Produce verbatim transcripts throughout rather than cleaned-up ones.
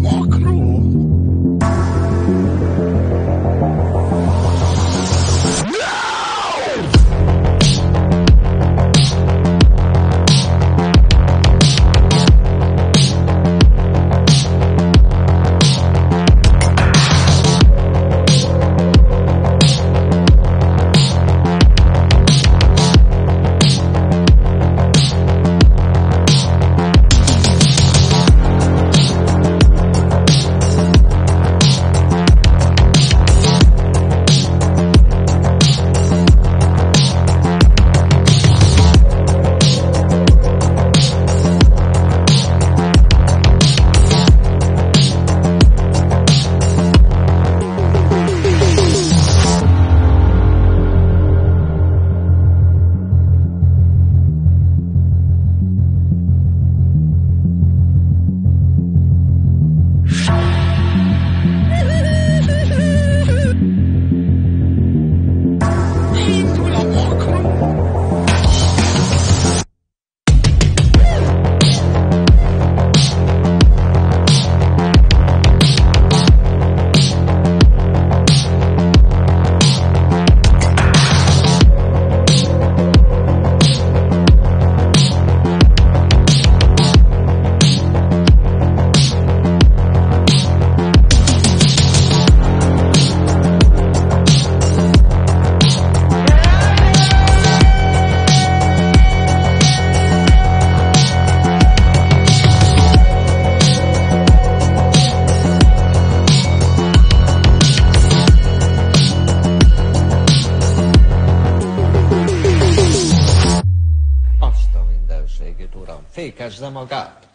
Fékezze magát!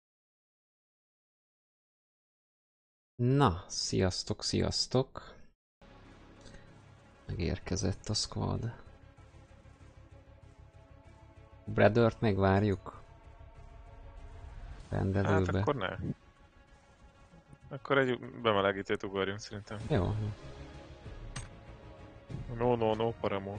Na, sziasztok, sziasztok! Megérkezett a squad. Bradert megvárjuk. Rendelőbe. Hát akkor ne. Akkor egy bemelegítőt ugorjunk szerintem. Jó. No, no, no, paramo.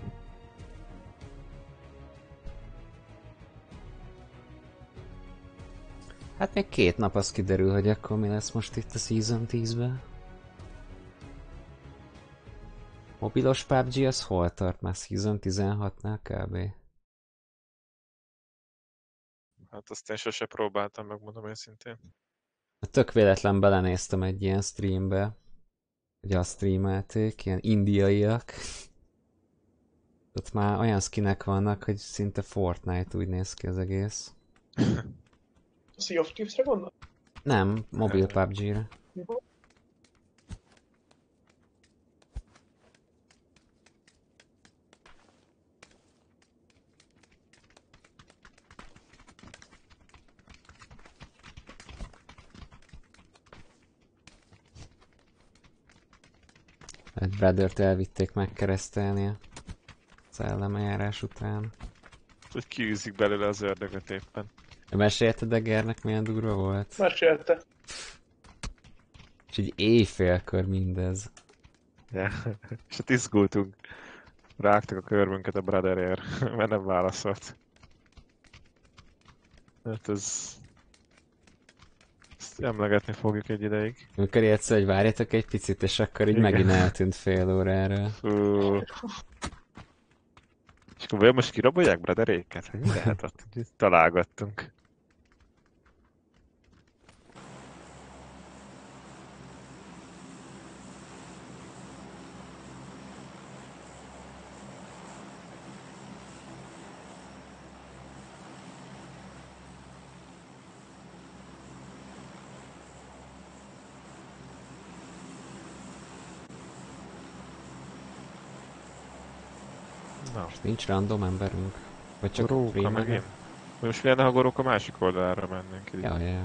Hát még két nap az kiderül, hogy akkor mi lesz most itt a Season tízben. Mobilos pé u bé gé az hol tart? Már Season tizenhatnál kb. Hát azt én sose próbáltam, megmondom őszintén. Tök véletlen belenéztem egy ilyen streambe, hogy azt streamelték, ilyen indiaiak. Ott már olyan skinek vannak, hogy szinte Fortnite úgy néz ki az egész. Sea of Thieves-re gondol? Nem, mobil pé u bé gé-re. Egy Brothert elvitték megkeresztelni a szellemjárás után. Hogy kiűzik belőle az ördögöt éppen. Mesélted Egernek milyen durva volt? Mesélte. És így éjfélkor mindez. Ja. És hát izgultunk. Rágtak a körmünket a Brotherért, mert nem válaszolt. Hát ez... Ezt emlegetni fogjuk egy ideig. Amikor egyszer, hogy várjatok egy picit, és akkor így Igen. megint eltűnt fél órára. Fú. És akkor vajon most kirabolják Brotheréket? Hogy mi lehet ott? Találgattunk. Na. És nincs random emberünk. Vagy csak Róka Freeman? megint. Most mi lenne, ha Gorók a másik oldalra mennénk így? Ja, ja.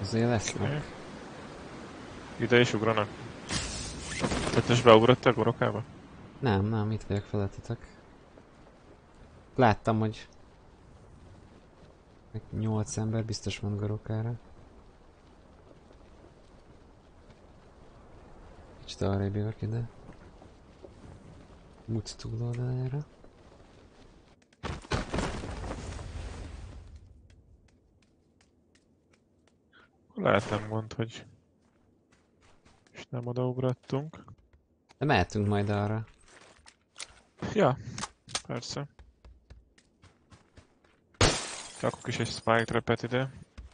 Azért lesznek. Ide is ugranak. Tehát most beugrottak gorokába? Nem, nem, itt vagyok felettetek. Láttam, hogy nyolc ember biztos van garokára. Kicsit arrébb jövök ide. Út túloldalára. Lehet nem gond, hogy... És nem odaugrottunk. De mehetünk majd arra. Ja, persze. Rakok is egy spike trapet ide.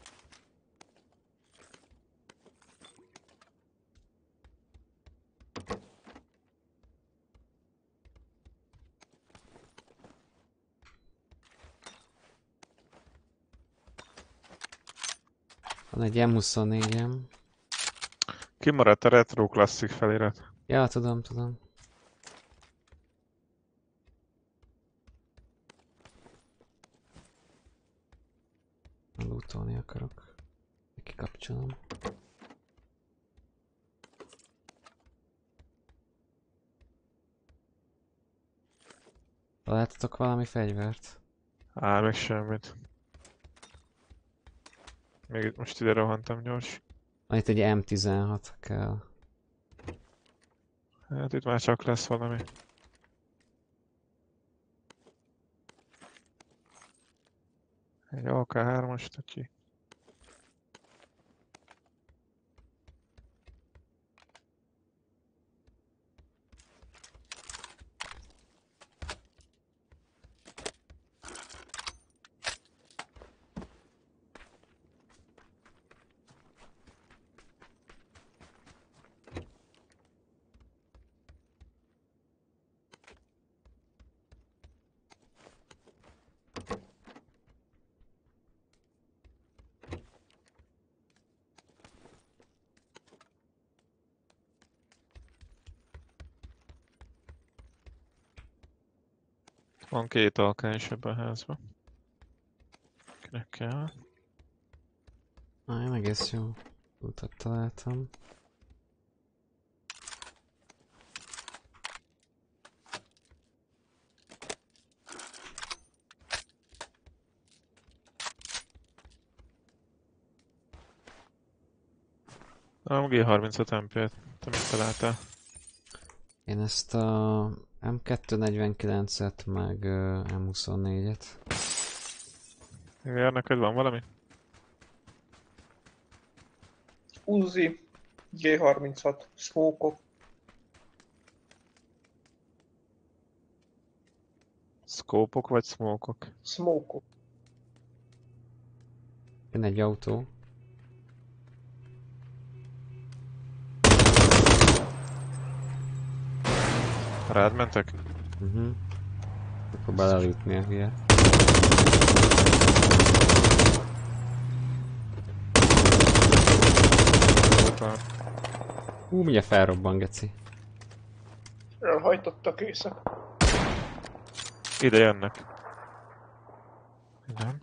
Van egy em huszonnégyem. Kimaradt a Retro Classic felirat. Ja, tudom, tudom. Lootolni akarok. Kikapcsolom. Találtatok valami fegyvert? Á, meg semmit. Még most ide rohantam gyors. Van itt egy em tizenhat kell. Hát itt már csak lesz valami. Egy á ká hármas taki. Van két alkán is ebben a házban. Kinek kell? Na, én egész jó utat találtam. A gé harmincöt em pé-t. Te mit találtál? Én ezt a em kettőnegyvenkilencet meg uh, em huszonnégyet. Mivel neked van valami? Uzi, gé harminchat, smoke-ok. Scope-ok vagy smoke-ok? Smoke-ok. Jön egy autó. Rád mentek? Uh -huh. Akkor belelőtni a hülye. Hú, mindjárt felrobban, geci. Elhajtottak észak. Ide jönnek. Igen.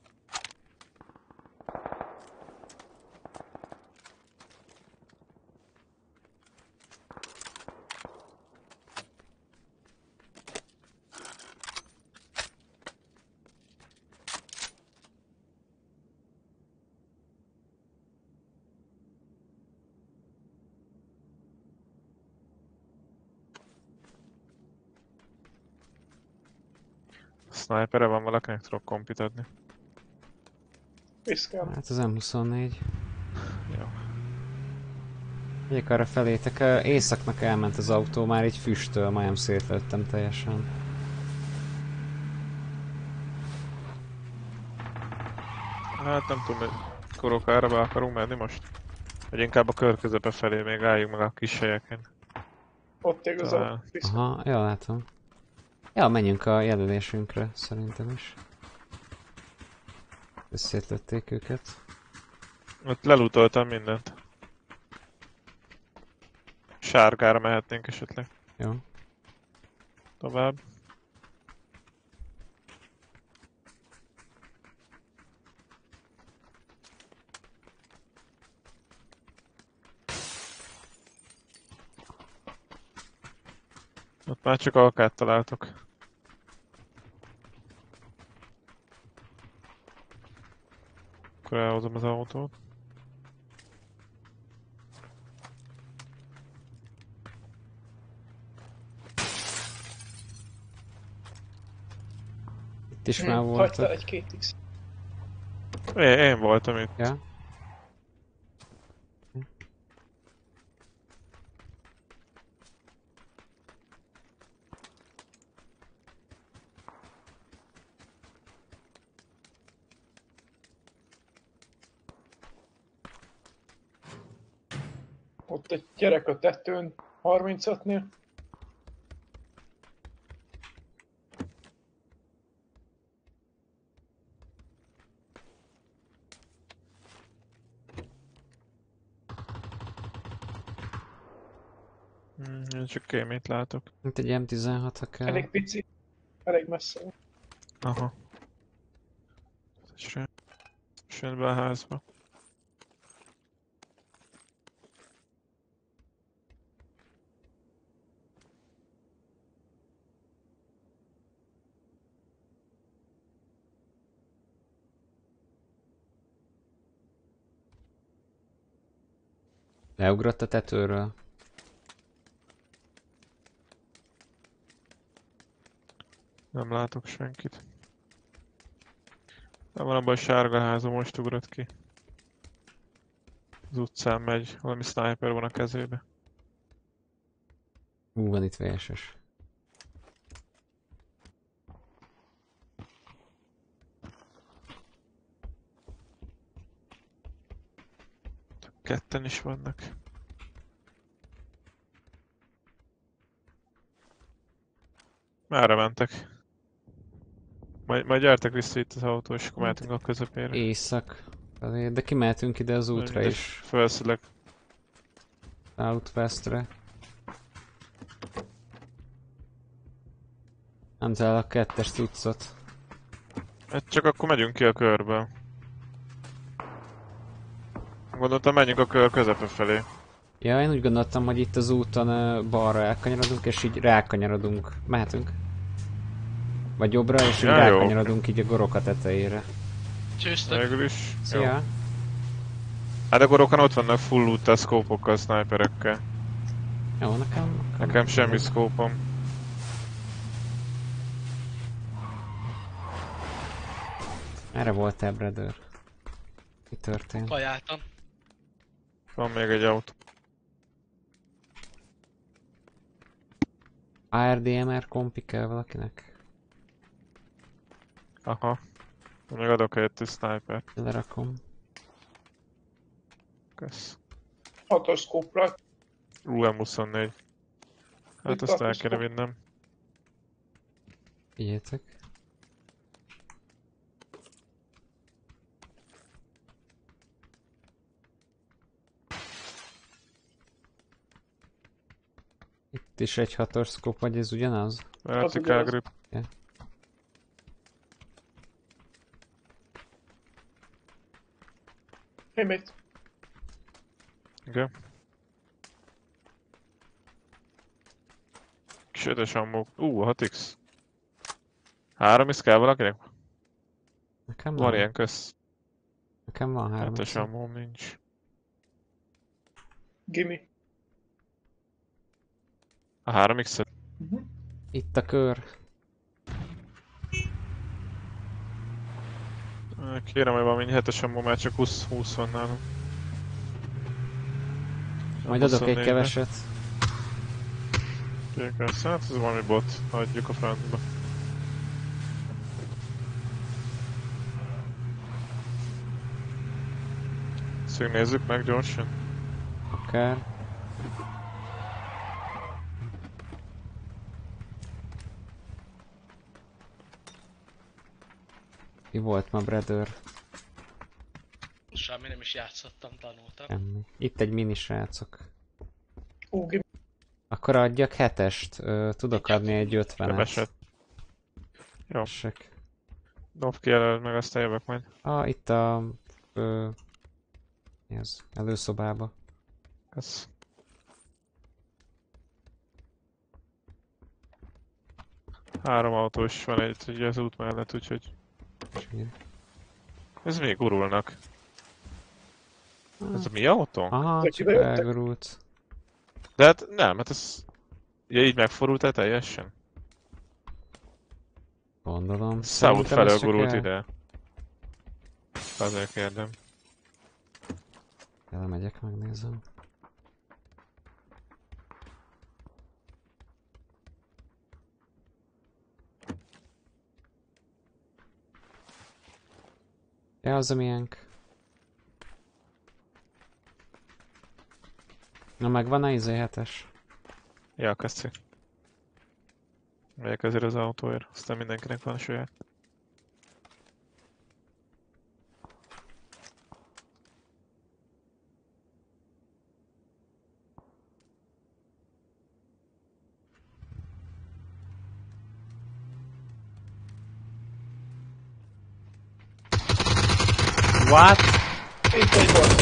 Sniperre van valakinek, tudok kompit adni. Viszkám. Hát az em huszonnégy. Jó. Megyek arra felétek, uh, északnak elment az autó, már egy füsttől, majdnem szétlőttem teljesen. Hát nem tudom, hogy korokára be akarunk menni most? Vagy inkább a kör közepe felé még álljunk meg a kis helyeken. Ott ég az Talán. autó. Viszkám. Aha, ja, látom. Ja, menjünk a jelölésünkre, szerintem is. Összétlőtték őket. Ott lelutoltam mindent. Sárgára mehetnénk esetleg. Jó. Tovább. Ott már csak alkát találtok. Akkor elhozom az autót. Itt is Hm, már hagytál voltak. egy két X. Én, én voltam itt. Ja? Ott egy gyerek a tetőn, harmincötnél. Hmm, én csak kémét látok. Itt egy M tizenhat, ha kell. Elég pici, elég messze van. Aha. És jön- és jön be a házba. Leugrott a tetőről. Nem látok senkit. Nem van abban a sárga házban, most ugrott ki. Az utcán megy, valami sniper van a kezébe. Ú, van itt vé es es. Ketten is vannak. Merre mentek? Majd, majd gyertek vissza itt az autó, és akkor mehetünk a közepére. Éjszak. Azért, de kimehetünk ide az útra Mindegy, is. Felszülek. Southwestre. Nem talál a kettes cuccot. Hát csak akkor megyünk ki a körből. Gondoltam, menjünk a kör közepe felé. Ja, én úgy gondoltam, hogy itt az úton ö, balra elkanyarodunk, és így rákanyarodunk. Mehetünk? Vagy jobbra, és így Ja, jó. rákanyarodunk így a goroka tetejére. Csőztök. Végül is. Jó. Szia! Hát a gorokon ott vannak full loot-tel, szkópokkal, sniperekkel. Jó, nekem... Nekem semmi szkópom. Merre voltál, brother? Mi történt? Kajáltam. Van még egy autó. á er dé em er kompi kell valakinek? Aha. Még adok helyett egy sniper. Lerakom. Kösz. Hatos szkópra. U M huszonnégy. Hát Itt azt el tartózkodok. kéne vinnem. Figyeljetek. Itt is egy hatos szkóp, vagy ez ugyanaz? Vertical ugyanaz. grip. Hey mate. Igen. Sötes ammók. Ú, hat X. három is kell valakinek? Nekem Van nem. ilyen köz. Nekem van három. Hetes ammóm nincs. Gimme. A három X Uh-huh. Itt a kör. Kérem, hogy valami hetes ammó, már csak húsz, húsz van nálam. Majd adok egy huszonnégybe. keveset. Kékes, hát ez valami bot. Hagyjuk a francba. Szóval nézzük meg gyorsan. Akár. Mi volt ma, brother? Semmi nem is játszottam, tanultam. Semmi. Itt egy mini srácok. Ú, gimme. Akkor adjak hetest. Ö, tudok adni egy ötvenet. Keveset. Jó. Tessék. Dob ki előtt, meg aztán jövök majd. Ah, itt a... Ö, mi ez? Előszobába. Ez. Három autó is van egy, egy az út mellett, úgyhogy... Ez még gurulnak. Ez a mi autónk? Aha, Ezek csak ide jöttek? elgurult. De hát nem, hát ez... Ja, így megforult-e teljesen? Gondolom. South Szerintem ez felől csak gurult el- ide. Azért kérdem. Elmegyek, megnézem. Ja, az a miénk. Na megvan a izé hetes. Ja, köszi. Megyek ezért az autóért, aztán mindenkinek van saját. What? Itt egy volt.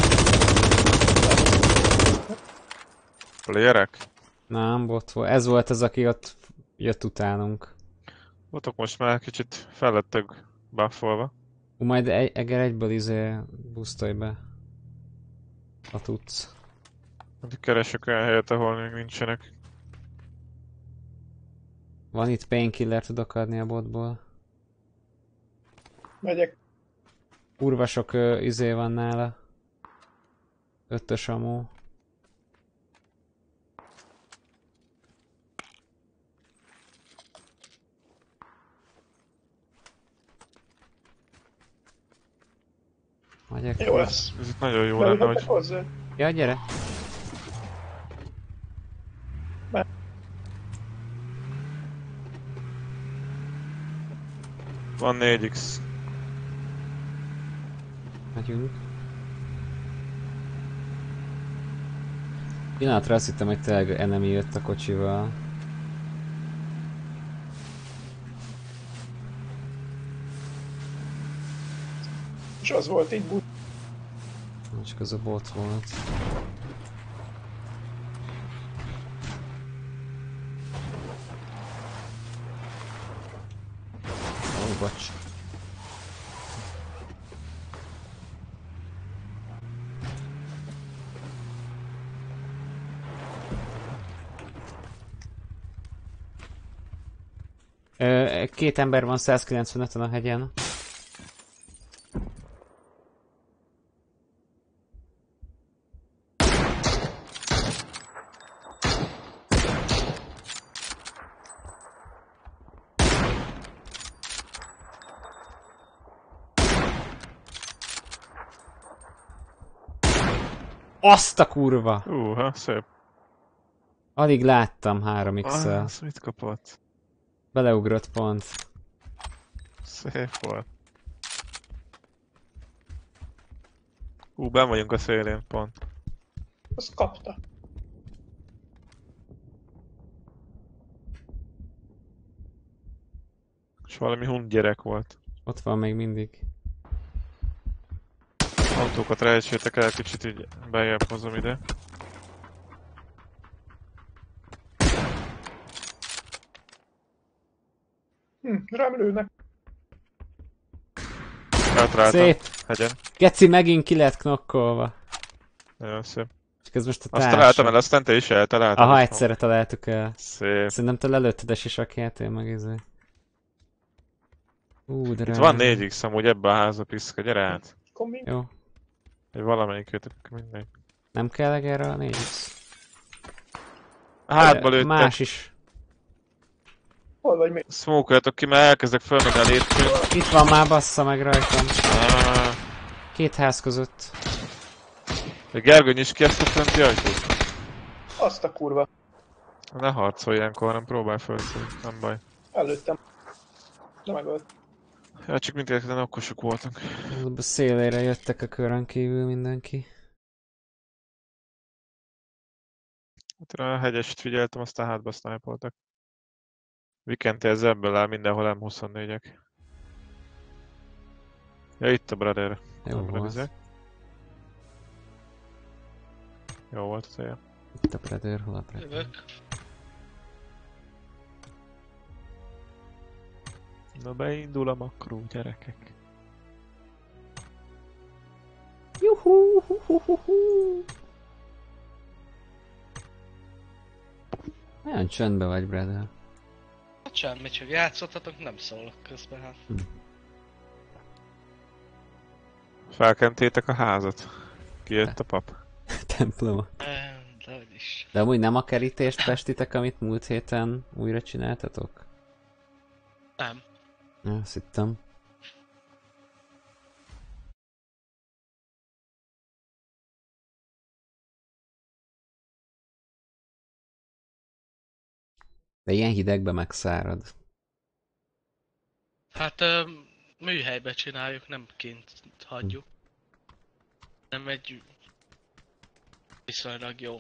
Playerek? Nem, bot volt. Ez volt az, aki ott jött utánunk. Botok most már kicsit fellettek buffolva. Ú, majd egy, Eger egyből izé boostolj be. Ha tudsz. Addig keresek olyan helyet, ahol még nincsenek. Van itt painkiller, tudok adni a botból. Megyek. Kurva sok ö, izé van nála. Ötös amó. Megyek. Jó lesz. Ez itt nagyon jó lenne, Beülhetek hogy... hozzá. Ja, gyere. Van négy x. Megyünk. Pillanatra azt hittem, hogy tényleg enemy jött a kocsival. És az volt így bút. Csak az a bot volt. Ó, bocs. Ö, két ember van százkilencvenöten a hegyen. Azt a kurva! Húha, szép. Alig láttam három Ah, x-el. ez mit kapott? Beleugrott pont. Szép volt. Ú, benn vagyunk a szélén, pont. Azt kapta. És valami hund gyerek volt. Ott van még mindig. Autókat rejtsétek el, kicsit így beljebb hozom ide. Hm, rám lőnek. Átráltam. Szép! Hegyen. Geci megint ki lett knokkolva. Nagyon szép. Csak ez most a Azt társa. találtam el, aztán te is eltaláltad. Aha, is. egyszerre találtuk el. Szép. Szerintem te lelőtted a sisakját, én meg izé. Ú, de Itt drága. van négy x amúgy ebbe a házba, piszka, gyere át. Kombi. Jó. Egy valamelyik őtök, mindegy. Nem kell erre a négy x. Hátba lőttek. Más is. Hol vagy még? Smokoljatok ki, mert elkezdek fölmenni a lépcsőn. Itt van már, bassza meg rajtam. Ah, Két ház között. de Gergő, nyisd ki ezt a fönti ajtót. Azt a kurva. Ne harcolj ilyenkor, hanem próbálj felszólni, nem baj. Előttem. De megölt. Ja, csak mindketten okosok voltunk. A szélére jöttek a körön kívül mindenki. Hát én a hegyest figyeltem, aztán hátba sniperoltak. Vikente ez ebből áll, mindenhol em huszonnégyek. Ja, itt a brother. Jó Nem volt. izé. Jó volt az helye. Itt a Predator, hol a Predator? Jövök. Na beindul a makró, gyerekek. Juhú, hu, hu, hu, hu. Olyan csöndbe vagy, brother. Hát semmi, csak játszottatok, nem szólok közben, hát. Felkentétek a házat. Kijött a pap. Temploma. Nem, dehogy is. De amúgy nem a kerítést festitek, amit múlt héten újra csináltatok? Nem. Ja, azt hittem. De ilyen hidegben megszárad. Hát ö, műhelybe csináljuk, nem kint hagyjuk. Nem egy viszonylag jó.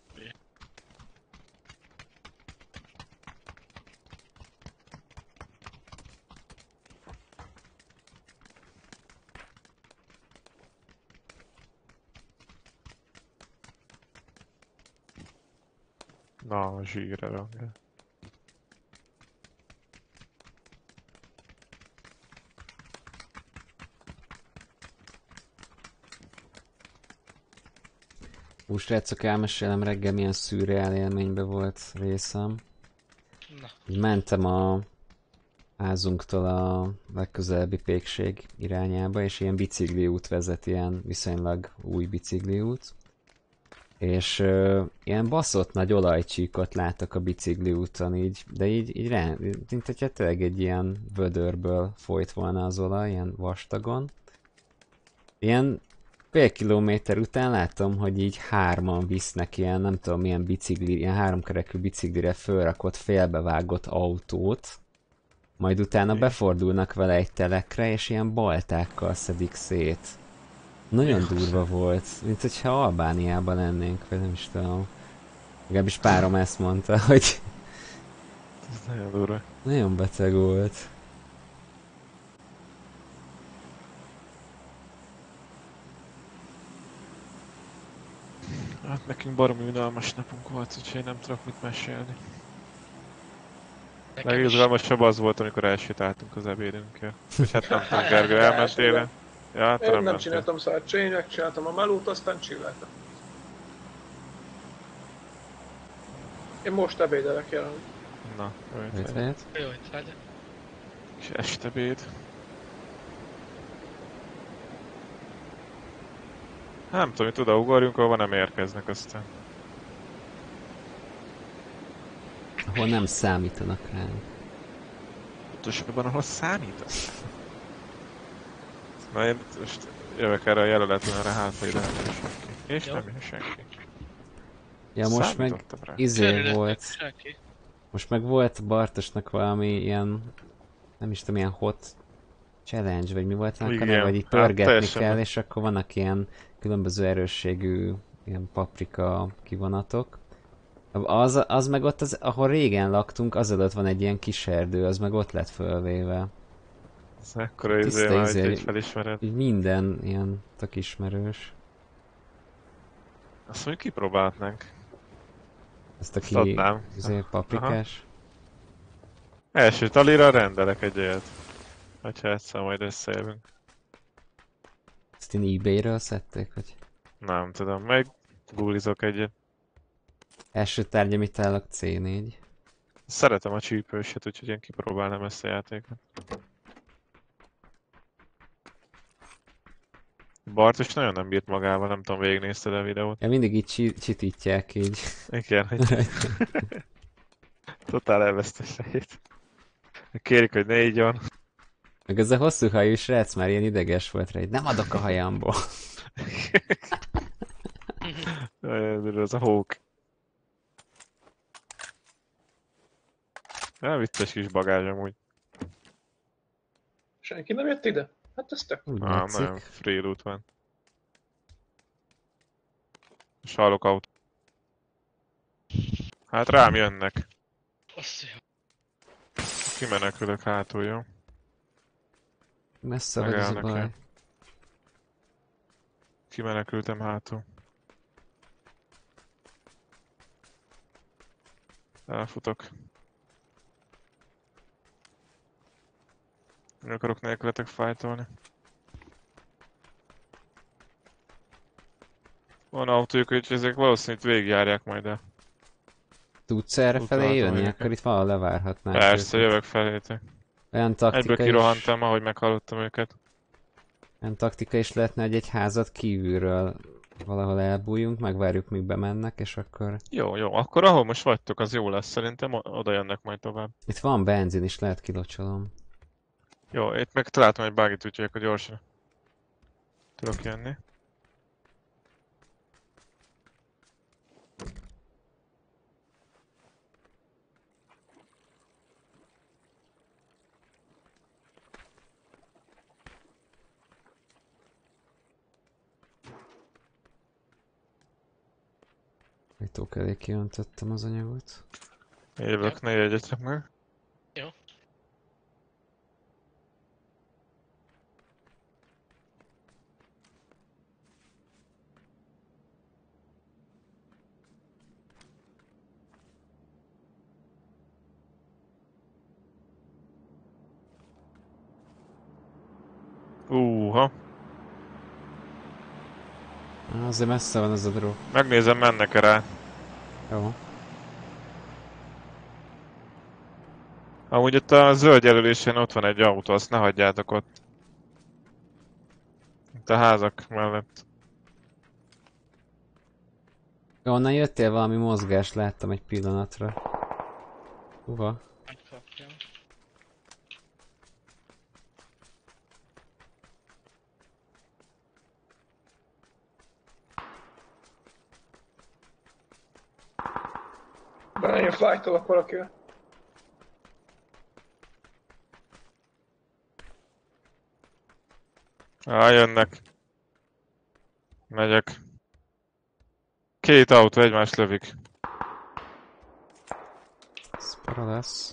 Na, zsíre rangja. Úgy srácok, elmesélem reggel milyen szürreál élménybe volt részem. Na, Így mentem a házunktól a legközelebbi pékség irányába, és ilyen bicikliút vezet, ilyen viszonylag új bicikliút. És uh, ilyen baszott nagy olajcsíkot láttak a bicikliúton így, de így, így rá, mint hogyha tényleg egy ilyen vödörből folyt volna az olaj, ilyen vastagon. Ilyen fél kilométer után láttam, hogy így hárman visznek ilyen, nem tudom milyen bicikli, ilyen háromkerekű biciklire fölrakott, félbevágott autót, majd utána befordulnak vele egy telekre, és ilyen baltákkal szedik szét. Nagyon durva volt, mint hogyha Albániában lennénk, vagy nem is tudom. Legalábbis párom ezt mondta, hogy Ez nagyon durva. nagyon beteg volt. Hát nekünk baromi unalmas napunk volt, úgyhogy nem tudok mit mesélni. nekem is. Legizgalmasabb az volt, amikor elsétáltunk az ebédünkkel. Vagy hát nem tudom, Gergő, elmentél? Ja, hát Én nem mentél. csináltam szart, én megcsináltam a melót, aztán csilláltam. Én most ebédelek jelenleg. Na, Jöjt, jöjjt. jöjt. Jó, itt vagy. Kis estebéd. Nem tudom, hogy oda ugorjunk, ahova nem érkeznek aztán. Ahol nem számítanak ránk. Pontosabban, ahol számítasz. Na én most jövök erre a jelöletlenre, hát hogy lehet, hogy senki. És Jó. nem jön senki. Ja, most meg Számítottam rá. izé Körülöttünk volt. senki. Most meg volt Bartosnak valami ilyen, nem is tudom, ilyen hot challenge, vagy mi volt ennek a Igen, neve, vagy így hát pörgetni teljesen kell, meg- és akkor vannak ilyen különböző erősségű ilyen paprika kivonatok. Az, az meg ott, az, ahol régen laktunk, azelőtt van egy ilyen kis erdő, az meg ott lett fölvéve. Ez ekkora Tiszta izé, majd izé. hogy felismered. Így minden ilyen tök ismerős. Azt mondjuk kipróbálhatnánk. Ezt a Azt ki, adnám. izé, paprikás. Első talira rendelek egy ilyet. Hogyha egyszer majd összejövünk. Ezt én eBay-ről szedték, vagy? Nem tudom, meg googlizok egyet. Első tárgy, amit állok cé négy. Szeretem a csípőset, úgyhogy én kipróbálnám ezt a játékot. Bartos nagyon nem bírt magával, nem tudom, végignézted a videót. Ja, mindig így csi- csitítják így. Igen, hogy totál elveszte fejét. Kérik, hogy ne így van. Meg ez a hosszú hajú srác már ilyen ideges volt rá, hogy nem adok a hajamból. Ez a hók. Ja, vicces kis bagázs amúgy. Senki nem jött ide? Hát ez tök. Úgy Ah, nagyon látszik. free loot van. És hallok autó. Hát rám jönnek. Azt jó. Kimenekülök hátul, jó? Messze vagy ez a Megállnak baj. el. Kimenekültem hátul. Elfutok. Nem akarok nélkületek fájtolni. Van autójuk, hogy ezek valószínűleg végigjárják majd el. Tudsz erre Utaltam felé jönni? őket. Akkor itt valahol levárhatnánk Persze, őket. jövök felétek. Olyan taktika Egyből is, kirohantam, ahogy meghallottam őket. olyan taktika is lehetne, hogy egy házat kívülről valahol elbújjunk, megvárjuk míg bemennek, és akkor... Jó, jó. Akkor ahol most vagytok, az jó lesz. Szerintem o- oda jönnek majd tovább. Itt van benzin is, lehet kilocsolom. Jó, itt meg találtam egy buggyt, úgyhogy akkor gyorsan tudok jönni. Ajtók elé kiöntöttem az anyagot. Jövök, ne jegyetek meg. Jó. Úha. Á, azért messze van ez a drop. Megnézem, mennek-e rá. Jó. Amúgy ott a zöld jelölésen ott van egy autó, azt ne hagyjátok ott. Itt a házak mellett. Onnan jöttél, valami mozgást láttam egy pillanatra. Uha. Megkapjam. Bárján fájtolok valakivel. Á, jönnek. Megyek. Két autó egymást lövik. Ez para lesz.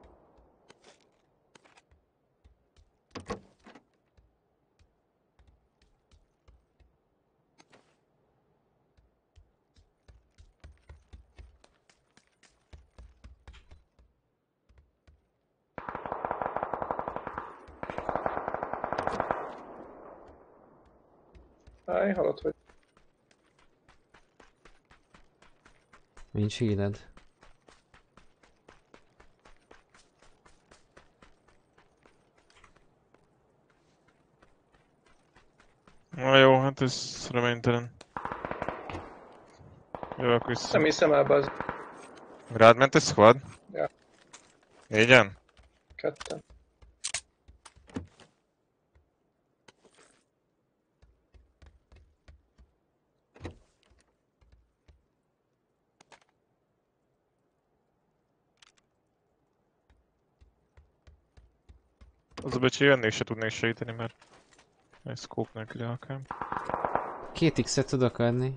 Állj, halott vagy. Nincs híled. Na jó, hát ez reménytelen. Jövök vissza. Nem hiszem el, bazd. Rád ment egy squad? Ja. Négyen? Ketten. Az a becsi jönnék se tudnék segíteni, mert egy scope nélküli akár. Két X-et tudok adni.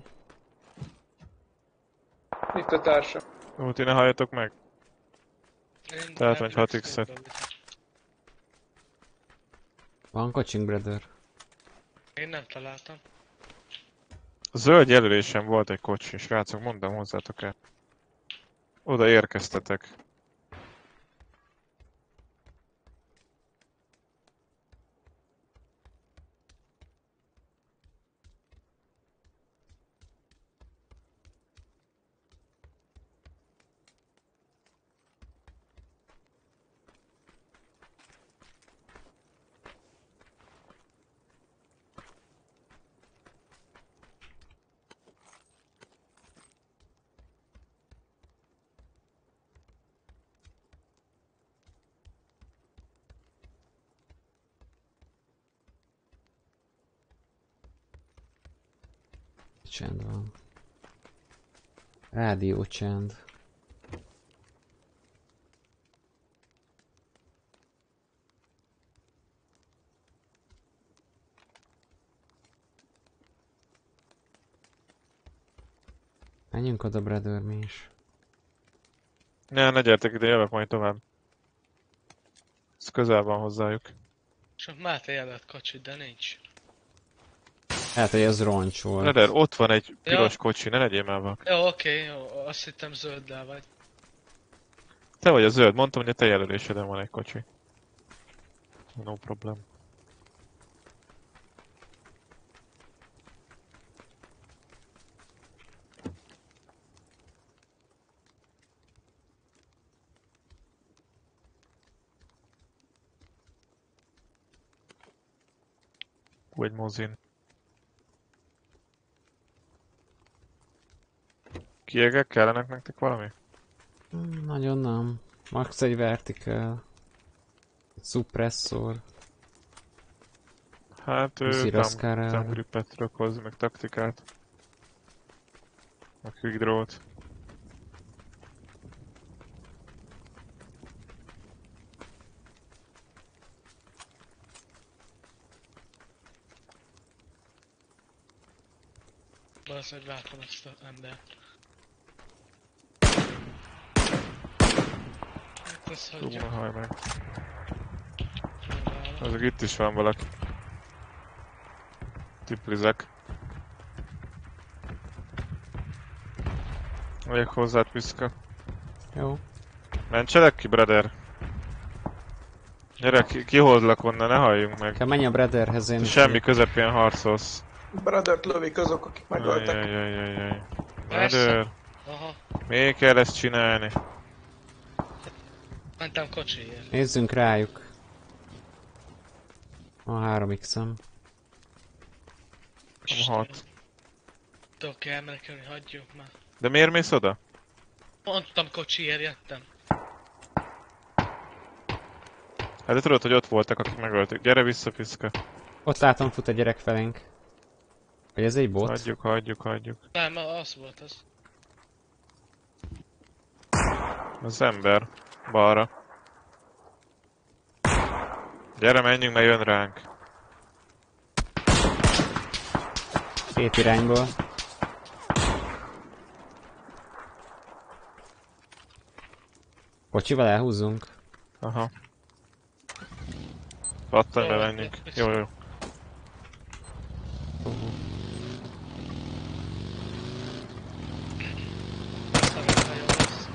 Itt a társa. Jó, ti ne halljatok meg. Én Tehát, nem hogy hat lesz X-et. szóba, úgyhogy Van kocsink, brother. Én nem találtam. A zöld jelölésen volt egy kocsi, srácok, mondom hozzátok el. Oda érkeztetek. Csend van. Rádió csend. Menjünk oda, brother, mi is. Ne, ne gyertek ide, jövök majd tovább. Ez közel van hozzájuk. Csak Máté jelölt kocsit, de nincs. Hát, hogy ez roncs volt. Leder, ott van egy piros Ja. kocsi, ne legyél már vak. Jó, oké, jó, azt hittem zölddel vagy. Te vagy a zöld, mondtam, hogy a te jelöléseden van egy kocsi. No problem. Hú, egy mozin. Kiegek kellenek nektek valami? Hmm, nagyon nem. Max egy vertical. Egy suppressor. Hát ő Zero tam, scarrel. tam gripet rak hozni, meg taktikát. Meg quick draw-t. Valószínűleg látom ezt az embert. Hát ezt Tudom, hagyjuk. haj meg. Próbálom. Azok itt is van valaki. Tiplizek. Megyek hozzád, Piszka. Jó. Mentselek ki, brother? Gyere, ki, kihozlak onnan, ne halljunk meg. Kell menj a brotherhez, én Te is semmi megyek. közepén harcolsz. Brothert lövik azok, akik megöltek. Ajajajajajaj. Persze. Brother, Aha, még kell ezt csinálni. mentem kocsiért. Nézzünk rájuk. Van három x-em. hat. Tudok elmenekülni, hagyjuk már. De miért mész oda? Mondtam, kocsiért jöttem. Hát de tudod, hogy ott voltak, akik megöltük. Gyere vissza, Piszka. Ott látom, fut a gyerek felénk. Vagy ez egy bot? Hagyjuk, hagyjuk, hagyjuk. Nem, az volt az. Az ember. Balra. Gyere, menjünk, mert jön ránk. Két irányból. Kocsival elhúzzunk. Aha. Pattanj be, menjünk. Jó, jó. Szarok, ha jó lesz.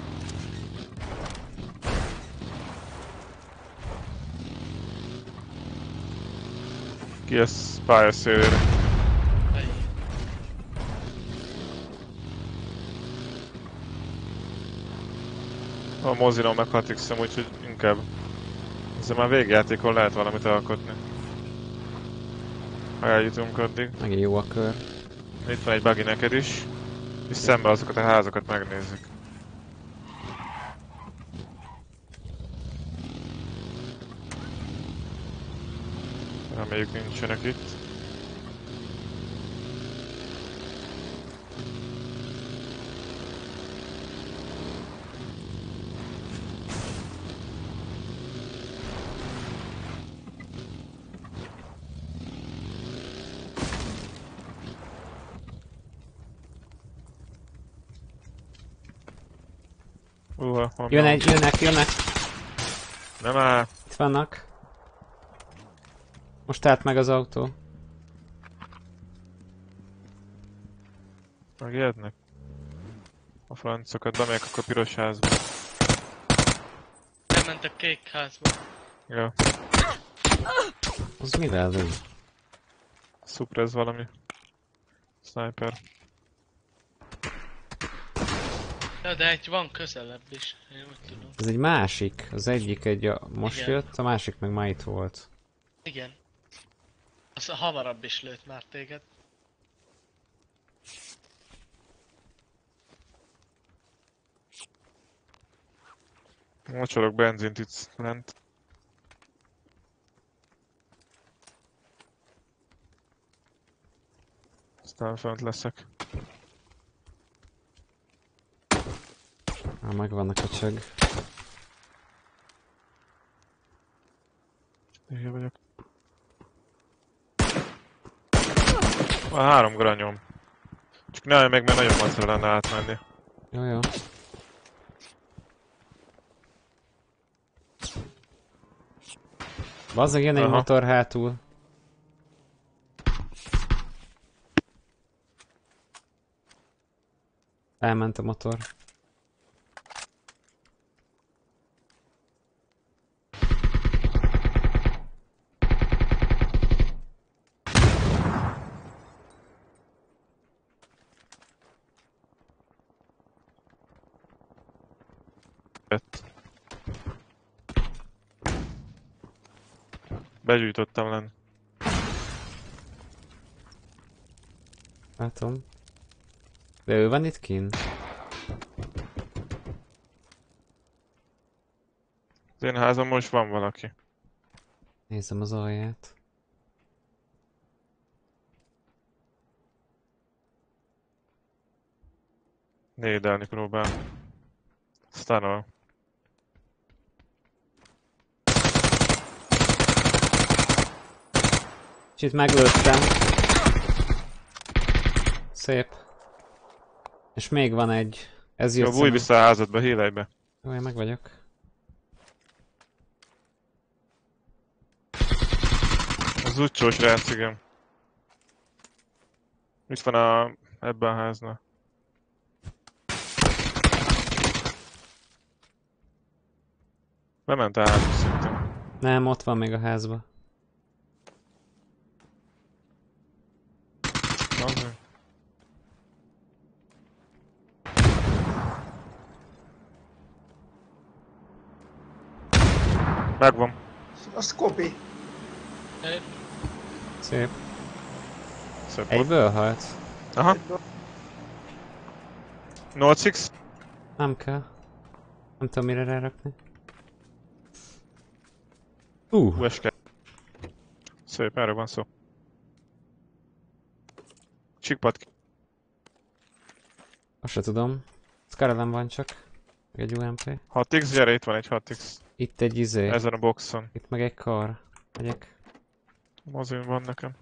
Ki ez pályaszélére? Ej. A mozinon meg hat x-em, úgyhogy inkább. Ezzel már végjátékon lehet valamit alkotni. Ha eljutunk addig. Megint jó a kör. Itt van egy buggy neked is. És szembe azokat a házakat megnézzük. Reméljük nincsenek itt. Uha, van Jön van. egy, jönnek, jönnek. Nem áll. Itt vannak. Most állt meg az autó. Megijednek? A francokat bemegyek a piros házba. Elmentek kék házba. Ja, Az mivel lő? suppress valami. Sniper. Ja, de egy van közelebb is. Én úgy tudom. Ez egy másik. Az egyik egy a, most Igen. jött, a másik meg ma itt volt. Igen. Az hamarabb is lőtt már téged. Mocsolok benzint itt lent. Aztán fönt leszek. Már megvan a köcsög. Hülye vagyok. Van három granyom. Csak ne állj meg, mert nagyon macera lenne átmenni. Jó, jó. Bazzeg, jön egy Aha. motor hátul. Elment a motor. Begyújtottam lenn. Látom. De ő van itt kint? Az én házam most van valaki. Nézem az alját. Nédelni próbál. Stanol. Kicsit meglőttem. Szép. És még van egy. Ez Jó, jött bújj vissza a házadba, hílej be. Jó, én meg vagyok. Az utcsós rác, igen. Itt van a... ebben a háznál. Bement a házba szintén. Nem, ott van még a házba. Azért. Megvan. Az kopi. Szép. Szép. Szép volt. Egyből halt? Aha. nyolc x. Nem kell. Nem tudom mire rárakni. Uh, u es ká. Szép, erről van szó. Csíkpat ki. azt se tudom. Scarlet van csak. Meg egy u em pé. hat x, gyere, itt van egy hat x. Itt egy izé. Ezen a boxon. Itt meg egy kar. Megyek. Mozin van nekem.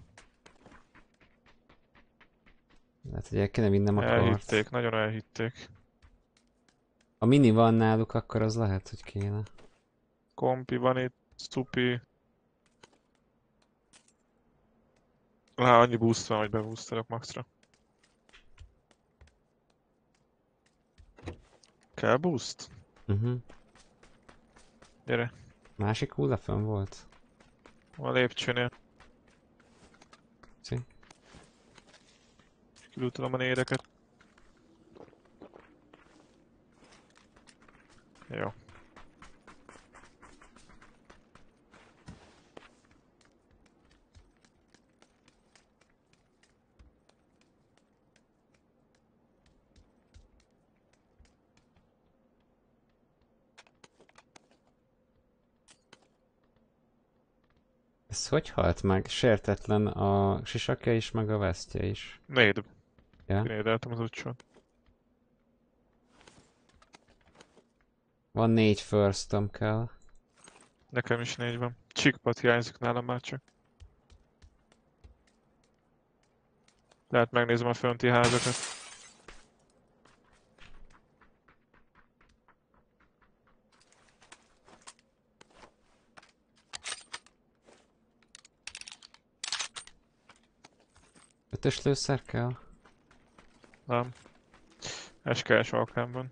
Lehet, hogy el kéne vinnem a kart. Elhitték, nagyon elhitték. Ha mini van náluk, akkor az lehet, hogy kéne. Kompi van itt, Stupi. Lá, annyi boost van, hogy beboostelok maxra. Kell boost? Uh -huh. Gyere, Másik hulla fönn volt. a lépcsőnél. Szi. Kilútolom a nédeket. Jó. Ez hogy halt meg? Sértetlen a sisakja is, meg a vesztje is. Néd. Ja? Kinédeltem az utcsón. Van négy firstom kell. Nekem is négy van. Csíkpat hiányzik nálam már csak. Lehet megnézem a fönti házakat. Ötös lőszer kell? Nem. es ká es alkámban.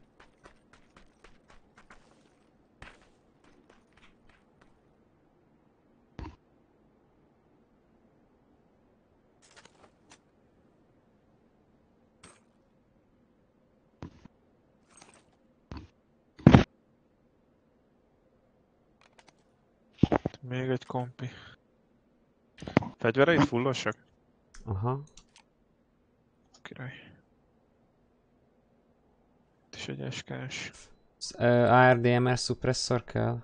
Még egy kompi. Fegyverei fullosak? Aha. Király. Itt is egy es ká es. á er dé em er suppressor kell?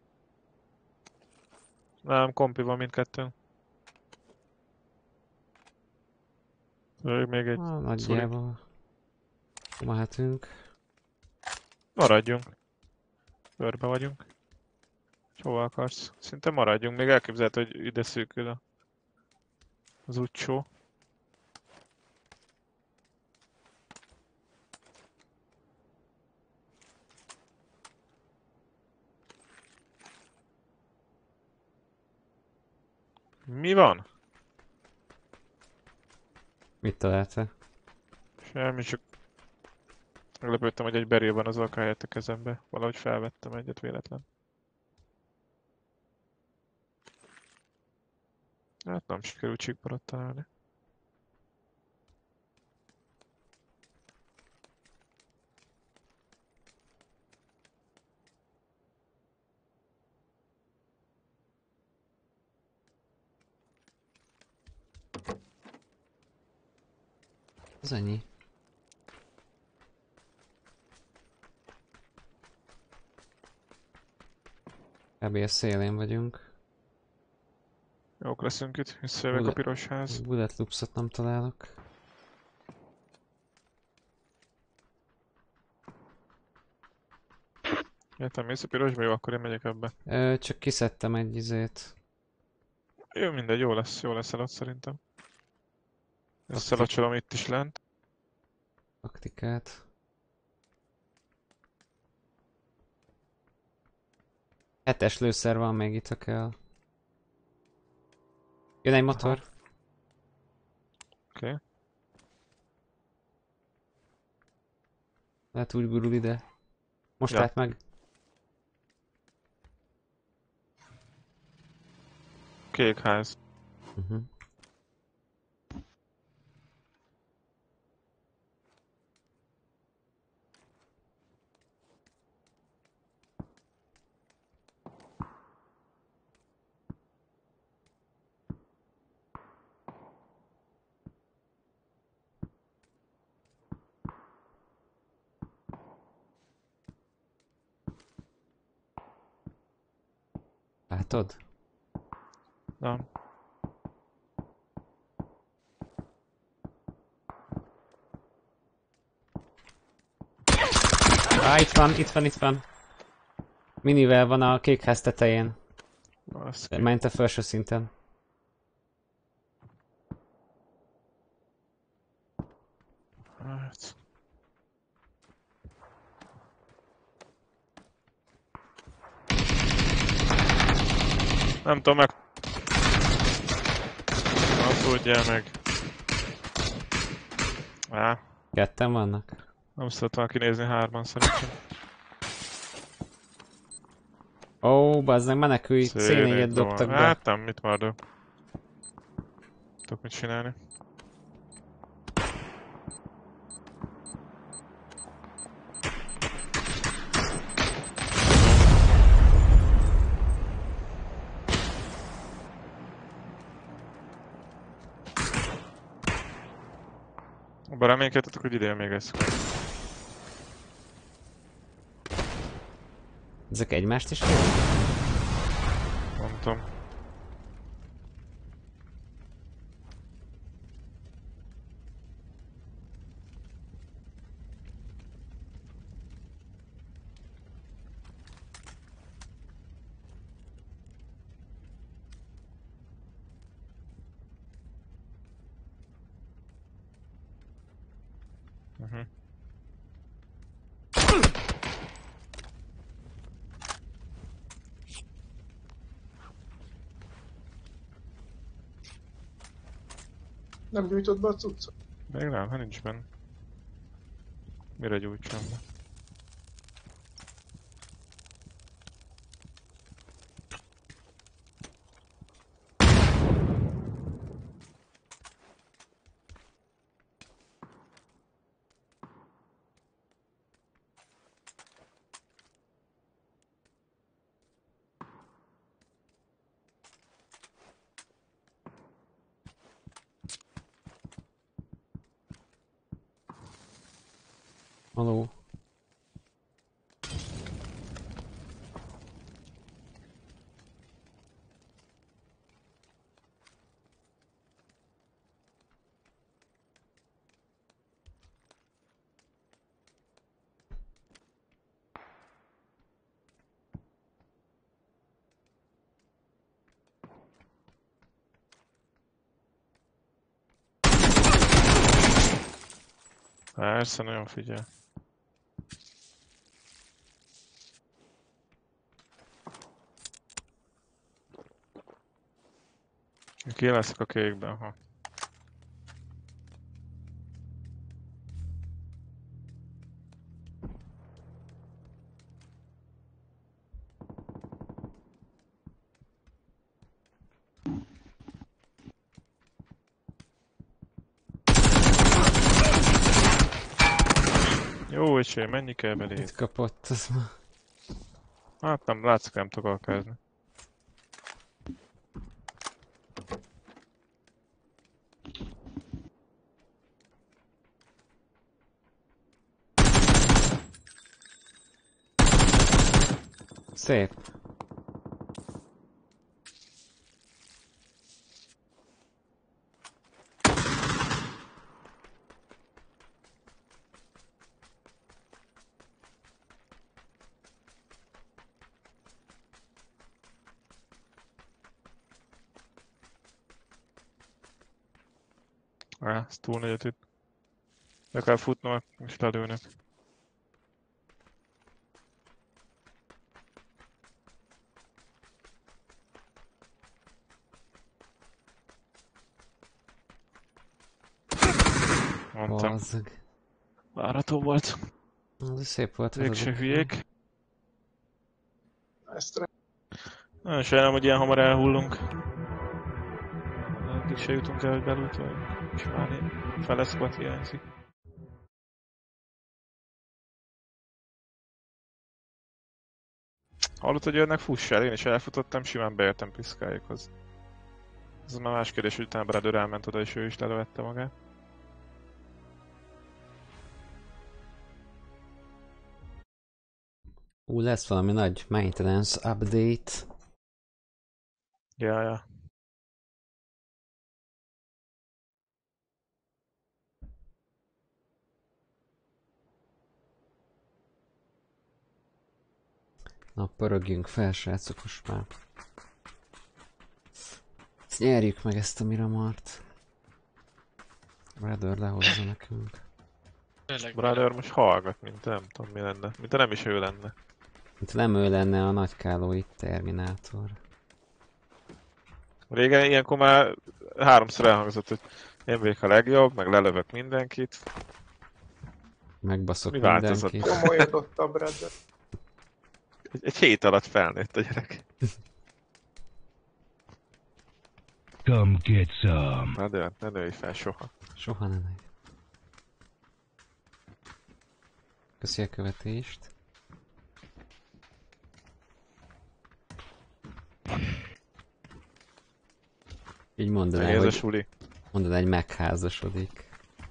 Nem, kompi van mindkettőn. Még még egy. Ah, nagyjából. Mehetünk. Maradjunk. Körbe vagyunk. És hova akarsz? Szinte maradjunk, még elképzelhető, hogy ide szűkül a... az utcsó. Mi van? Mit találtál? Semmi, csak meglepődtem, hogy egy berél van az alka helyett a kezembe. Valahogy felvettem egyet véletlen. Hát nem sikerült csíkparat találni. Az ennyi. Kb. A szélén vagyunk. Jók leszünk itt, visszajövök a Bullet- piros ház. Bullet loopsot nem találok. Értem, mész a pirosba, jó, akkor én megyek ebbe. Ö, csak kiszedtem egy izét. Jó, mindegy, jó lesz, jó lesz alatt szerintem. Összelacsolom itt is lent. Taktikát. Hetes lőszer van még itt, ha kell. Jön egy motor. Oké. Okay. Lehet úgy gurul ide. Most Ja. lát meg. Kék ház. Uh-huh. Látod? Nem. Á, itt van, itt van, itt van. Minivel van a kék ház tetején. Baszki. Ment a felső szinten. Hát. Nem tudom meg... Nem tudja meg. Á, Ketten vannak. nem szeretem kinézni hárman szerintem. Ó, oh, bazdmeg, menekülj, cé négyet dobtak be. Hát nem, mit már dob. Tudok mit csinálni. Abban reménykedtetek, hogy ide még lesz. Ezek egymást is? Nem tudom. Uh-huh. Nem gyújtott be a cuccot? Még nem, ha nincs benne. Mire gyújtsam be? Haló. Persze, nagyon figyel. Ki leszek a kékben, ha. Jó, öcsém, mennyi kell belé? Itt kapott, az ma. Hát nem, látszik, nem tudok alkázni. Szép. Á, ez túl nagyot itt. Le kell futnom, és lelőnek. Mondtam, Bazzeg. várható volt. Az is szép volt. Ők se feladok. hülyék. Ezt re- Nagyon sajnálom, hogy ilyen hamar elhullunk. Addig se jutunk el, hogy belútoljunk. És már én fele squat hiányzik. Hallott, hogy jönnek, fuss el, én is elfutottam, simán beértem piszkáikhoz. Ez már más kérdés, hogy utána Brother elment oda, és ő is lelövette magát. Ú, lesz valami nagy maintenance update. Ja, ja. Na, pörögjünk fel, srácok, most már. Ezt nyerjük meg ezt a Miramart. Brother lehozza nekünk. Tényleg. Brother most hallgat, mint nem tudom mi lenne. Mint nem is ő lenne. Mint nem ő lenne a nagykálói Terminátor. Régen ilyenkor már háromszor elhangzott, hogy én vagyok a legjobb, meg lelövök mindenkit. Megbaszok Mi változott? mindenkit. Komolyodottabb Brother. Egy, egy hét alatt felnőtt a gyerek. Come get some. Brother, ne nőj fel soha. Soha nem megy. Köszi a követést. Így mondaná, Meg ez a hogy suli. mondaná, hogy megházasodik.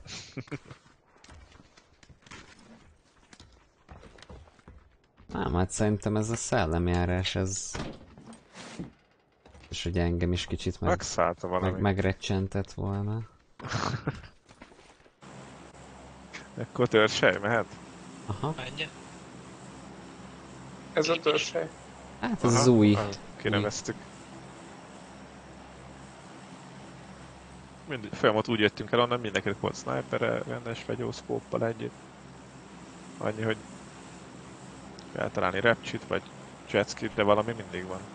Nem, hát szerintem ez a szellemjárás, ez... És hogy engem is kicsit meg, Megszállta valami. meg, megrecsentett volna. Ekkor törsely mehet? Aha, Menjen. Ez a törzsely. hát ez az új. Ah, kineveztük. Mindig, folyamat úgy jöttünk el onnan, mindenkinek volt sniperre, rendes fegyószkóppal együtt. Annyi, hogy kell találni repcsit vagy jetskit, de valami mindig van.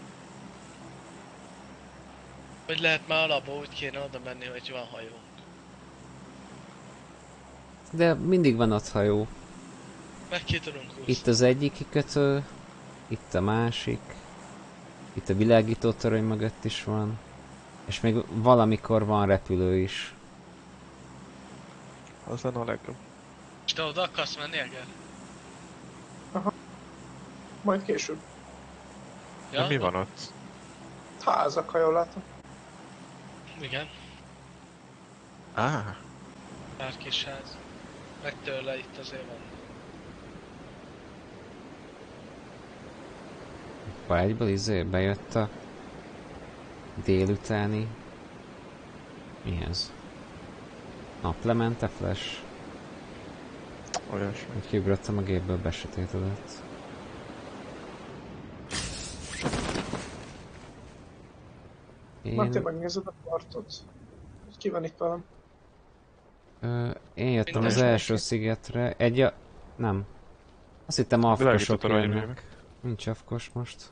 Hogy lehet már alapból úgy kéne oda menni, hogy van hajó. De mindig van ott hajó. Meg ki tudunk húzni. Itt az egyik kikötő, itt a másik, itt a világító torony mögött is van, és még valamikor van repülő is. Az lenne a legjobb. És te oda akarsz menni, Eger? Majd később. Ja, mi van ott? Házak, ha jól látom. Igen, Á, pár kis ház. Meg tőle itt azért van. Vágyből izé bejött a délutáni... Mi ez? Naplemente flash? olyasmi. Úgy kiugrottam a gépből, besötétedett. Már te Én, megnézed a partot? Hogy ki van itt velem? ö, én jöttem Minden az első senki? szigetre. Egy a... Nem. Azt hittem Világító afkosok torony jönnek. jövök. Nincs afkos most.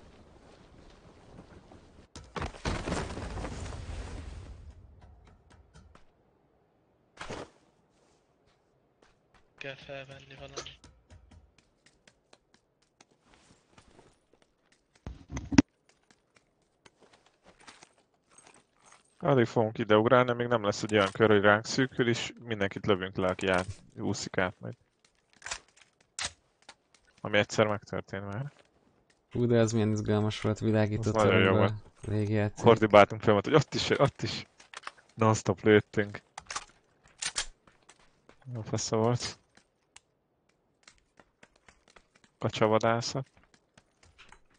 Kell felvenni valami. Addig fogunk ide ugrálni, még nem lesz egy olyan kör, hogy ránk szűkül, és mindenkit lövünk le, aki át, úszik át majd. Ami egyszer megtörtént már. Hú, de ez milyen izgalmas volt, világított Az nagyon jó toronyba. volt. Végjáték. Hordibáltunk folyamat, hogy ott is, ott is. Non-stop lőttünk. Jó fasza volt. Kacsavadászat.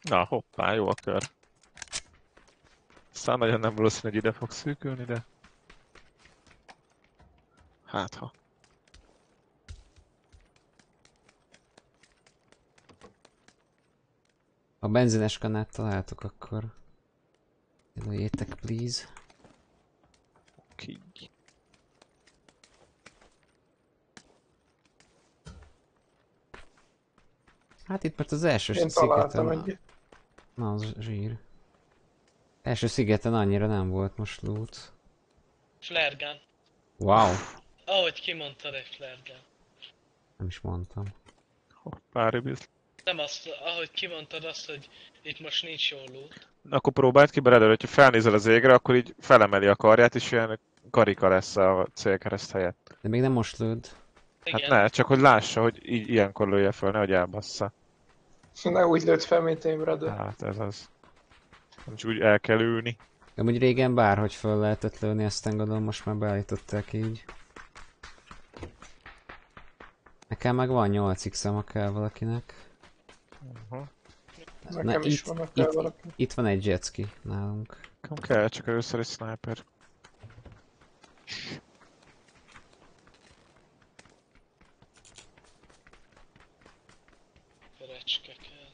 Na, hoppá, jó a kör. Aztán nagyon nem valószínű, hogy ide fog szűkülni, de... Hát ha. Ha benzines kannát találtok, akkor jelöljétek, please. Ki. Hát itt mert az első Én szigeten... találtam egyet. Na, az zsír. Első szigeten annyira nem volt most loot. Flare gun. Wow, Ahogy kimondtad egy flare gun. nem is mondtam. Hoppá, ribiz. Nem azt, ahogy kimondtad azt, hogy itt most nincs jó loot. Akkor próbáld ki, Brador, hogyha felnézel az égre, akkor így felemeli a karját, és ilyen karika lesz a célkereszt helyett. De még nem most lőd. Hát Igen. ne, csak hogy lássa, hogy így ilyenkor lője föl, nehogy elbassza. Ne úgy lőtt fel, mint én, Bradő. Hát ez az. Nem csak úgy el kell ülni. Amúgy régen bárhogy föl lehetett lőni, aztán gondolom most már beállították így. Nekem meg van nyolc x-em, ha kell valakinek. Uh-huh. Nekem Na, is itt, vannak kell itt, valaki. itt van egy jetski nálunk. Nekem kell csak először egy sniper. Kerecske kell.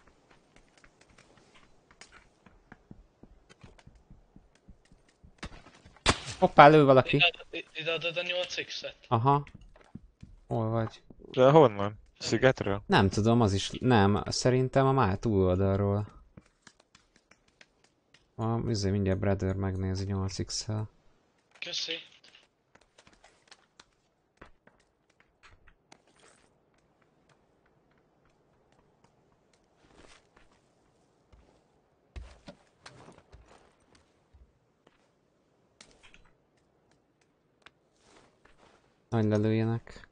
Hoppá, lő valaki. Ide, ide adod a nyolc x-et? Aha. Hol vagy? De honnan? Szigetről? Nem tudom, az is... Nem, szerintem a már túloldalról. A, izé, mindjárt Brother megnézi nyolc x-el. Köszi. Nagy lelőjenek.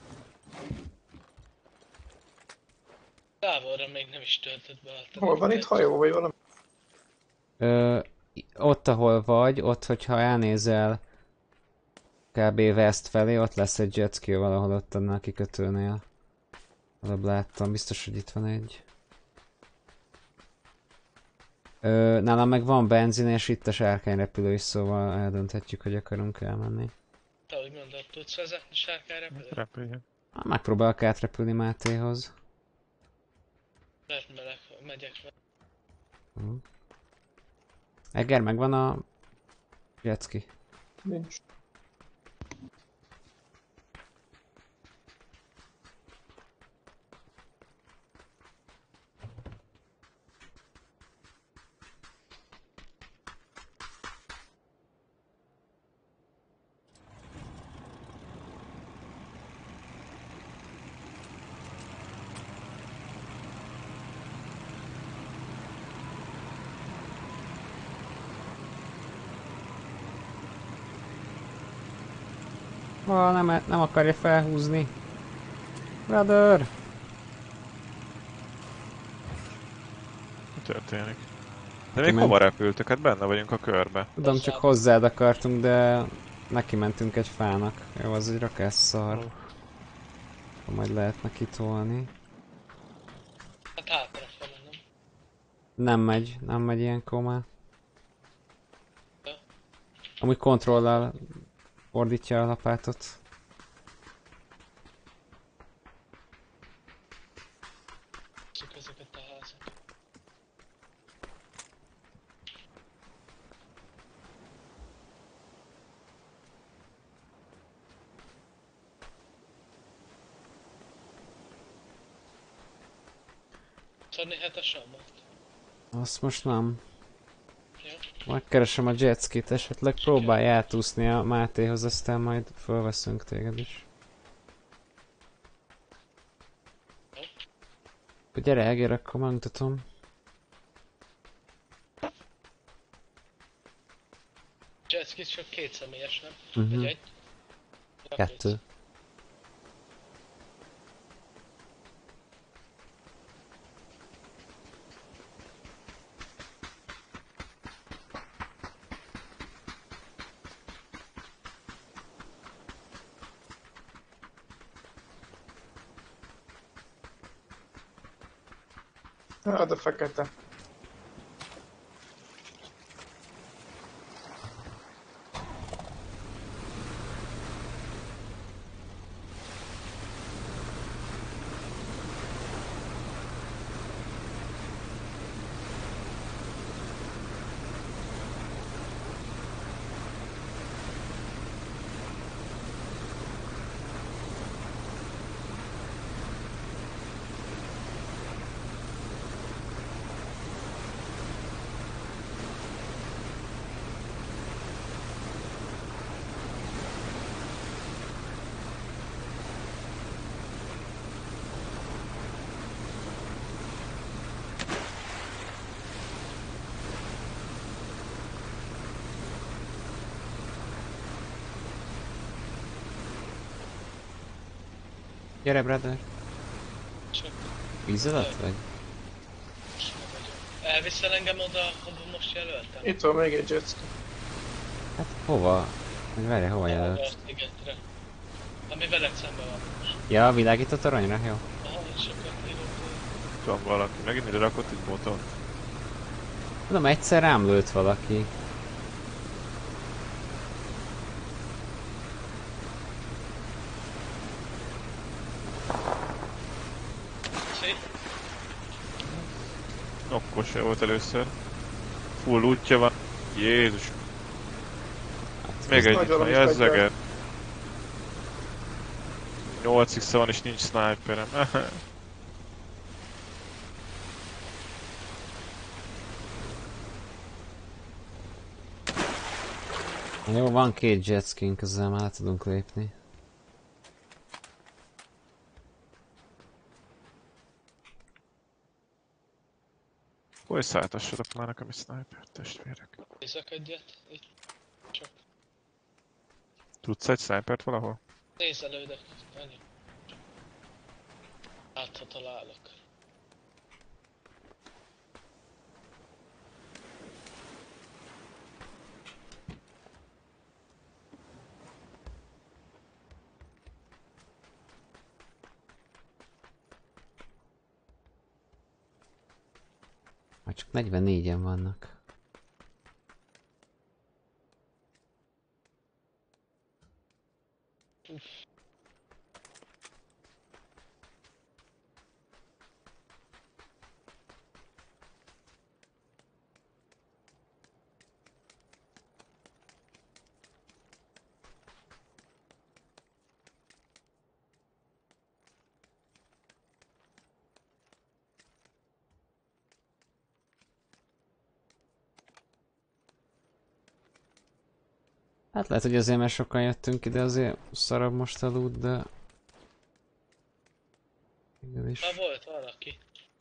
Távolra még nem is töltött be a Hol van itt hajó, vagy valami? Ö, ott, ahol vagy, ott, hogyha elnézel kb. West felé, ott lesz egy jetski valahol ott annál a kikötőnél. Előbb láttam, biztos, hogy itt van egy. Ö, nálam meg van benzin, és itt a sárkányrepülő is, szóval eldönthetjük, hogy akarunk elmenni. Te úgy mondod, tudsz vezetni sárkányra? Repüljön. Há, megpróbálok átrepülni Mátéhoz. Mert meleg, megyek vele. Hm. Egger, megvan a jetski. Nincs. Ah, nem, nem akarja felhúzni. Brother! Mi történik? De még Kiment. hova repültök? Hát benne vagyunk a körbe. Tudom, csak hozzád akartunk, de neki mentünk egy fának. Jó, az egy rakás szar. Oh. Akkor majd lehetne kitolni. Hát hátrafele, nem? Nem megy, nem megy ilyenkor már. Ja. Amúgy kontrollal fordítja a lapátot. Szük ezeket a házak. Szadni hetesommat. Azt most nem. Jó. Megkeresem a jetskit, esetleg próbálj átúszni a Mátéhoz, aztán majd fölveszünk téged is. Jó. Gyere, Egér, akkor megmutatom. Jetski csak két személyes, nem? Mhm. Vagy egy? Ja, Kettő. két. Hát a fekete. Gyere, brother! Csak Víz alatt vagy? most nem vagyok. Elviszel engem oda, ahol most jelöltem? Itt van még egy jetski. Hát hova? Meg várj, hova Arra jelölt? a szigetre. Ami veled szemben van most. Ja, a világított aranyra? Jó. Aha, és akkor írok. Itt van valaki, megint ide rakott egy motor. Tudom, egyszer rám lőtt valaki. Szép. Akkor se volt először. Full útja van. Jézus. Még egy itt nagyon van, is jazzeger. nyolc x van és nincs sniperem. Jó, van két jetskink, ezzel már tudunk lépni. Hogy szálltassatok már nekem egy sniper, testvérek. Nézzek egyet. Itt. Csak. Tudsz egy snipert valahol? Nézelődök. Ennyi. Hát, ha találok. Már csak negyvennégyen vannak. Hát lehet, hogy azért, mert sokan jöttünk ide, azért szarabb most a loot, de... Igenis. Már volt valaki.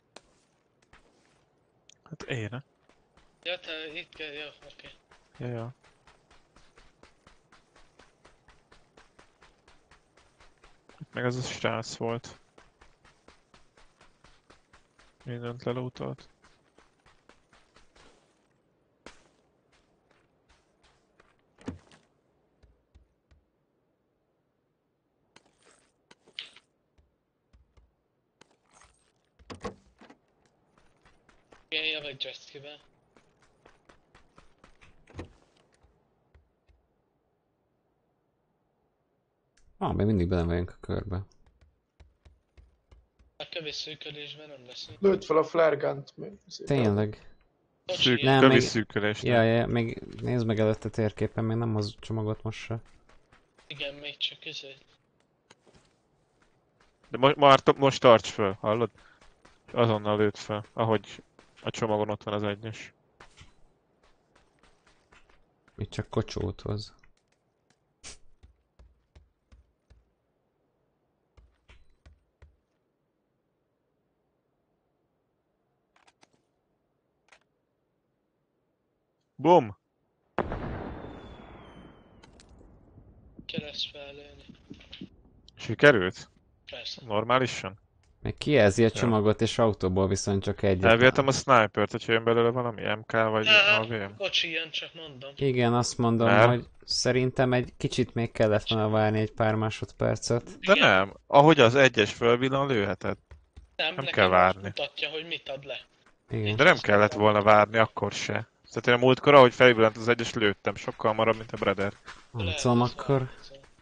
Hát én, ne? Ja, te itt kell, jó, oké. Ja, ja. Itt meg az a srác volt. Mindent lelútolt. Igen, jövök jetskivel. Ah, még mindig bele vagyunk a körbe. A kövés szűkölésben nem leszünk. Lőtt fel a flare gun-t. még szépen. Tényleg. Szűk, Nem, kövi még- szűkölés. Ja, ja, még nézd meg előtte térképen, még nem az csomagot most se. Igen, még csak ezért. De mo már most tarts föl, hallod? Azonnal lőtt fel, ahogy a csomagon ott van az egyes. Itt csak kocsót hoz. Bum! Kell ezt fellőni. Sikerült? Persze. Normálisan? Még kijelzi a Ja. csomagot, és autóból viszont csak egyet. Elvihetem a snipert, hogyha jön belőle valami em ká vagy Ne, á vé em. kocsi jön, csak mondom. Igen, azt mondom, Mert? hogy szerintem egy kicsit még kellett volna várni egy pár másodpercet. De Igen. nem, ahogy az egyes fölvillan, lőheted. Nem, nem nekem kell most várni. mutatja, hogy mit ad le. Igen. De nem kellett volna várni, akkor se. Tehát én a múltkor, ahogy felvillant az egyes, lőttem. Sokkal hamarabb, mint a Brother. Nem Lehet, tudom, az akkor... van.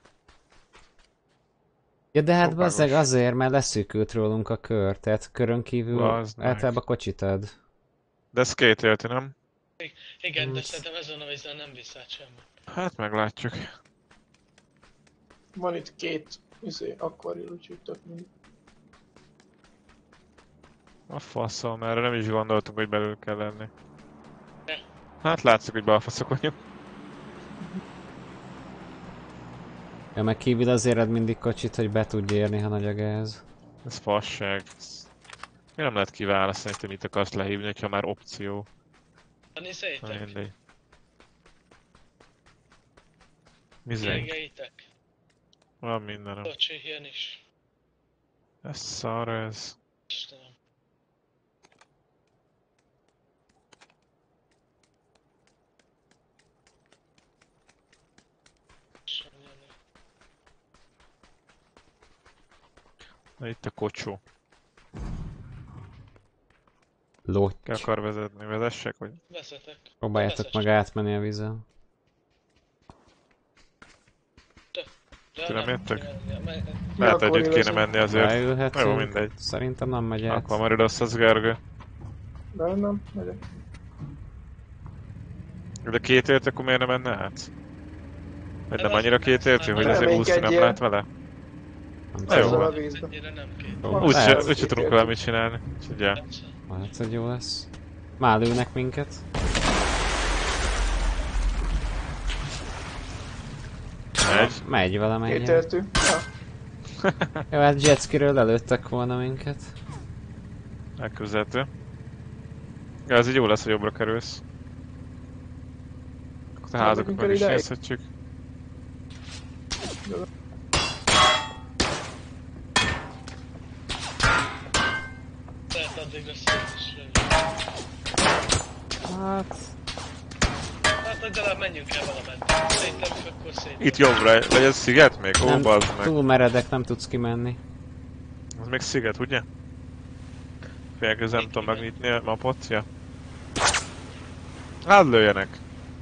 Ja, de hát Próbálós. bazzeg azért, mert leszűkült rólunk a kör, tehát körön kívül Bazd meg. általában kocsit ad. De ez két élti, nem? Igen, de Hát- szerintem ezen a vízen nem visz át semmi. Hát meglátjuk. Van itt két izé, akvaril, úgyhogy tök mindig. A faszom, erre nem is gondoltuk, hogy belül kell lenni. Ne. Hát látszik, hogy balfaszok vagyunk. Ja, meg kívül azért ad mindig kocsit, hogy be tudj érni, ha nagy a gáz. Ez fasság. Mi nem lehet kiválasztani, hogy te mit akarsz lehívni, hogyha már opció. Van Na izétek? mindegy. Mizenk. Jégeitek? Van mindenem. Kocsi, jön is. Ez szar ez. Istenem. Sem jönni. Na itt a kocsó. Lóty. Ki akar vezetni? Vezessek, vagy? Veszetek. Próbáljátok Vezess. meg átmenni a vízen. De Ti nem jöttek? Ja, me- Lehet akkor együtt kéne élvezem. menni azért. Beülhetünk. Jó, mindegy. Szerintem nem megy át. Akkor már rossz az Gergő. De nem, megyek. De két ért, akkor miért nem menne át? Vagy De nem az- annyira két értő, hogy Nem, azért úszni nem reménykedjél. lehet vele? Nem Na jó. tudom. Ezzel a vízbe. Ennyire nem két. Jó, Úgyse, lehet, úgyse tudunk vele mit csinálni. Úgyhogy ja. Persze. lehet, hogy jó lesz. Már lőnek minket. Megy. Megy vele, Két megy. értű. Ja. Jó, hát jetskiről lelőttek volna minket. Elképzelhető. Ja, ez így jó lesz, hogy jobbra kerülsz. Akkor a házakat nekünk meg is ideig. nézhetjük. Lehet addigra szét is lövni. Hát... Hát legalább menjünk el valameddig. Szerintem akkor szét. Itt jobbra, legyen sziget még? Ó, Nem, bazd meg. túl meredek, nem tudsz kimenni. Az még sziget, ugye? Félkez nem tudom megnyitni a mapot, ja. Hát lőjenek.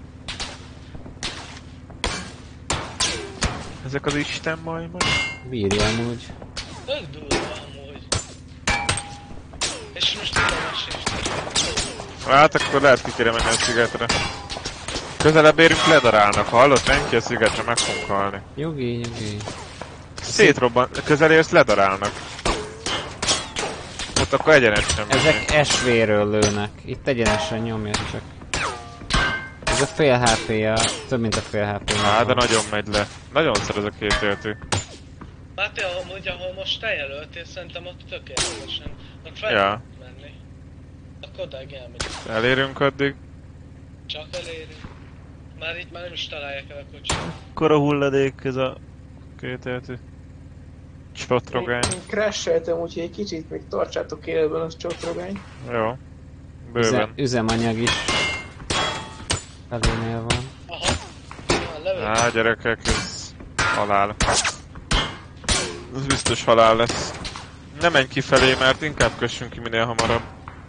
Ezek az Isten majmok? Bírja amúgy. Tök durva amúgy. És most tudom sincs. Hát akkor lehet ki kéne menni a szigetre. Közelebb érünk, ledarálnak, hallott? Menj ki a szigetre, meg fogunk halni. Nyugi, nyugi. Szétrobban, közel érsz, ledarálnak. Ott akkor egyenesen menni. Ezek es vé-ről lőnek. Itt egyenesen nyomja csak. Ez a fél há pé-ja, több mint a fél há pé. Á, de nagyon megy le. Nagyon szar ez a két éltő. Máté, amúgy ahol most te jelöltél, szerintem ott tökéletesen. Ott fel Ja. ja. menni. Akkor odáig elmegyünk. Elérünk addig. Csak elérünk. Már itt már nem is találják el a kocsit. Kora hulladék ez a két éltő. Csotrogány. Én crasheltem, úgyhogy egy kicsit még tartsátok életben az csotrogány. Jó. Üze, Bőven. üzemanyag is. Felénél van. Aha. Már lövök. Á, gyerekek, ez halál. Ez biztos halál lesz. Ne menj kifelé, mert inkább kössünk ki minél hamarabb.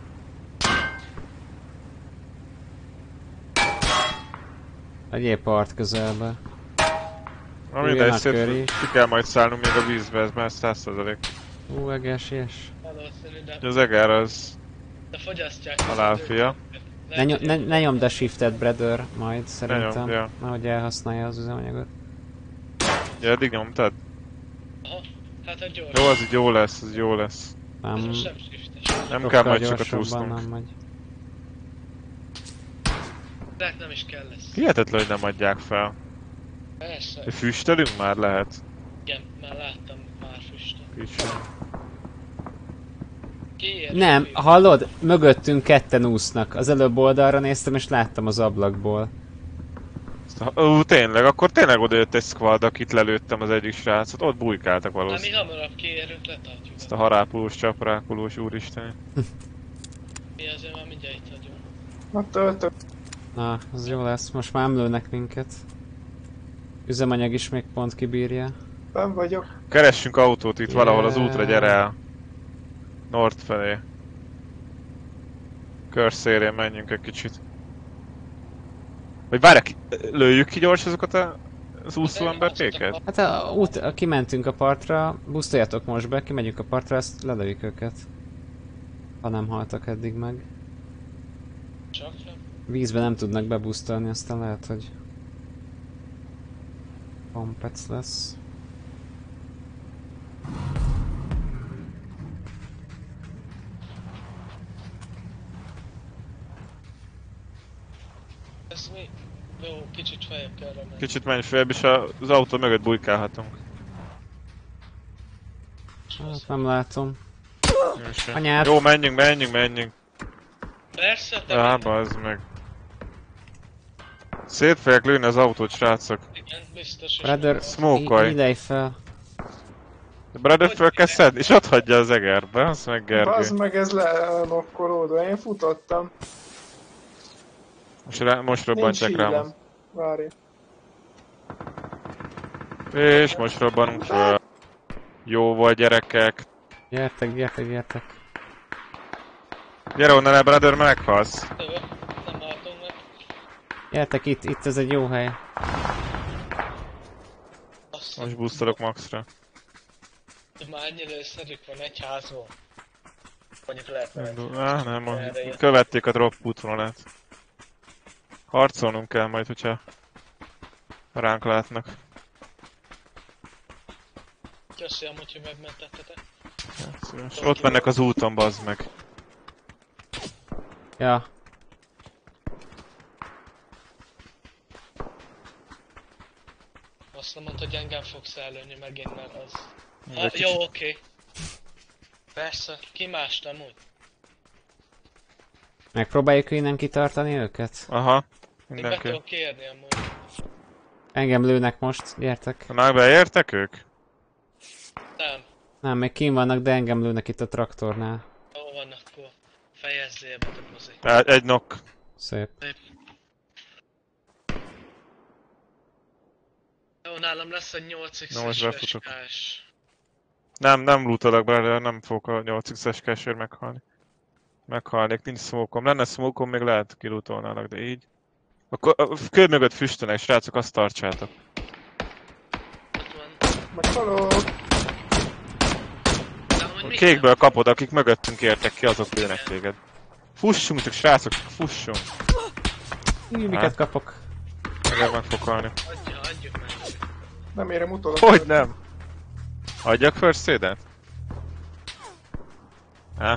Legyél part közelbe. Na Jöjjön mindegy, a szép, kör is. ki kell majd szállnunk még a vízbe, ez már száz százalék. Ú, eges-es. Valószínű, de, Az eger az de fogyasztják. halálfia. Ne, ny- ne, ne nyomd a shiftet, Brother, majd szerintem. nyomd, ja. Nehogy elhasználja az üzemanyagot. Ja, eddig nyomtad? Aha. Hát a gyors. Jó, az így jó lesz, az jó lesz. Ez Nem, most nem shiftes. Nem sokkal kell majd sokat gyorsabban úsznunk. nem megy. De nem is kell lesz. Hihetetlen, hogy nem adják fel. Persze. De füstelünk már lehet. Igen, már láttam már füstöt. Kicsit. Kiér. Nem, hallod? Mögöttünk ketten úsznak. Az előbb oldalra néztem és láttam az ablakból. Ó, tényleg, akkor tényleg odajött egy squad, akit lelőttem az egyik srácot. Ott bujkáltak Már mi valószínűleg. hamarabb kiérünk, letartjuk. Ezt a harápulós, csaprákulós úristen. Mi azért már mindjárt itt vagyunk. Na töltök. Na, az jó lesz. Most már nem lőnek minket. Üzemanyag is még pont kibírja. Ben vagyok. Keressünk autót itt Yeah. valahol az útra, gyere el. Nord felé. Kör szélén menjünk egy kicsit. Vagy várj, ki- lőjük ki gyors azokat a, az úszó emberkéket? Hát a, út, a, kimentünk a partra, busztoljatok most be, kimegyünk a partra, ezt lelőjük őket. Ha nem haltak eddig meg. Csak nem. Vízbe nem tudnak bebusztolni, aztán lehet, hogy... Pompec lesz. Ez mi? Jó, kicsit feljebb kell menni. Kicsit menj feljebb, és az autó mögött bujkálhatunk. Hát nem látom. Jó, se. Anyád! Jó, menjünk, menjünk, menjünk. Persze, de Á, minden- bazd meg. Szét fogják lőni az autót, srácok. igen, biztos. és Brother, meg- Smoke-olj. i- idej fel. De Brother föl kell szedni, és ott hagyja az egerbe, azt meg Gergő. Bazd meg, ez lenokkolódva, én futottam. Most, rá, most Nincs robbantják rám. hílem. Várj. És most robbanunk föl. Jó volt, gyerekek. Gyertek, gyertek, gyertek. Gyere onnan el, Brother, meghalsz. Ö, Nem látom meg. Gyertek itt, itt ez egy jó hely. Azt Most boostolok maxra. már annyi lőszerük van egy házban. Mondjuk lehet menni. Á, nem, most követték a drop útvonalát. Harcolnunk kell majd, hogyha ránk látnak. Köszi amúgy, hogy megmentettetek. És ott mennek az úton, bazd meg. Ja, Azt nem mondta, hogy engem fogsz előni megint, mert az... Egy Ah, kicsit- jó, oké. Persze, ki más nem úgy. megpróbáljuk innen kitartani őket? Aha, Én be mindenki. tudom kérni amúgy. Engem lőnek most, gyertek. Már beértek ők? Nem, Nem, még kín vannak, de engem lőnek itt a traktornál. hol vannak akkor? Fejezzél be, te mozi. Egy, egy knock. Szép. Jó, nálam lesz egy nyolc Na, most x-es befutok. es. Nem, nem lootolok be, nem fogok a nyolc x-es cashért meghalni. Meghalnék, nincs smoke-om. Lenne smoke-om, még lehet kilootolnának, de így. Akkor a kő mögött füstölnek, srácok, azt tartsátok. Ott van. Meghalok. De amúgy A mit kékből kapod, akik mögöttünk értek ki, azok lőnek téged. Fussunk, csak srácok, fussunk! Hű, miket kapok? Meg meg fog halni. nem? Adja, adjuk meg. Nem érem utolak. Hogy nem? Adjak first aid-et? Há?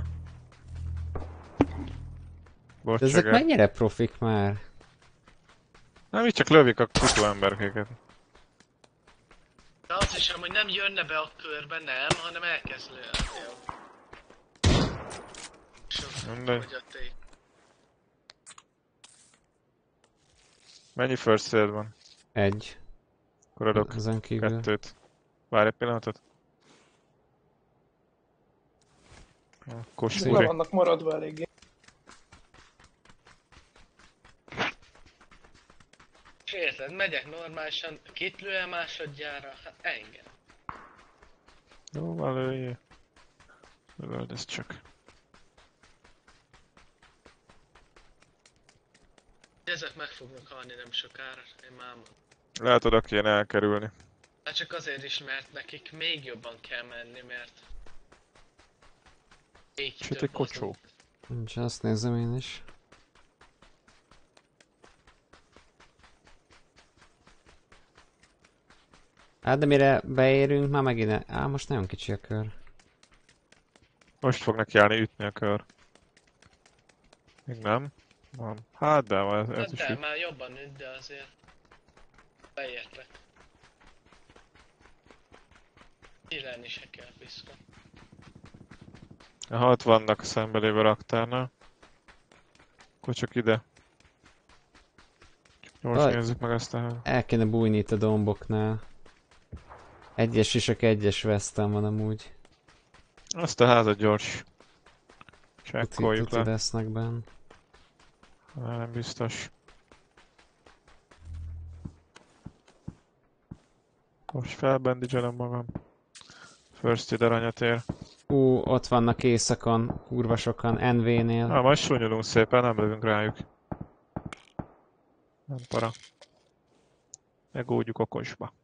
Bocs, De ezek Seger. mennyire profik már? Nem, így csak lövik a kutu emberkéket. De az is amúgy nem jönne be a körbe, nem, hanem elkezd lőni. Jó. Sok Mindegy. fogyaték. Mennyi first aid van? Egy. Akkor adok Ezen kívül. kettőt. Várj egy pillanatot. Le Kosúri. vannak maradva eléggé. És érted, megyek normálisan, kit lője másodjára? Hát engem. Jó, van lőjé. Lövöld ezt csak. Ezek meg fognak halni nem sokára, én már mondom. Lehet oda kéne elkerülni. Hát csak azért is, mert nekik még jobban kell menni, mert... Még És itt több egy kocsó. az- Nincs, azt nézem én is. Hát de mire beérünk, már megint... Á, most nagyon kicsi a kör. Most fog neki állni ütni a kör. Még nem? Van. Hát de van, ez, ez Hát is de, üt. már jobban nőtt, de azért... Beértek. Illeni se kell, piszka. Ha ott vannak a szembelévő raktárnál. Akkor csak ide. Csak Most Vaj. nézzük meg ezt a... El kéne bújni itt a domboknál. Egyes is, egyes vesztem van amúgy. Azt a házat gyors. Tuti, Csekkoljuk tuti le. lesznek benn. Már nem biztos. Most felbendizselem magam. First ide aranyat ér. Ú, ott vannak éjszakon, kurva sokan, en vé-nél. Na, majd súnyolunk szépen, nem lövünk rájuk. Nem para. Megódjuk a kosba.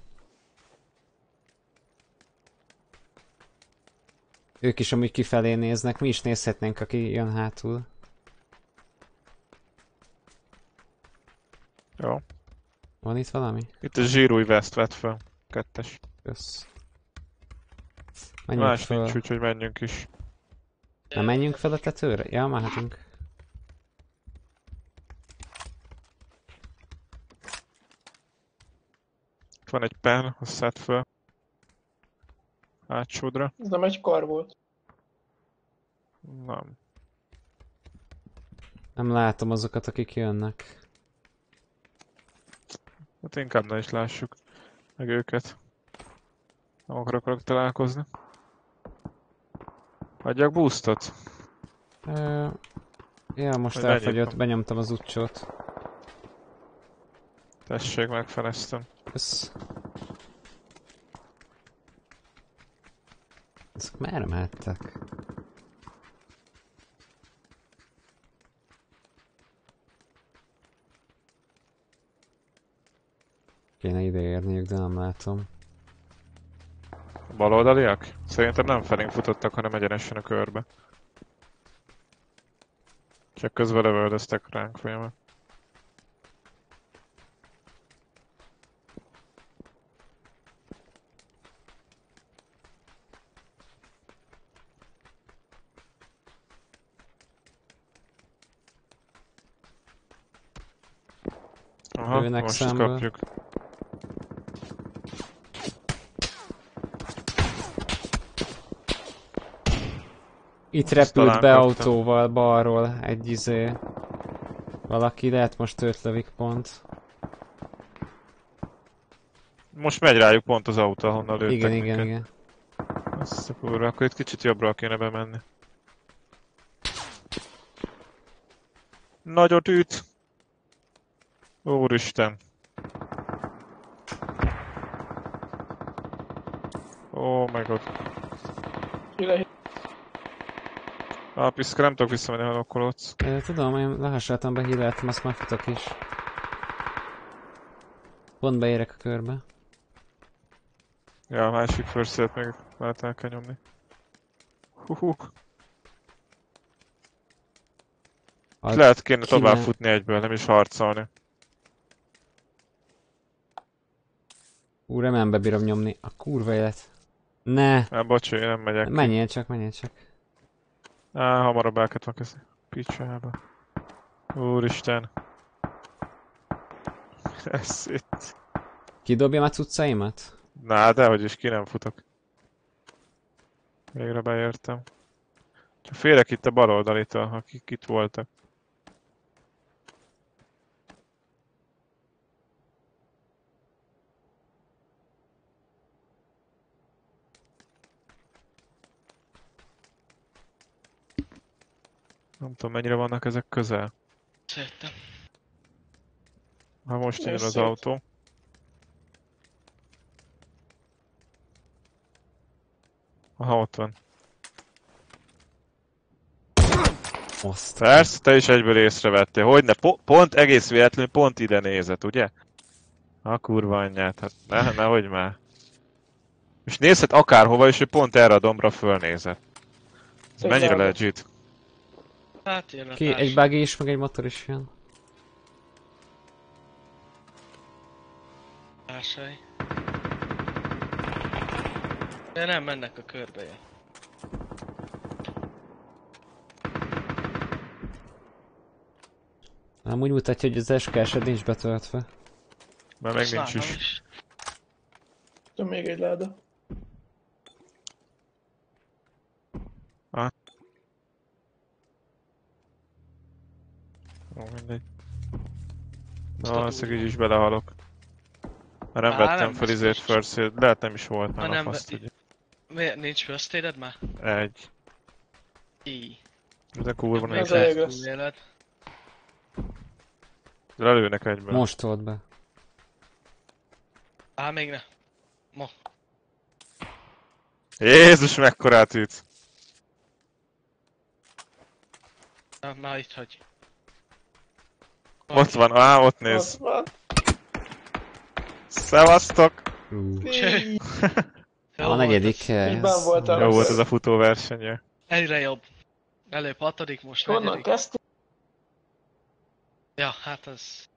Ők is amúgy kifelé néznek, mi is nézhetnénk, aki jön hátul. Jó. Van itt valami? Itt a zsírúj veszt vett fel. Kettes. Kösz. Menjünk Más föl. nincs, úgyhogy menjünk is. Na menjünk fel a tetőre? Ja, mehetünk. Itt van egy pen, azt szed föl. Hátsódra. Ez nem egy kar volt. Nem. Nem látom azokat, akik jönnek. Hát inkább ne is lássuk meg őket. Nem akarok találkozni. Adjak boostot? Ö... Ja, most Hogy elfogyott, benyitnom. benyomtam az utcsót. Tessék, megfeleztem. Kösz. Ezek merre mehettek? Kéne ideérniük, de nem látom. Baloldaliak? Szerintem nem felénk futottak, hanem egyenesen a körbe. Csak közben lövöldöztek ránk folyamat. Aha, Jönnek most szemből. kapjuk. Itt Azt repült talán be kaptam. autóval balról egy izé. Valaki, lehet most őt lövik pont. Most megy rájuk pont az autó, ahonnan lőttek Igen, minket. igen, igen. Azt a kurva, akkor itt kicsit jobbra kéne bemenni. Nagyot üt! Úristen! Oh my god. Ide, Ah, piszka, nem tudok visszamenni, ha okkolódsz. Ö, tudom, én lehasonlítom, behíleltem, azt már futok is. Pont beérek a körbe. Ja, a másik first még lehet el kell nyomni. Huhu. A Lehet kéne kine- tovább futni egyből, nem is harcolni. Ú, remélem bebírom nyomni. A kurva élet. Ne! Nem, bocs, én nem megyek. Menjél csak, menjél csak. Á, hamarabb el kellett volna kezdeni. Picsába. Úristen. Ez itt. Kidobjam a cuccaimat? Na, dehogy is, ki nem futok. Végre beértem. Csak félek itt a bal oldalitól, akik itt voltak. Nem tudom, mennyire vannak ezek közel. Szerintem. Ha most jön Ez az szép. autó. Aha, ott van. Azt. Persze, te is egyből észrevettél. Hogyne, po- pont egész véletlenül pont ide nézett, ugye? A kurva anyját, hát ne, nehogy már. És nézhet akárhova, és ő pont erre a dombra fölnézett. Ez Szép mennyire drága. legit? Hát jön a Ki, társ. egy buggy is, meg egy motor is jön. társai. De nem mennek a körbe jön. Nem úgy mutatja, hogy az es ká es-ed nincs betöltve. Mert meg Azt nincs látom is. Jön még egy láda. Ó, mindegy. Azt Na, a ezt így durva. is belehalok. Mert nem Á, vettem nem, fel azt izét most- first aid. Lehet nem is volt Ha nála nem faszt, ve- hogy Miért nincs first aid-ed már? egy. Í. De kurva Még Ez nem. elég lehet lesz. túléled. Lelőnek egyből. Most volt be. Á, még ne. Ma. Jézus, mekkorát ütsz! Na, már itt hagy. Ott van, á, ott Ott néz. van. Ú, Szevasztok! Cső. Jó a volt negyedik ez. hely. Miben az- voltál? Jó volt ez a futóversenye. Egyre jobb. Előbb hatodik, most Honnan negyedik. kezdtél? Ja, hát az...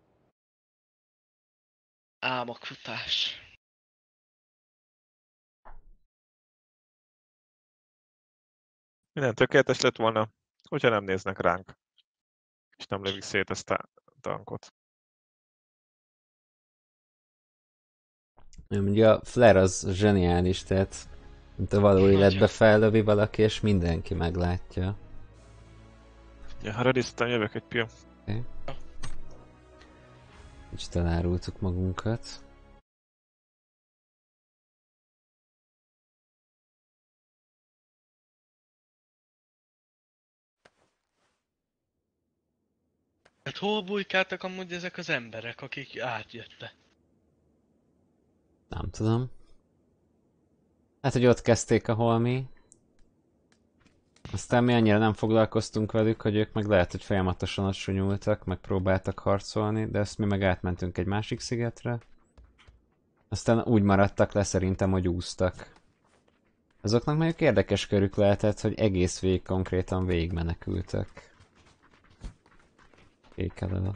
Álmokfutás. Minden tökéletes lett volna, hogyha nem néznek ránk. És nem lövik szét ezt a tankot. Ugye a flare az zseniális, tehát mint a való Nagyon. életbe fellövi valaki, és mindenki meglátja. Ja, ha rediztem, jövök egy pill. Kicsit elárultuk magunkat. Hát hol bujkáltak amúgy ezek az emberek, akik átjöttek? Nem tudom. Hát, hogy ott kezdték, ahol mi. Aztán mi annyira nem foglalkoztunk velük, hogy ők meg lehet, hogy folyamatosan ott sunyultak, meg próbáltak harcolni, de ezt mi meg átmentünk egy másik szigetre. Aztán úgy maradtak le szerintem, hogy úsztak. Azoknak mondjuk érdekes körük lehetett, hogy egész végig konkrétan végigmenekültek. Kék elől.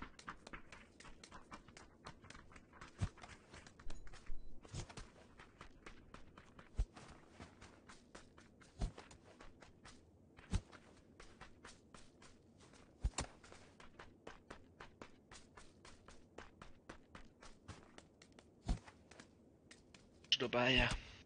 És dobálja.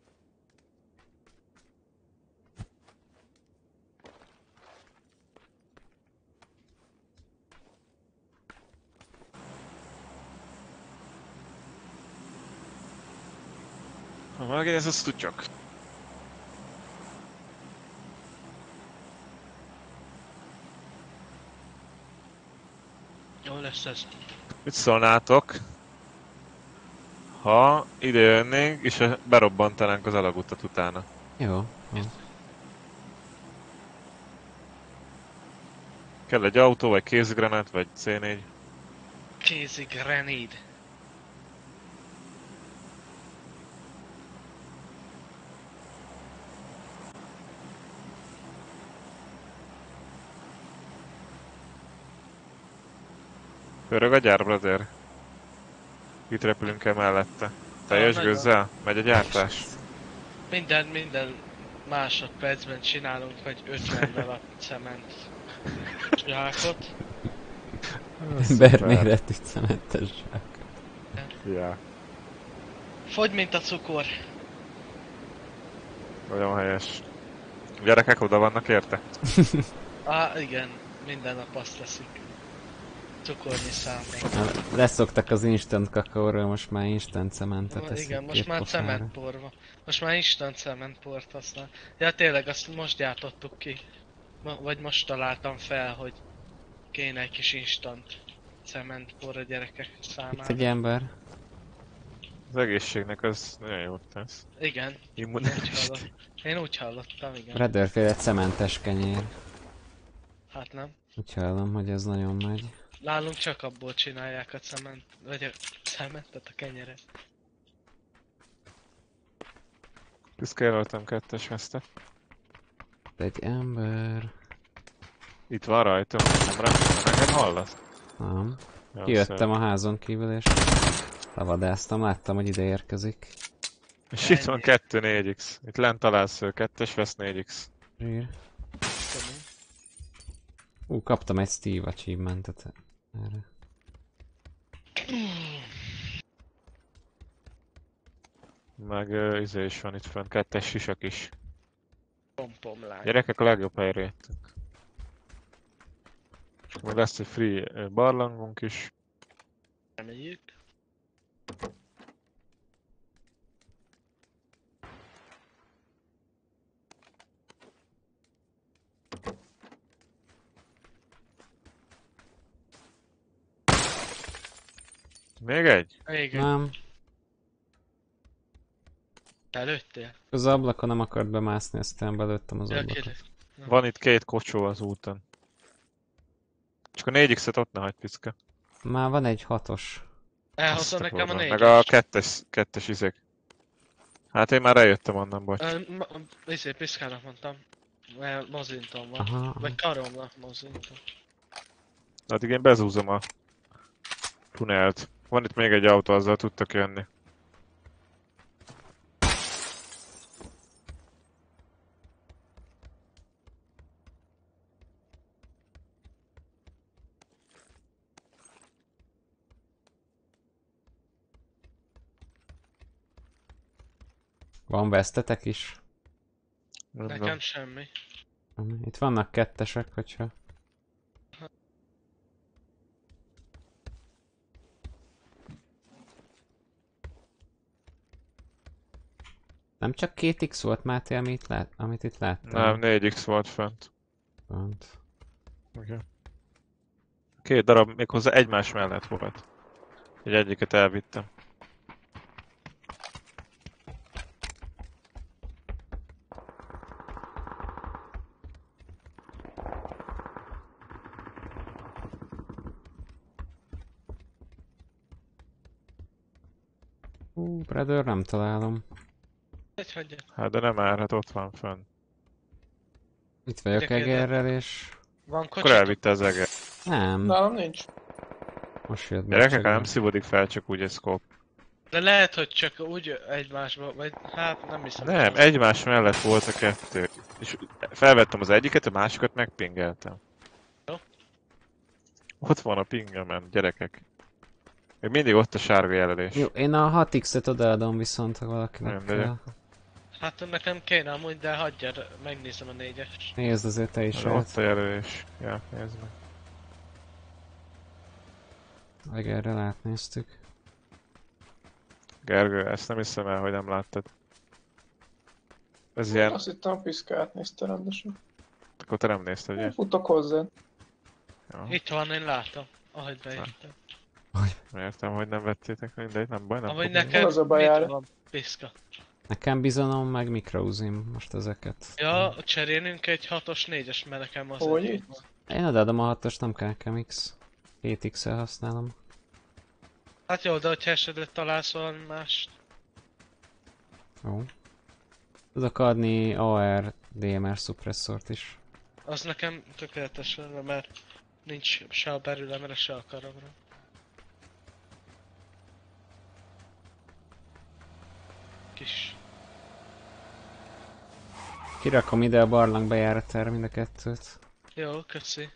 Ha megint ez a sztutyok. Jó lesz ez. Mit szólnátok, ha ide jönnénk, és berobbantanánk az alagutat utána? Jó. jó. Kell egy autó, vagy kézgranát, vagy cé négy. Kézi grenade. Pörög a gyár, brother. Itt repülünk el mellette. Teljes Ah, gőzzel? Megy a gyártás. Minden, minden másodpercben csinálunk vagy ötven darab cement zsákot. Emberméretű szementes zsák. Ja, Fogy, mint a cukor. nagyon helyes. Gyerekek oda vannak érte? Á, igen, minden nap azt teszik. Cukorni számít. Na, leszoktak az instant kakaóról, most már instant cementet eszik. Igen, most két már pofára. cementpor van. Most már instant cementport használ. Ja tényleg, azt most gyártottuk ki. Ma, vagy most találtam fel, hogy kéne egy kis instant cementpor a gyerekek Itt számára. egy ember. Az egészségnek az nagyon jót tesz. Igen, én úgy, Immunitás. hallott, én úgy hallottam, igen. Redőrféle cementes kenyér. Hát nem. Úgy hallom, hogy ez nagyon megy. Nálunk csak abból csinálják a cement, vagy a cementet, a kenyeret. Piszkáloltam kettes veszte. Itt egy ember. Itt van rajta, nem rám, engem hallasz? Nem. Ja, Kijöttem a házon kívül és levadáztam, láttam, hogy ide érkezik. És itt van kettő négy x. Itt lent találsz ő, kettes vesz négy x. Zsír. Tudom. Ú, kaptam egy Steve achievementet erre. Meg uh, izé is van itt fönn, kettes sisak is. Pompomlány. Gyerekek, a legjobb helyre jöttünk. És meg lesz egy free uh, barlangunk is. Reméljük. Még egy? Még egy. Nem. Előttél? Az ablakon nem akart bemászni, aztán belőttem az Ja, ablakot. kérlek. Van itt két kocsó az úton. Csak a négy X-et ott ne hagy, piszka. Már van egy hatos. Elhozom Azt a nekem a kurva. négyes. Meg a kettes, kettes izék. Hát én már eljöttem onnan, bocs. Ö, ma- Izé, piszkának mondtam. Mert mozintom van. Aha. Vagy karomnak mozintom. Addig én bezúzom a tunelt. Van itt még egy autó, azzal tudtak jönni. Van vesztetek is? Nekem semmi. Itt vannak kettesek, hogyha... Nem csak két X volt, Máté, amit, lát, amit itt láttál? Nem, négy X volt fent. Pont. Okay. Két darab méghozzá egymás mellett volt. Egy egyiket elvittem. Hú, Predator nem találom. Egy hagyja. Hát de nem már, hát ott van fönn. Itt vagyok Megyek Egerrel, és... Van Akkor kocsitok? elvitte az eget. Nem, Nálam nincs. most jött be. Gyerekek, csak nem szívódik fel csak úgy egy scope. De lehet, hogy csak úgy egymásba, vagy hát nem hiszem. Nem, hogy- egymás mellett volt a kettő. És felvettem az egyiket, a másikat megpingeltem. Jó. Ott van a pingelmen, gyerekek. Még mindig ott a sárga jelölés. Jó, én a hat X-et odaadom viszont, ha valakinek Nem, de- kell. Hát nekem kéne amúgy, de hagyjad, megnézem a négyes. Nézd azért te is Az el. ott a jelölés. Ja, nézd meg. Egerrel átnéztük. Gergő, ezt nem hiszem el, hogy nem láttad. Ez ilyen... Azt hittem a piszkát nézte rendesen. Akkor te nem nézted, ugye? Én futok hozzá. Ja, Itt van, én látom. Ahogy bejöttem. értem, hogy nem vettétek, mindegy, nem baj, nem Amúgy probléma. neked Az a baj, mit Ára. van, piszka? Nekem bizonom, meg mikrouzim most ezeket. Ja, cserélünk egy hatos négyes, mert nekem az Hogy egy itt? van. Én odaadom a hatos, nem kell nekem X. két X-el használom. Hát jó, de hogyha esetleg találsz valami mást. Jó. Tudok adni A R D M R suppressort is. Az nekem tökéletes lenne, mert nincs se a berülemre, se a karomra. Kis. Kirakom ide a barlang bejáratára mind a kettőt. Jó, köszi.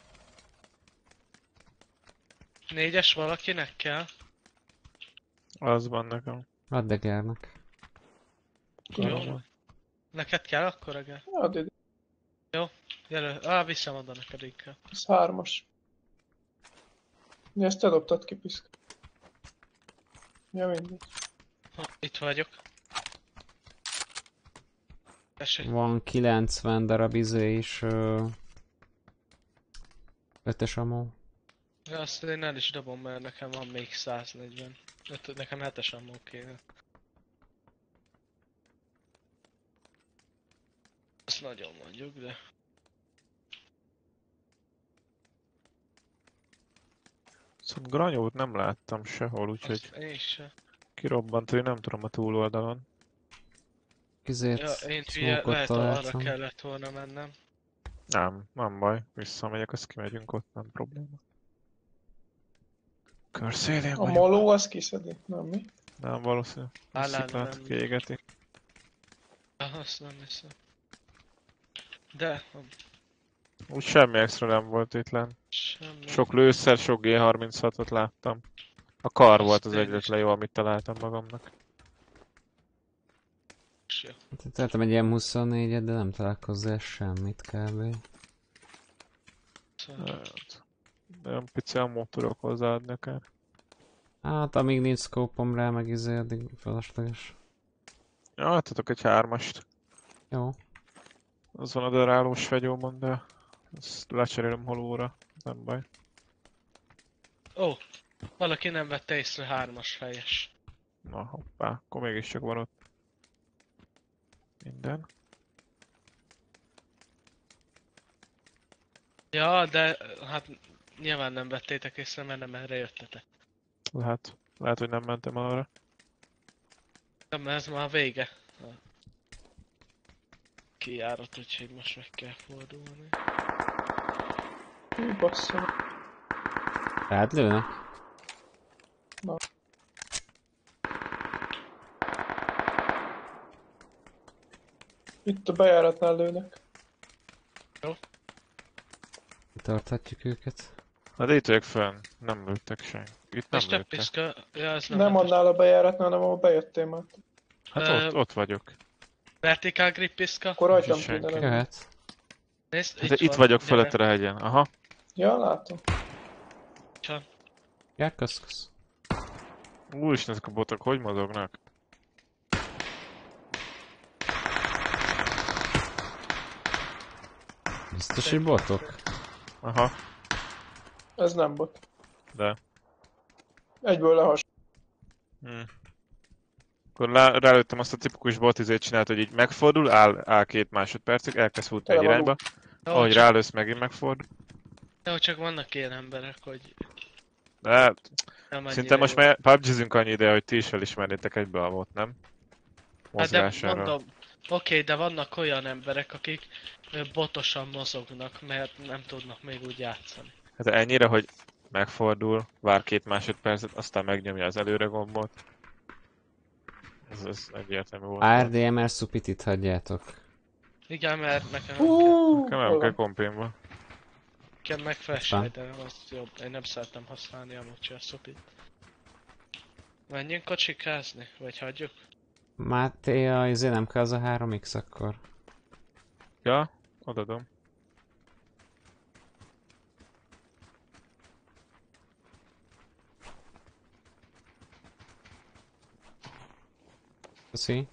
Négyes valakinek kell? Az van nekem. Add Egernek. Jó. Neked kell akkor, Eger? Add ide. Jelöl. Á, viszem oda neked inkább. Ez hármas. Ja, ezt te dobtad ki, piszka. Ja, mindegy. Ha, itt vagyok. Tessék. Van kilencven darab izé is. Ö... ötös ammo. Ja, azt én el is dobom, mert nekem van még száznegyven. Öt- Nekem hetes ammó kéne. Azt nagyon mondjuk, de... Szóval granyót nem láttam sehol, úgyhogy Azt én se. kirobbantani nem tudom a túloldalon. Kizért Ja, én hülye, smoke-ot lehet arra találtam. kellett volna mennem. Nem, nem baj. Visszamegyek, azt kimegyünk ott, nem probléma. Körszélén A vagyok. moló az kiszedi, nem mi? Nem valószínű. A Állán sziklát nem. kiégeti. Ah, azt nem hiszem. De, Úgy semmi extra nem volt itt lenn. semmi. Sok lőszer, sok G harminchatot láttam. A kar Az volt az tényleg. egyetlen jó, amit találtam magamnak. Jó. Tettem egy M huszonnégyet, de nem találok hozzá semmit kb. Szóval, Hát, nagyon pici ammót tudok hozzáadni akár. Hát amíg nincs scope-om rá, meg izé, addig felesleges. Ja, adhatok egy hármast. Jó. Az van a darálós fegyómon, de ezt lecserélem holóra. Nem baj. Ó, valaki nem vette észre hármas fejes. Na hoppá, akkor mégiscsak van ott. Minden. Ja, de hát nyilván nem vettétek észre, mert nem erre jöttetek. Lehet, lehet, hogy nem mentem arra. Nem, ez már a vége. A kijárat, úgyhogy most meg kell fordulni. Hú, bassza. Rád lőnek? Itt a bejáratnál lőnek. Tarthatjuk őket. Hát itt vagyok fönn, nem lőttek senki. Itt nem És több lőttek. piszka... Ja, ez nem, Nem nem annál a bejáratnál, hanem ahol bejöttél már. Hát Ö, ott, ott vagyok. Vertical grip piszka. Akkor rajtam Nincs kéne senki. lenni. Jöhet. Nézd, Hát itt van, vagyok gyere. fölötted a hegyen. Aha. Ja, látom. Csak. Ja, kösz, kösz. Úristen, ezek a botok hogy mozognak? Biztos, hogy botok? Aha, Ez nem bot. de. Egyből lehas. Hm. Akkor lá, rálőttem azt a tipikus bot izét csinált, hogy így megfordul, áll, áll két másodpercig, elkezd futni Tele egy van irányba. Jó, Ahogy csak, rálősz, megint megfordul. jó, csak vannak ilyen emberek, hogy De nem szinte annyira most jó. már pubgizünk annyi ide, hogy ti is felismernétek egybe a bot, nem? Hát de Mozgására. mondom, oké, de vannak olyan emberek, akik ö, botosan mozognak, mert nem tudnak még úgy játszani. Hát ennyire, hogy megfordul, vár két másodpercet, aztán megnyomja az előre gombot. Ez, ez egyértelmű volt. á dé em er szupit itt hagyjátok. Igen, mert nekem nem kell, Hú, Nekem nem hol kell van? kompénba. kell meg flashlight, de az jobb. Én nem szeretem használni amúgy a szopit. Menjünk kocsikázni? Vagy hagyjuk? Máté, a izé nem kell az a három iksz akkor. Ja, odadom. Köszi.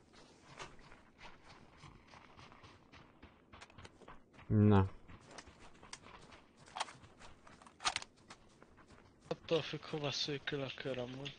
Na, Attól függ, hova szűkül a kör amúgy.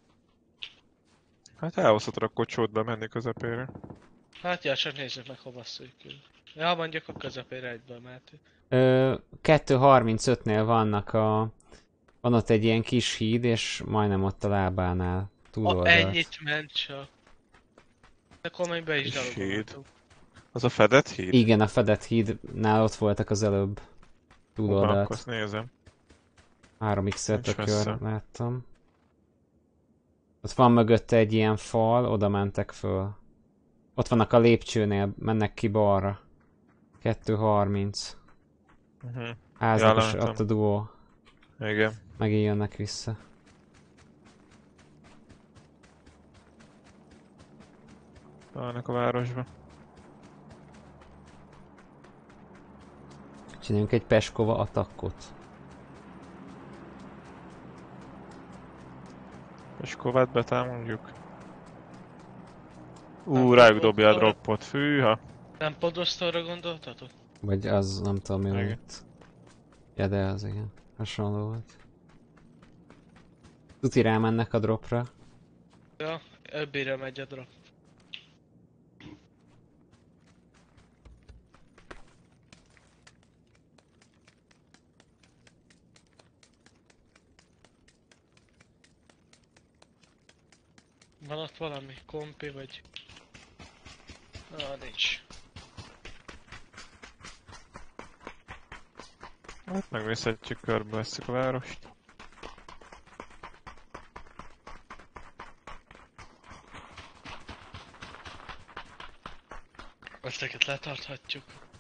Hát elhozhatod a kocsódba menni közepére. Hát ja, csak nézzük meg hova szűkül. Ja, mondjuk a közepére egyből mehetünk. Ö, kettő harmincötnél vannak a... Van ott egy ilyen kis híd, és majdnem ott a lábánál. A, Túloldalt. ennyit ment csak. De akkor menj be is Kis híd. dalogolhatunk. Az a fedett híd? Igen, a fedett hídnál ott voltak az előbb. Hú, van, Túloldalt. akkor azt nézem. három iksz-et Nincs a messze. kör, láttam. Ott van mögötte egy ilyen fal, oda mentek föl. Ott vannak a lépcsőnél, mennek ki balra. kettő harminc. Uh-huh. Házlagos Ja, látom. ott a duó. Igen. Megint jönnek vissza. Vannak a városba. Csináljunk egy Peskova attackot. És Kovát betámadjuk. Nem Ú, rájuk tudom, dobja a arra- droppot. Fűha. Nem podosztóra gondoltatok? Vagy az, nem tudom mi van Igen. itt. Ja, de az igen. Hasonló volt. Tuti rámennek a dropra. Ja, öbbire megy a drop. Van ott valami kompi vagy... Ah, nincs. Hát megvészhetjük, körbe veszük a várost. Ezeket letarthatjuk.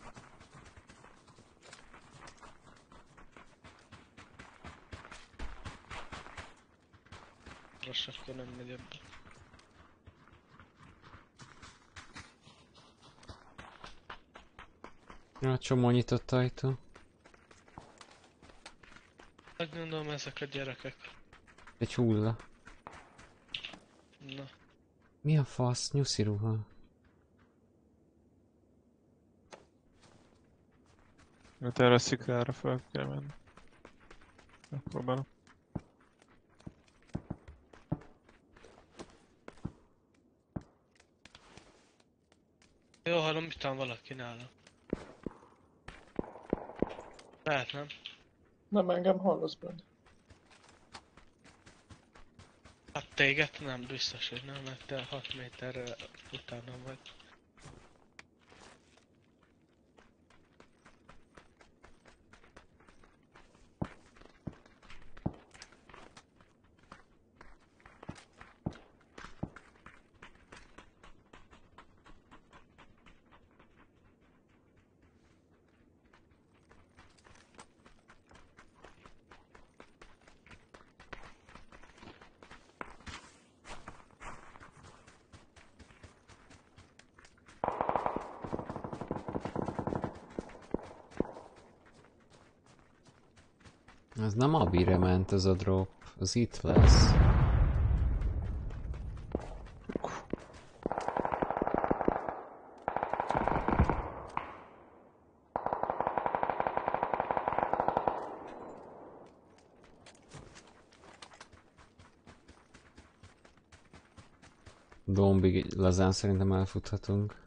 Most akkor nem megy ebbe. Ja, csomó nyitott ajtó. Hát gondolom ezek a gyerekek. Egy hulla. Na. Mi a fasz? Nyuszi ruha. Hát erre a sziklára fel kell menni. Megpróbálom. Jó, hallom, itt van valaki nálam. Lehet nem? Nem, engem hallasz benne. Hát téged nem biztos, hogy nem, mert te hat méterre utánam vagy. Ez nem Abire ment ez a drop, az itt lesz. Dombig lazán szerintem elfuthatunk.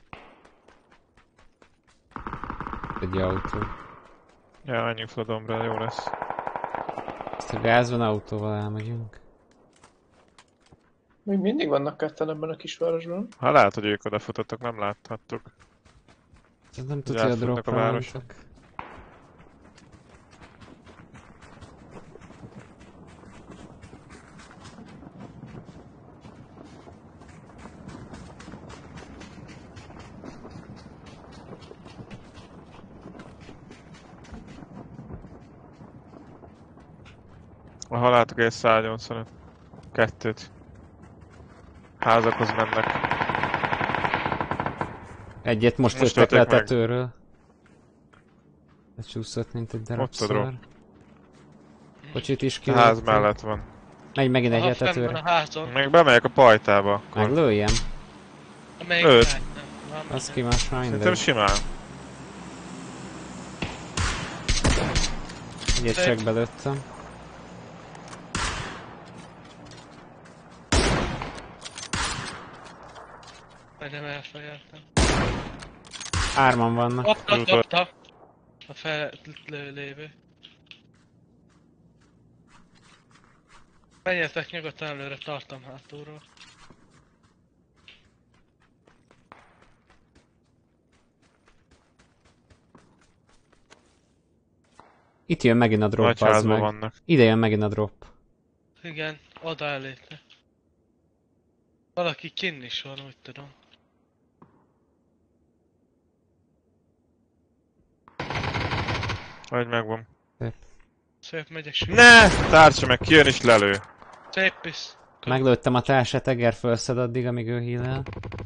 Egy autó. Ja, menjünk fel a dombra, jó lesz. Ezt a gázban autóval elmegyünk. Még mindig vannak ketten ebben a kisvárosban. Ha lehet, hogy ők odafutottak, nem láthattuk. Nem tudja, a átfutnak a dropra városon. mentek. Ha látok egy száznyolcvanöt. Kettőt. Házakhoz mennek. Egyet most, Most jöttek le a ölték meg. tetőről. Lecsúszott, mint egy darab Ott a drop. szar. Kocsit is A ház kilőttem. mellett van. Megy megint egy Aha, a fenn van tetőre. a házon. Még bemegyek a pajtába akkor. Meglőjem? Amelyik Öt. lány, nem. Van Az minden. ki más már Szerintem mindegy. simán. Egyet csak belőttem. Majdnem elfejeltem. Hárman vannak. Kapta, Tudod. kapta! A fel lő lévő. Menjetek nyugodtan előre, tartom hátulról. Itt jön megint a drop, Nagy az házban meg. vannak. Ide jön megint a drop. Igen, oda eléte. Valaki kinn is van, úgy tudom. Vagy megvan. Szép megyek sűrű. Ne! Tárcsa meg, kijön és lelő. Szép pisz. Meglőttem a társát, Eger felszed addig, amíg ő heal-el.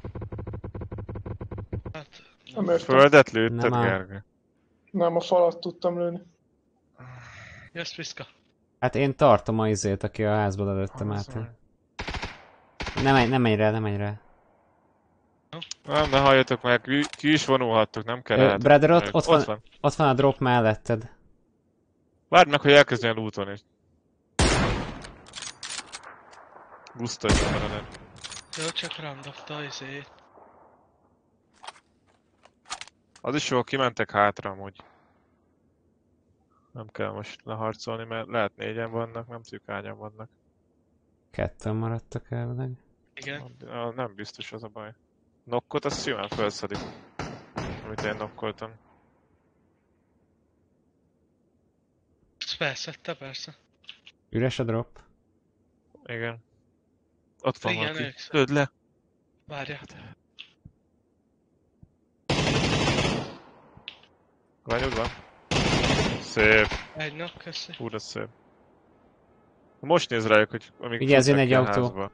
Hát, Nem értem. Földet lőtted, Nem áll. Gergő. Nem, a falat tudtam lőni. jössz piszka. Hát én tartom a izét, aki a házból előttem át. Nem menj, nem menj rá, nem menj rá. Nem, de halljatok meg, ki, ki is vonulhattok, nem kell Ö, lehet. brother, ott, ott, van, ott van. ott van a drop melletted. Várd meg, hogy elkezdjen lootolni. Gusztolj maradni. Jó, csak rám dobta izét. Az is jó, kimentek hátra amúgy. Nem kell most leharcolni, mert lehet négyen vannak, nem tudjuk hányan vannak. Ketten maradtak elvileg. Igen. Ah, nem biztos az a baj. Nokkot azt simán felszedik. Amit én nokkoltam. Ezt felszedte persze. Üres a drop. Igen. Ott van Igen, valaki. ők szed- Lőd le! Várjál. Lányod van? Szép. Egy nap, köszi. Hú, de szép. Most néz rájuk, hogy amíg Vigyázz, jön futnak egy ki a autó. házba.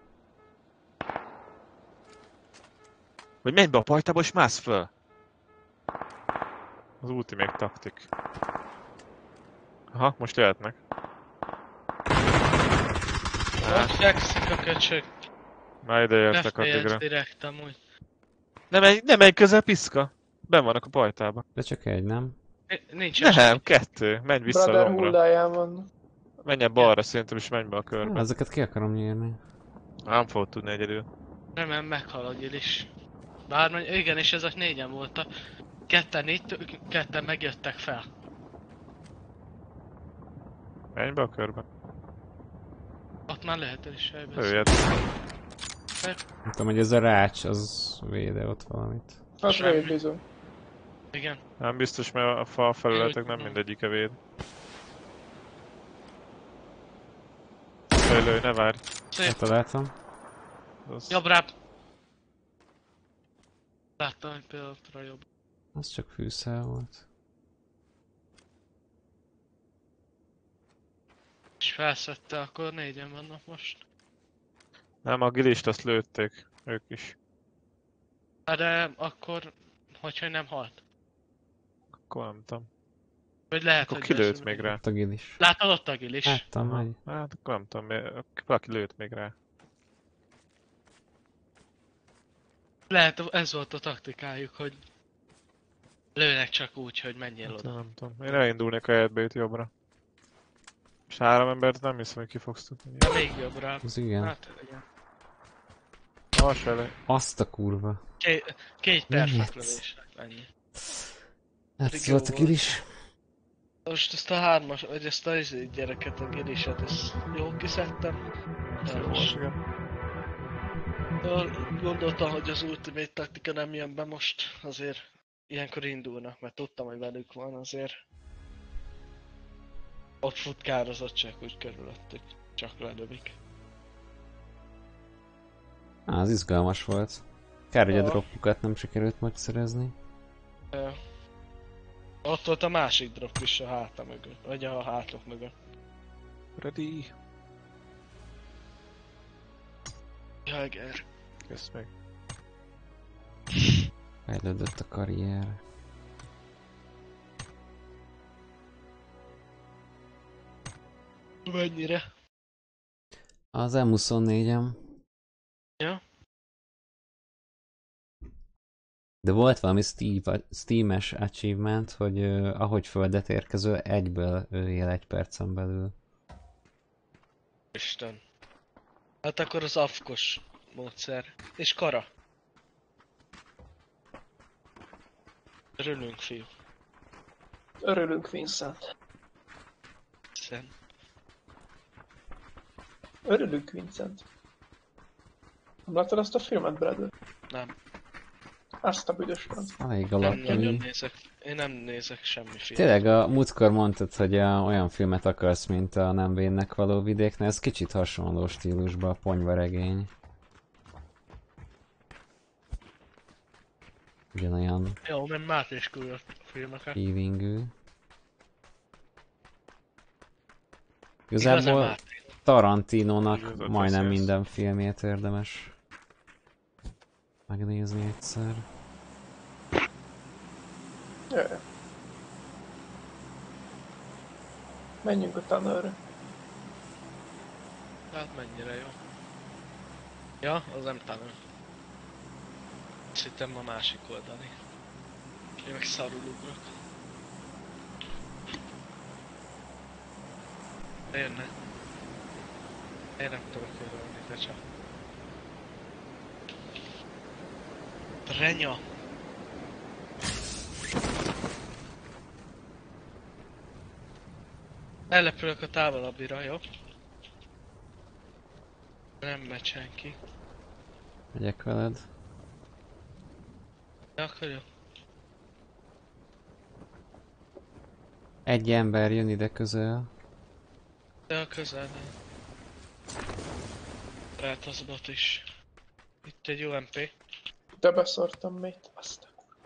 Vagy menj be a pajtába és mász föl! Az ultimate taktik. Aha, most jöhetnek. Ott fekszik a köcsög. Már ide Ne értek fejelsz addigra. direkt amúgy. Ne menj, ne menj közel, piszka! Ben vannak a pajtába. De csak egy, nem? Ni- Nincs Nem, esély. kettő. Menj vissza a Brother lombra. hulláján van. Menj el balra szerintem is menj be a körbe. Ezeket ki akarom nyírni. Nem fogod tudni egyedül. Nem, nem, meghal a gyil is. Bár mondj, igen, és ezek négyen voltak. Ketten itt, ketten megjöttek fel. Menj be a körbe. Ott már lehet el is helybe. Lőjed. Nem tudom, hogy ez a rács, az véde ott valamit. Hát Semmi. véd bizony. Igen. Nem biztos, mert a fal felületek nem Jó. mindegyike véd. Lőj, lőj, ne várj. Szép. Találtam. Az... Jobbra. Láttam, hogy pillanatra jobb. Az csak fűszer volt. És felszette, akkor négyen vannak most. Nem, a gilist azt lőtték. Ők is. Hát de akkor, hogyha nem halt. Akkor nem tudom. Vagy lehet, Akkor hogy ki lőtt lesz- még rá? Ott a gil is. Látod ott a gil is? Láttam, Aha. hogy Hát akkor nem tudom, mi- valaki lőtt még rá. Lehet, ez volt a taktikájuk, hogy lőnek csak úgy, hogy menjél Hát, oda. nem tudom. Én elindulnék a headbait jobbra. És három embert nem hiszem, hogy ki fogsz tudni. De még jobbra. az igen. Hát igen. Vas elő. Azt a kurva. Két, két Miért? perfekt lövés. Ennyi. Hát Pedig volt jó a gil is. Most ezt a hármas, vagy ezt a izé gyereket, a giliset, ezt jó kiszedtem. De Jó most volt, igen. gondoltam, hogy az ultimate taktika nem jön be most, azért ilyenkor indulnak, mert tudtam, hogy velük van azért. Ott futkározott csak úgy körülöttük, csak lelövik. Á, az izgalmas volt. Kár, hogy a Ja. droppukat nem sikerült megszerezni. Ö, Ott volt a másik drop is a háta mögött, vagy a hátok mögött. Ready. Jager. Kész meg. Fejlődött a karrier. Mennyire? Az em huszonnégyen. Ja? De volt valami Steve, Steam-es achievement, hogy uh, ahogy földet érkező, egyből öljél egy percen belül. Isten. Hát akkor az afkos módszer. És kara. Örülünk, fiú. Örülünk, Vincent. Hiszen. Örülünk, Vincent. Nem láttad azt a filmet, Brad? Nem. Azt a büdös van. Elég Nem alapja. nagyon nézek. Én nem nézek semmi filmet. Tényleg a múltkor mondtad, hogy a, olyan filmet akarsz, mint a Nem vénnek való vidéknél, ez kicsit hasonló stílusban a ponyvaregény. Ugyanolyan Jó, mert Máté is küldött a filmeket. feelingű. Igazán Igazából Máté. Tarantinónak Igazad majdnem beszélsz. minden filmjét érdemes megnézni egyszer. Jöjjön. Menjünk a tanőrre. Hát mennyire jó. Ja, az nem tanul. Azt hittem a másik oldali. Én meg szarul ugrok. Jönne. Én nem tudok örülni, te csak. Renya! Ellepülök a távolabbira, jó? Nem megy senki. Megyek veled. De akkor jó. Egy ember jön ide közel. De a közelben. Lehet az bot is. Itt egy u em pé. De beszartam még. Azt.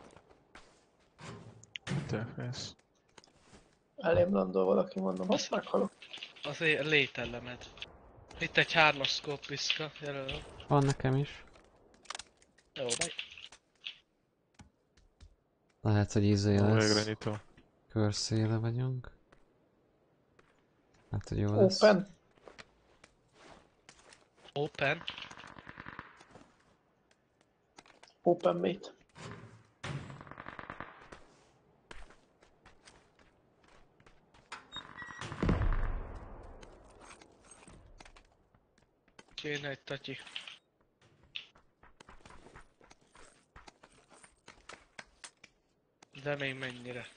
Te félsz. Elém landol valaki, mondom, azt meghalok. Az é- létellemed. Itt egy hármas scope piszka, jelölöm. Van nekem is. Jó, megy. Lehet, hogy izé Végre lesz. nyitó. Körszéle vagyunk. Hát, hogy jó lesz. Open. Open. Open mate. Kéne egy tatyi. De még mennyire.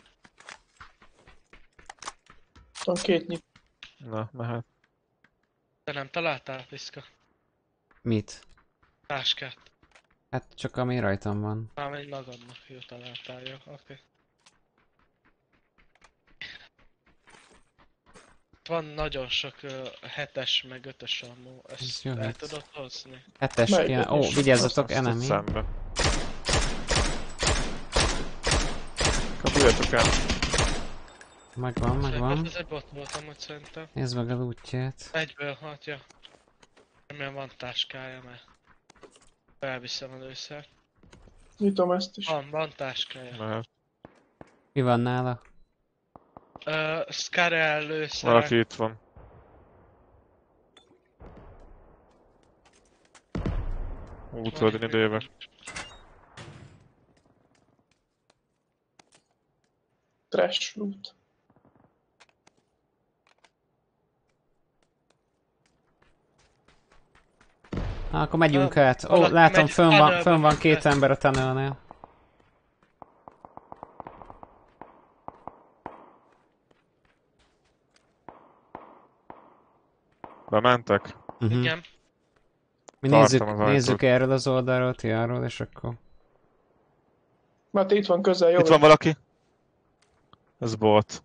Van két nyit. Na, mehet. De nem találtál, Piszka? Mit? Táskát. Hát csak ami rajtam van. Már egy magadnak jó találtál, jó? Oké. Okay. Van nagyon sok uh, hetes meg ötös ammó. Ez Ezt jöhet. el tudod hozni? Hetes Melyik kéne. Ó, ötös? vigyázzatok, Azt enemy. szembe. Kapuljatok el. Megvan, Hát megvan. ez egy bot volt amúgy szerintem. Nézd meg a lootját. Egyből hatja. Remélem van táskája, mert felviszem először. Nyitom ezt is. Van, van táskája. Mehet. Mi van nála? Ö, Scarel először. Valaki itt van. Útvöldön idejövök. Trash loot. Na, akkor megyünk Ö, át. Ó, valaki látom, megy fönn van, tunnelbe, fönn van két be. ember a tunnelnél. Bementek? Uh-huh. Igen. Mi Tartom nézzük, az ajtót. nézzük erről az oldalról, ti arról, és akkor... Máté itt van közel, jó? Itt van valaki? Ez bot.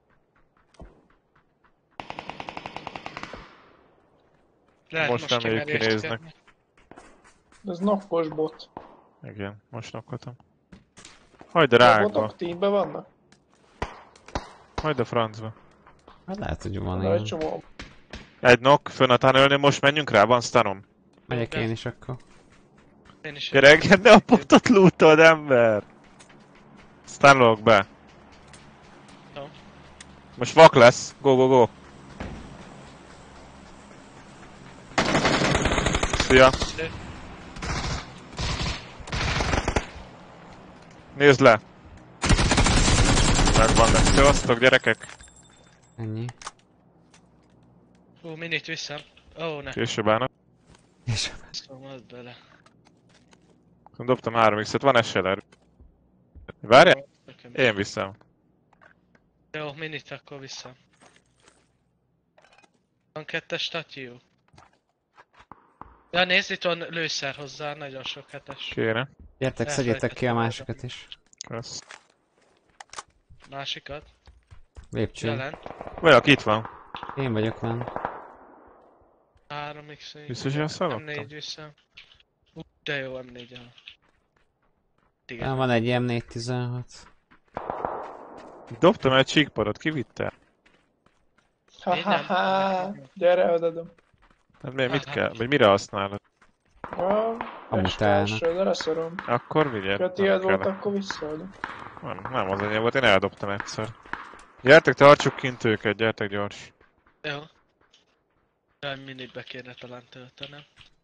Lehet Most nem még kimerést kinéznek. kérni. Ez nappos bot. Igen, most nokkoltam. Hagyd a A rákba. botok teamben vannak? Hagyd a francba. Hát lehet, hogy van Van egy ilyen. csomó. Egy knock, fönn a tunnelnél, most menjünk rá, van stunom. Megyek én is akkor. Én is. Gyere, engedd, ne a botot lootod, ember! Stunlok be. Jó. Most vak lesz, go go go. Szia. Nézd le! Megvan, de szevasztok, gyerekek! Ennyi. Hú, minit vissza. Ó, ne. Később állnak. És Szóval bele. Dobtam három x-et, van es el er. Várjál? Nekem. Én viszem. Jó, minit akkor vissza. Van kettes statyú. Ja, nézd, itt van lőszer hozzá, nagyon sok hetes. Kéne. gyertek, szedjétek ki a másikat is. Kösz. Másikat. Lépcsőn. Jelen. Valaki itt van. Én vagyok van. három x. Biztos, hogy azt hallottam? em négy vissza. Ú, de jó em négy el. Igen. Van egy em négy tizenhat. Dobtam egy csíkpadot, kivitte? Ha Én ha nem. ha. Gyere, odadom. Hát miért, mit Aha. kell? Vagy mire használod? Ja, Amúgy állna. estársra, de leszorom. Akkor vigyed. Ha Nem tiéd volt, kell. akkor visszaadom. Nem, nem az enyém volt, én eldobtam egyszer. Gyertek, tartsuk kint őket, gyertek gyors. Jó. Jaj, minitbe kéne talán töltenem.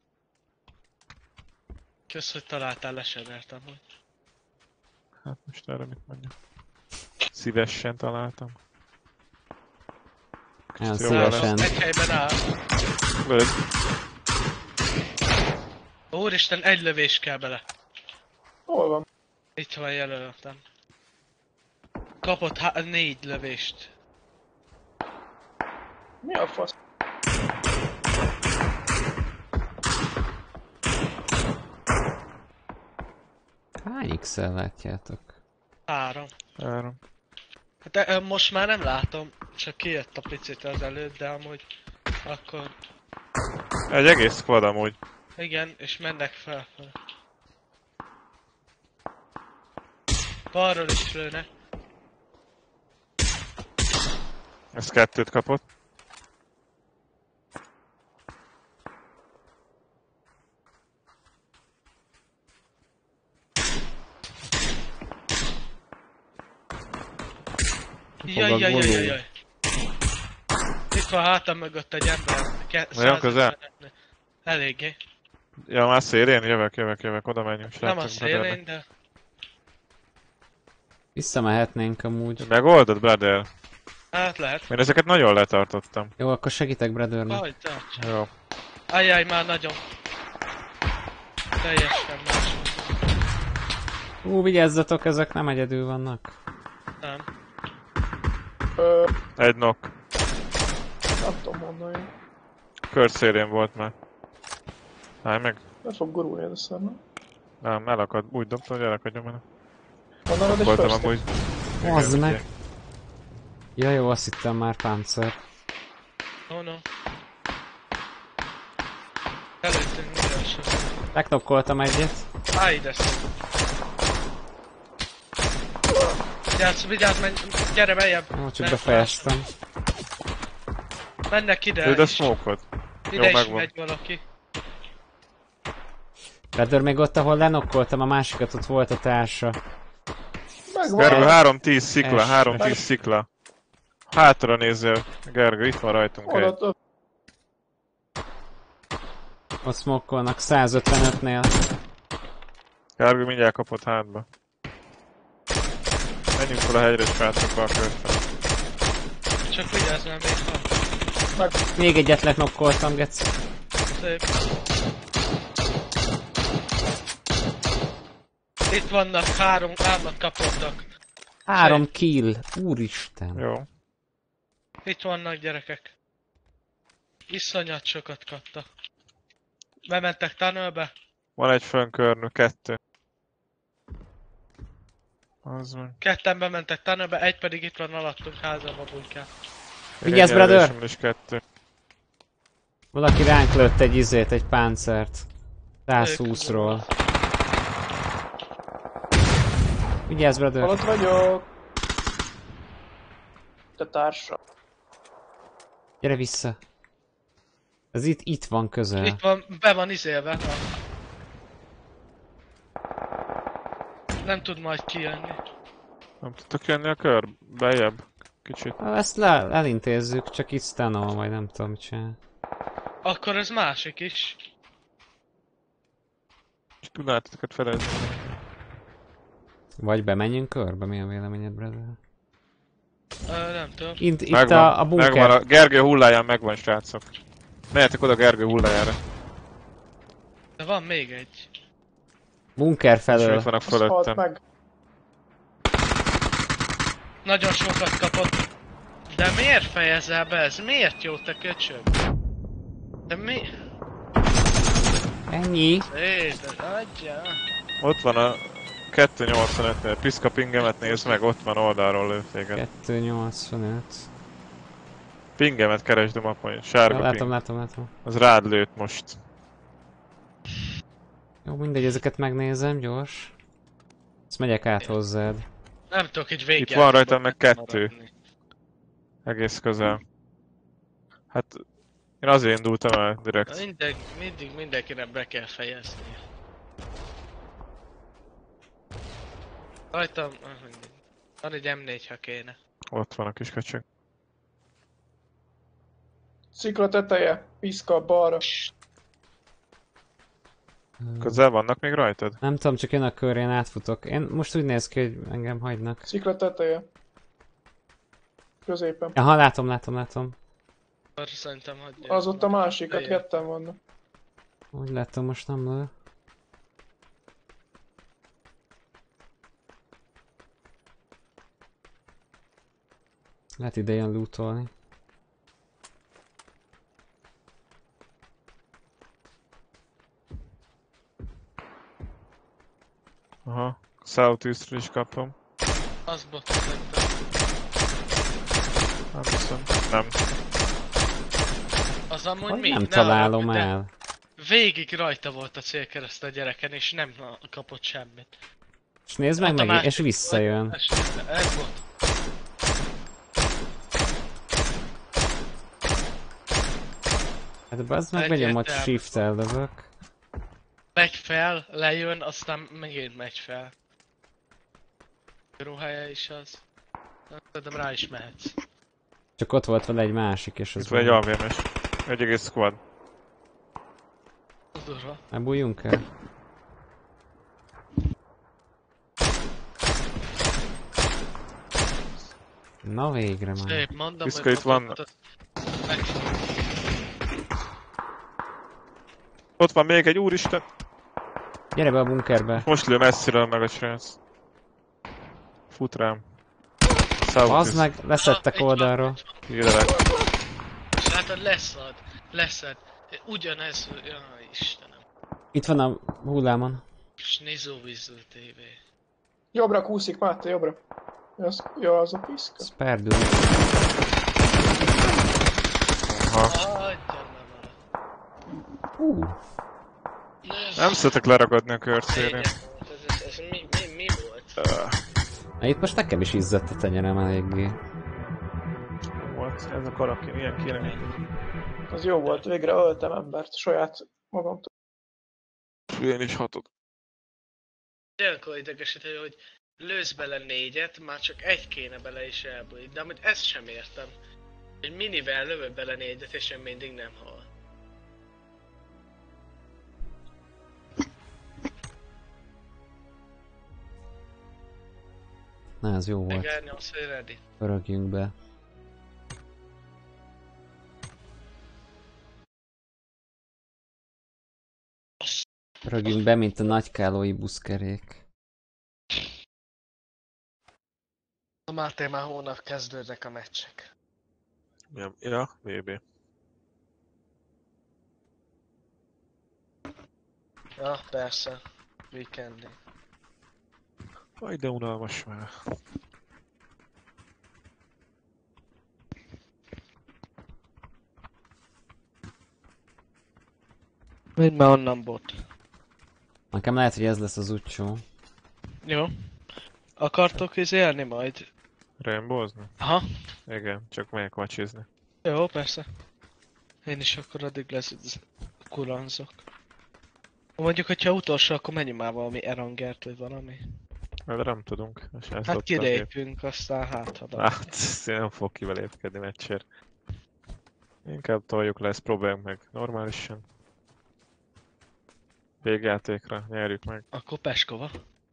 Kösz, hogy találtál lesedert amúgy. Hát most erre mit mondjak? Szívesen találtam. Olyan Jó, lesz. szívesen. Egy helyben áll. Lőd. Úristen, egy lövés kell bele. Hol van? Itt van jelöltem. Kapott há- négy lövést. Mi a fasz? Hány x-el látjátok? Három. Három. De ö, most már nem látom, csak kijött a picit az előtt, de amúgy akkor... Egy egész squad amúgy. Igen, és mennek fel. Balról is lőnek. Ez kettőt kapott. Jaj, jaj, jaj, jaj, jaj. Itt van hátam mögött egy ember. Ke- Nagyon közel? százötven. Eléggé. Ja, már szélén? Jövök, jövök, jövök, oda menjünk, Nem a srácok. szélén, de... Visszamehetnénk amúgy. Megoldod, brother? Hát lehet. Én ezeket nagyon letartottam. Jó, akkor segítek Brothernek. Hogy tartsa. Jó. Ajjaj, már nagyon. Teljesen más. Ú, vigyázzatok, ezek nem egyedül vannak. Nem. Ö, Egy knock. nem tudom mondani. Kör szélén volt már. Állj meg. Le fog gurulni ez a szar, nem? Nem, elakad. Úgy dobtam, hogy elakadjon benne. Honnan ad egy Voltam first amúgy. Bazd Igen, meg! Ja jó, azt hittem már páncer. Oh no. Előttünk minden sem. Leknokkoltam egyet. Állj ide szó. Vigyázz, vigyázz, menj, gyere beljebb. Ó, csak Nem, befejeztem. Mennek ide Ő de is. smoke-ot. Ide Jó, is megvan. megy valaki. Redőr még ott, ahol lenokkoltam a másikat, ott volt a társa. Gergő, Megvan. három tíz szikla, Es. három tíz szikla. Hátra nézzél, Gergő, itt van rajtunk egy. Oda, Ott smokkolnak százötvenötnél. Gergő mindjárt kapott hátba. Menjünk fel a hegyre és srácok be a körfel. Csak vigyázz, mert még van. Még egyet leknokkoltam, geci. Szép. Itt vannak, három, hármat kapottak. Három kill. Úristen. Jó. Itt vannak gyerekek. Iszonyat sokat kaptak. Bementek tunnelbe. Van egy fönkörnő, kettő. Az van. Ketten bementek tunnelbe, egy pedig itt van alattunk házában bujkál. Vigyázz, Én brother! jelölésemben is kettő. Valaki ránk lőtt egy izét, egy páncert. százhúszról. Vigyázz, brother! alatt vagyok. Te társa. Gyere vissza. Ez itt, itt van közel. Itt van, be van izélve. Nem tud majd kijönni. Nem tudtok jönni a kör? Bejebb. Kicsit. Ezt le, elintézzük, csak itt stanol, vagy nem tudom mit csinál. Akkor ez másik is. És tudnátok őket fedezni. Vagy bemenjünk körbe, mi a véleményed, brother? Ö, nem tudom. Itt, itt Megvan, a, a bunker. megvan, a Gergő hulláján megvan, srácok. Menjetek oda Gergő hullájára. De van még egy. Bunker És felől. itt vannak Az halt fölöttem. meg. Nagyon sokat kapott. De miért fejezel be ez? Miért jó te köcsög? De mi? Ennyi. Édes, adja. Ott van a kettőnyolcvanötnél. Piszka pingemet nézd meg, ott van oldalról lő téged. kettőnyolcvanöt. Pingemet keresd a mapon, sárga Látom, ping. látom, látom. Az rád lőtt most. Jó, mindegy, ezeket megnézem, gyors. Ezt megyek át hozzád. Nem tudok így végig. Itt van rajtam meg kettő. Egész közel. Hát... Én azért indultam el direkt. Mindegy, mindig mindenkinek be kell fejezni. Rajtam... ah, mindegy. Van egy em négy, ha kéne. Ott van a kis köcsög. Szikla teteje. Piszka balra. Közel vannak még rajtad? Nem tudom, csak jön a kör, én átfutok. Én most úgy néz ki, hogy engem hagynak. Szikla teteje. Középen. Aha, látom, látom, látom. Akkor szerintem hagyja. Az ott a másik, a Bejön. ketten vannak. Úgy látom, most nem lő. Lehet ide jön lootolni. Aha. Southeastről is kapom. Az bot szerintem. Nem hiszem. Nem. Az amúgy Hogy mi? nem Ne találom haragudj, de el. Végig rajta volt a célkereszt a gyereken, és nem kapott semmit. És nézd meg Hát a meg, másik- és visszajön. Ez volt. Hát bazd meg, megyem, hogy Egyértelmű. shift-tel lövök. Megy fel, lejön, aztán megint megy fel. Ruhája is az. Szerintem rá is mehetsz. Csak ott volt vele egy másik, és az Itt van egy alvémes. Egy egész squad. Az durva. Ne bújjunk el. Na végre már. Szép, mondom, Piszka, itt van. ott- meg- Ott van még egy úristen. Gyere be a bunkerbe. Most lő messziről meg a srác. Fut rám. Bazd meg, leszettek Ah, itt van, oldalról. itt van. Jöjjelek. És látod, leszad. Leszed. Ugyanez, jaj, Istenem. Itt van a hullámon. Snizó Vizó té vé. Jobbra kúszik, Máté, jobbra. Az, ja, az a piszka. Sperdül. Aha. Adjam már. Hú. Nem szeretek leragadni a körcérén. Ez, ez, ez mi, mi, mi volt? Öh, Na, itt most nekem is izzadt a tenyerem eléggé. Volt, ez a karakin, ilyen kéne mindig. Az jó volt, végre öltem embert saját magamtól. Én is hatod. Olyankor idegesítő, hogy lősz bele négyet, már csak egy kéne bele is elbújik. De amit ezt sem értem. Hogy minivel lövök bele négyet, és én mindig nem hal. Na, ez jó volt. Megárnyomsz, hogy ready. Pörögjünk be. Pörögjünk be, mint a nagykálói buszkerék. A Máté már hónap kezdődnek a meccsek. Ja, ja, vé bé. Ja, persze. Weekendi. Aj, de unalmas már. Menj már onnan, bot. Nekem lehet, hogy ez lesz az utcsó. Jó. Akartok izélni majd? Rainbow-zni? Aha. Igen, csak megyek vacsizni. Jó, persze. Én is akkor addig lesz kulanzok. Mondjuk, hogyha utolsó, akkor menjünk már valami Erangert, vagy valami. De nem tudunk. Hát kilépünk, aztán hát ha Hát, én nem fog kivelépkedni meccsért. Inkább toljuk le, ezt próbáljunk meg normálisan. Végjátékra, nyerjük meg. Akkor Peskova.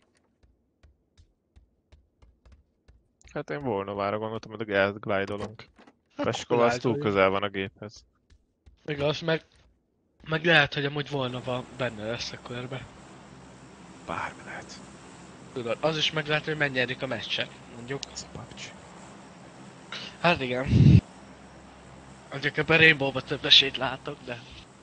Hát én Volnovára gondoltam, hogy elglide-olunk. Hát Peskova az túl glide-oljunk. közel van a géphez. Igaz, meg... Meg lehet, hogy amúgy volna van benne lesz a körbe. Bármi lehet. Tudod, az is meg lehet, hogy megnyerik a meccset, mondjuk. Ez a pubg. Hát igen. Mondjuk ebben Rainbow-ba több esélyt látok, de...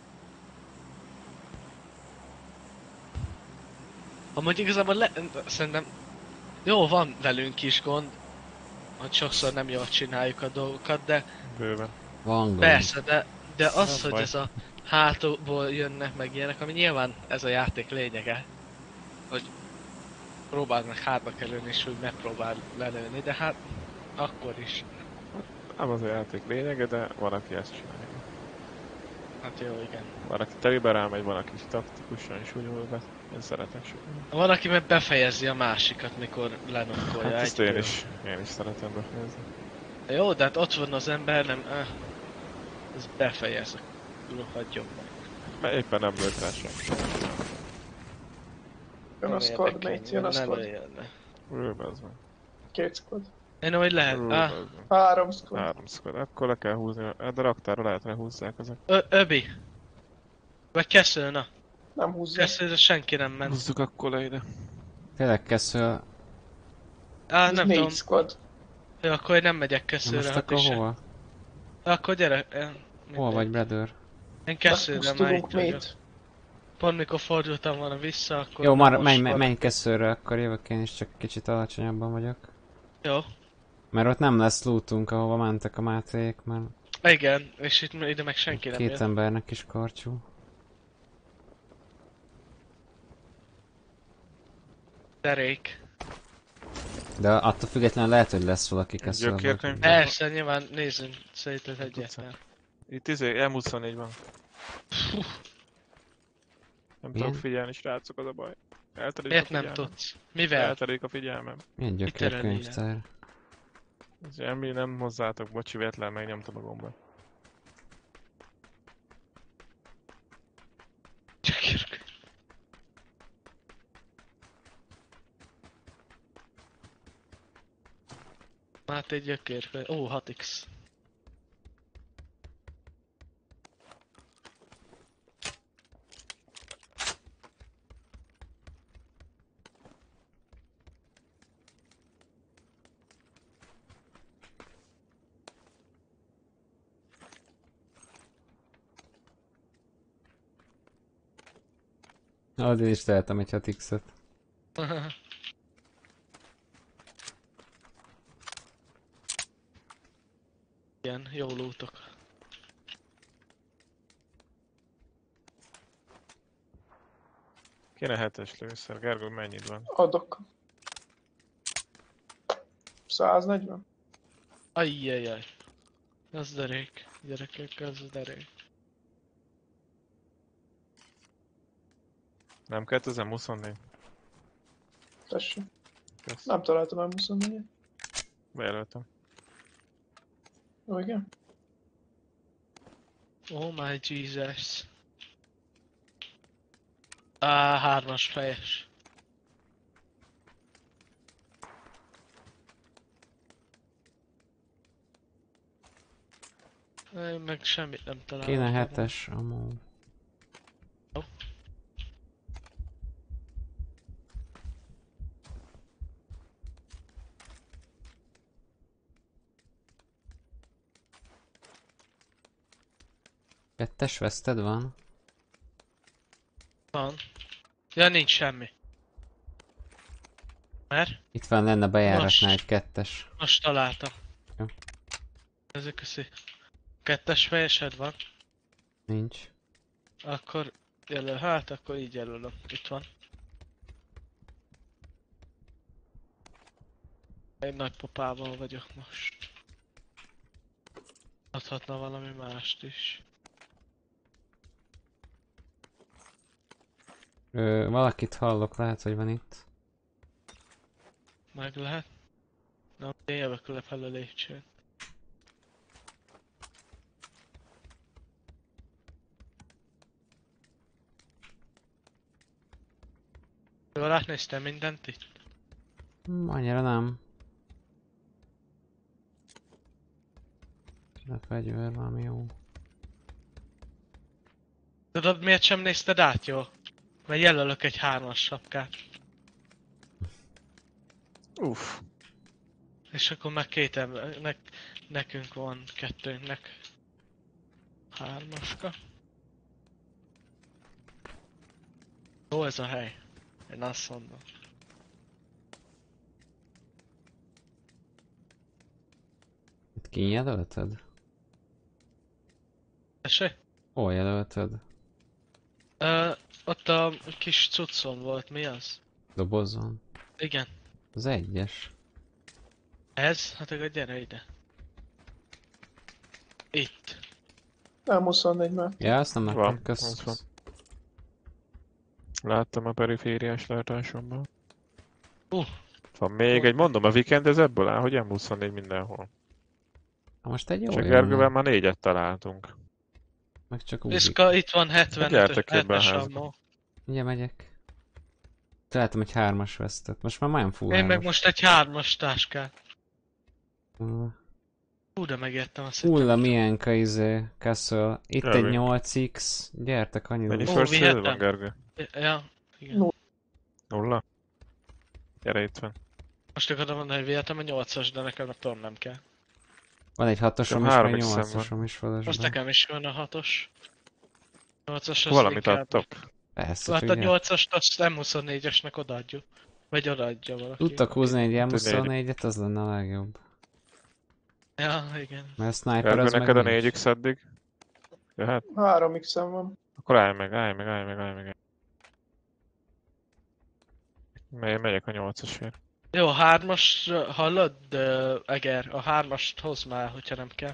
Amúgy igazából le... szerintem... Jó, van velünk is gond, hogy sokszor nem jól csináljuk a dolgokat, de Bőven. Van gond. persze, de, de az, Nem hogy baj. ez a hátulból jönnek meg ilyenek, ami nyilván ez a játék lényege, hogy próbáld meg hátba kerülni és úgy megpróbál lelőni, de hát akkor is. Nem az a játék lényege, de van, aki ezt csinálja. Hát jó, igen. Van, aki telibe rámegy, van, aki taktikusan is úgy be. Én szeretek sokan. Van, aki meg befejezi a másikat, mikor lenokkolja Hát egy ezt én kör. is, én is szeretem befejezni. Jó, de hát ott van az ember, nem... Eh, ez befejez. Hagyjon meg. Mert éppen nem lőtt rá sem. Jön a Nem squad, érdekel, mate, jön a nem squad. lőjön. Ül, az van. Két squad. Én hogy lehet... Ül, Ah, az van. Három squad. Három squad. Akkor le kell húzni, de raktára lehet lehúzzák ezek. Ö, Öbi. Vagy Kesző, na. Nem húzza. Keszőre senki nem ment. Húzzuk akkor le ide. Tényleg Kesző, Á, Ez nem négy tudom. squad. Jó, akkor én nem megyek na Keszőre, most hát akkor is. hova? Akkor gyere. eh, Hol mindegy. vagy, brother? Én Keszőre már Megpusztulunk, itt vagyok. mate. Pont mikor fordultam volna vissza, akkor... Jó, már most menj, van. menj Keszőre, akkor jövök én is, csak kicsit alacsonyabban vagyok. Jó. Mert ott nem lesz lootunk, ahova mentek a Máték, mert Igen, és itt ide meg senki nem két jön. embernek is karcsú. Derék. De attól függetlenül lehet, hogy lesz valaki Keszőben. Gyökérkönyv? Persze, nyilván nézzünk szerinted egyetlen. Itt izé, em huszonnégy van. Nem Milyen? tudok figyelni, srácok, az a baj. Eltelik Miért a nem figyelmem. tudsz? Mivel? Eltelik a figyelmem. Milyen gyökérkönyvtár? Semmi, nem hozzátok, bocsi, véletlen megnyomtam a gombot. Gyökérkönyv. Máté gyökérkönyv. Ó, hat x. Az én is tehetem egy hat X-et. Igen, jó lootok. Kéne hetes lőszer. Gergő, mennyit van? Adok. száznegyven? Ajjajjaj. Az derék. Gyerekek, az derék. Nem kétezer-huszonnégy? Tessék. Kösz. Nem találtam el huszonnégyet. Bejelöltem. Ó, igen? Oh my Jesus. Á, hármas fejes. Én meg semmit nem találtam. Kéne hetes amúgy. Jó. Kettes veszted van? Van. Ja, nincs semmi. Mert? Itt van lenne bejáratnál Most. egy kettes. Most találtam. Jó. Ezek köszi. Kettes fejesed van? Nincs. Akkor jelöl, hát akkor így jelölöm. Itt van. Egy nagypapával vagyok most. Adhatna valami mást is. Ö, valakit hallok, lehet, hogy van itt. Meg lehet. Na, én jövök lefelé a lépcsőn. Jól átnéztem mindent itt? Hm, annyira nem. A fegyver valami jó. Tudod miért sem nézted át jól? Mert jelölök egy hármas sapkát. Uff. És akkor meg két ember, nek, nekünk van kettőnknek. Hármaska. Jó ez a hely. Én azt mondom. Itt kijelölted? Tessék? Hol jelölted? Ö, ott a kis cuccon volt, mi az? Dobozon. Igen. Az egyes. Ez? Hát akkor gyere ide. Itt. Nem huszonnégy már. Ja, azt nem Van, láttam, ott kösz. van. Láttam a perifériás látásomban. Uh. Van még egy, mondom, a weekend ez ebből áll, hogy em huszonnégy mindenhol. Ha most egy jó Csak jön, Gergővel már négyet találtunk. meg csak úgy. Viszka, itt van Gyertek ebbe a hetvenes házba. ammó. Ugye megyek. Találtam egy hármas vesztet. Most már majdnem full Én meg hármas. most egy hármas táskát. Uh, Hú, de megértem azt. Ulla milyenka izé, Castle. Itt egy Jövünk. nyolc X. Gyertek annyira. Mennyi Ó, first aid vihetem. van, Gergő? Ja, igen. No. Nulla? Gyere, itt van. Most akarom mondani, hogy vihetem a nyolcas, de nekem a torn nem kell. Van egy hatosom Nekem is, három meg X-em nyolcasom is Most felesben. nekem is van a hatos. nyolcas az Valamit inkább- adtok. Persze, Hát csak a gyere. nyolcast azt em huszonnégyesnek odaadjuk. Vagy odaadja valaki. Tudtak húzni egy em Hát, hogy huszonnégyet, az lenne a legjobb. Ja, igen. Mert a sniper Gergő, az meg neked a nincs. négy X eddig? Jöhet? három X-em van. Akkor állj meg, állj meg, állj meg, állj meg. Megy, megyek a nyolcasért. Jó, a hármas, hallod, uh, Eger? A hármast hozd már, hogyha nem kell.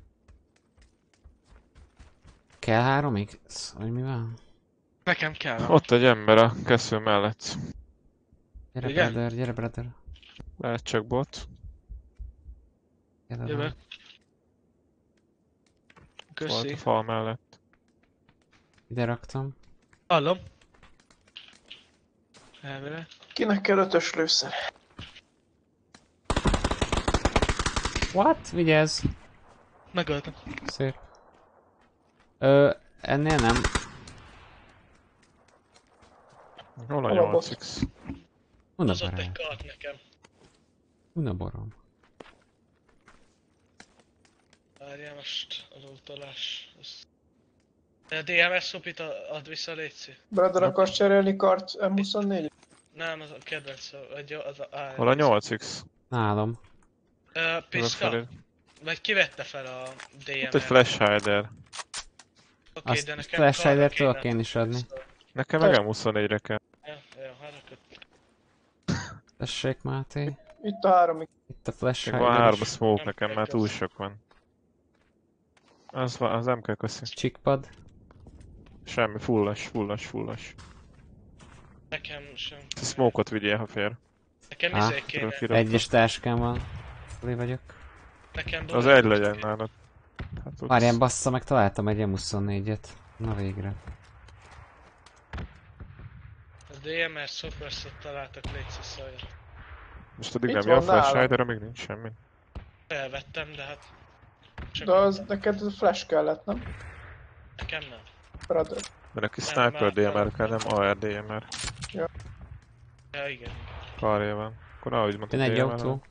Kell három X? Vagy mi van? Nekem kell. Ott egy ember a kesző mellett. Gyere Igen? brother, gyere brother. Lehet csak bot. Gyere Jövök. rá. Volt Köszi. a fal mellett. Ide raktam. Hallom. Elvére. Kinek kell ötös lőszer? What? Vigyázz! Megöltem. Szép. Ö, ennél nem. Hol a Hol a nyolc bot? X? Una Az ott egy barát. kart nekem. Una borom. Várjál most az utolás. Az... A dé em es szupit ad vissza, létszi. Brother, akarsz cserélni kart em huszonnégy? Nem, az a kedvenc, vagy az a á er. Hol a nyolc x? Nálam. Ö, Piszka, vagy ki vette fel a dé em Itt egy er? flash hider. Oké, Azt de nekem flash karra hider kéne. tudok én is adni. Nekem meg em huszonnégyre kell. Ja, jó, harapod. Tessék, Máté. Itt a három. Itt a flash Még van hider három is. smoke Nem nekem, kell mert túl köszi. sok van. Az, van, az nem kell köszi. Chickpad. Semmi, fullas, fullas, fullas. Nekem sem. Te smoke-ot vigyél, ha fér. Nekem Á, izé kéne. Kiraktam. Egyes táskám van. Hol vagyok? Nekem Az bullet egy boost legyen kéne. nálad. Hát ott Várjál, bassza, meg találtam egy em huszonnégyet. Na végre. A dé em er Superset találtak, légy szólja. most addig Itt nem jön a van flash nálam. hider, amíg nincs semmi. Felvettem, de hát... Csak De az neked a flash kellett, nem? nekem nem. Brother. De neki Nem, sniper már- dé em er kell, nem á er dé em er. Ja, igen. Karja van. Akkor ahogy mondtad Jön egy dé em er, autó.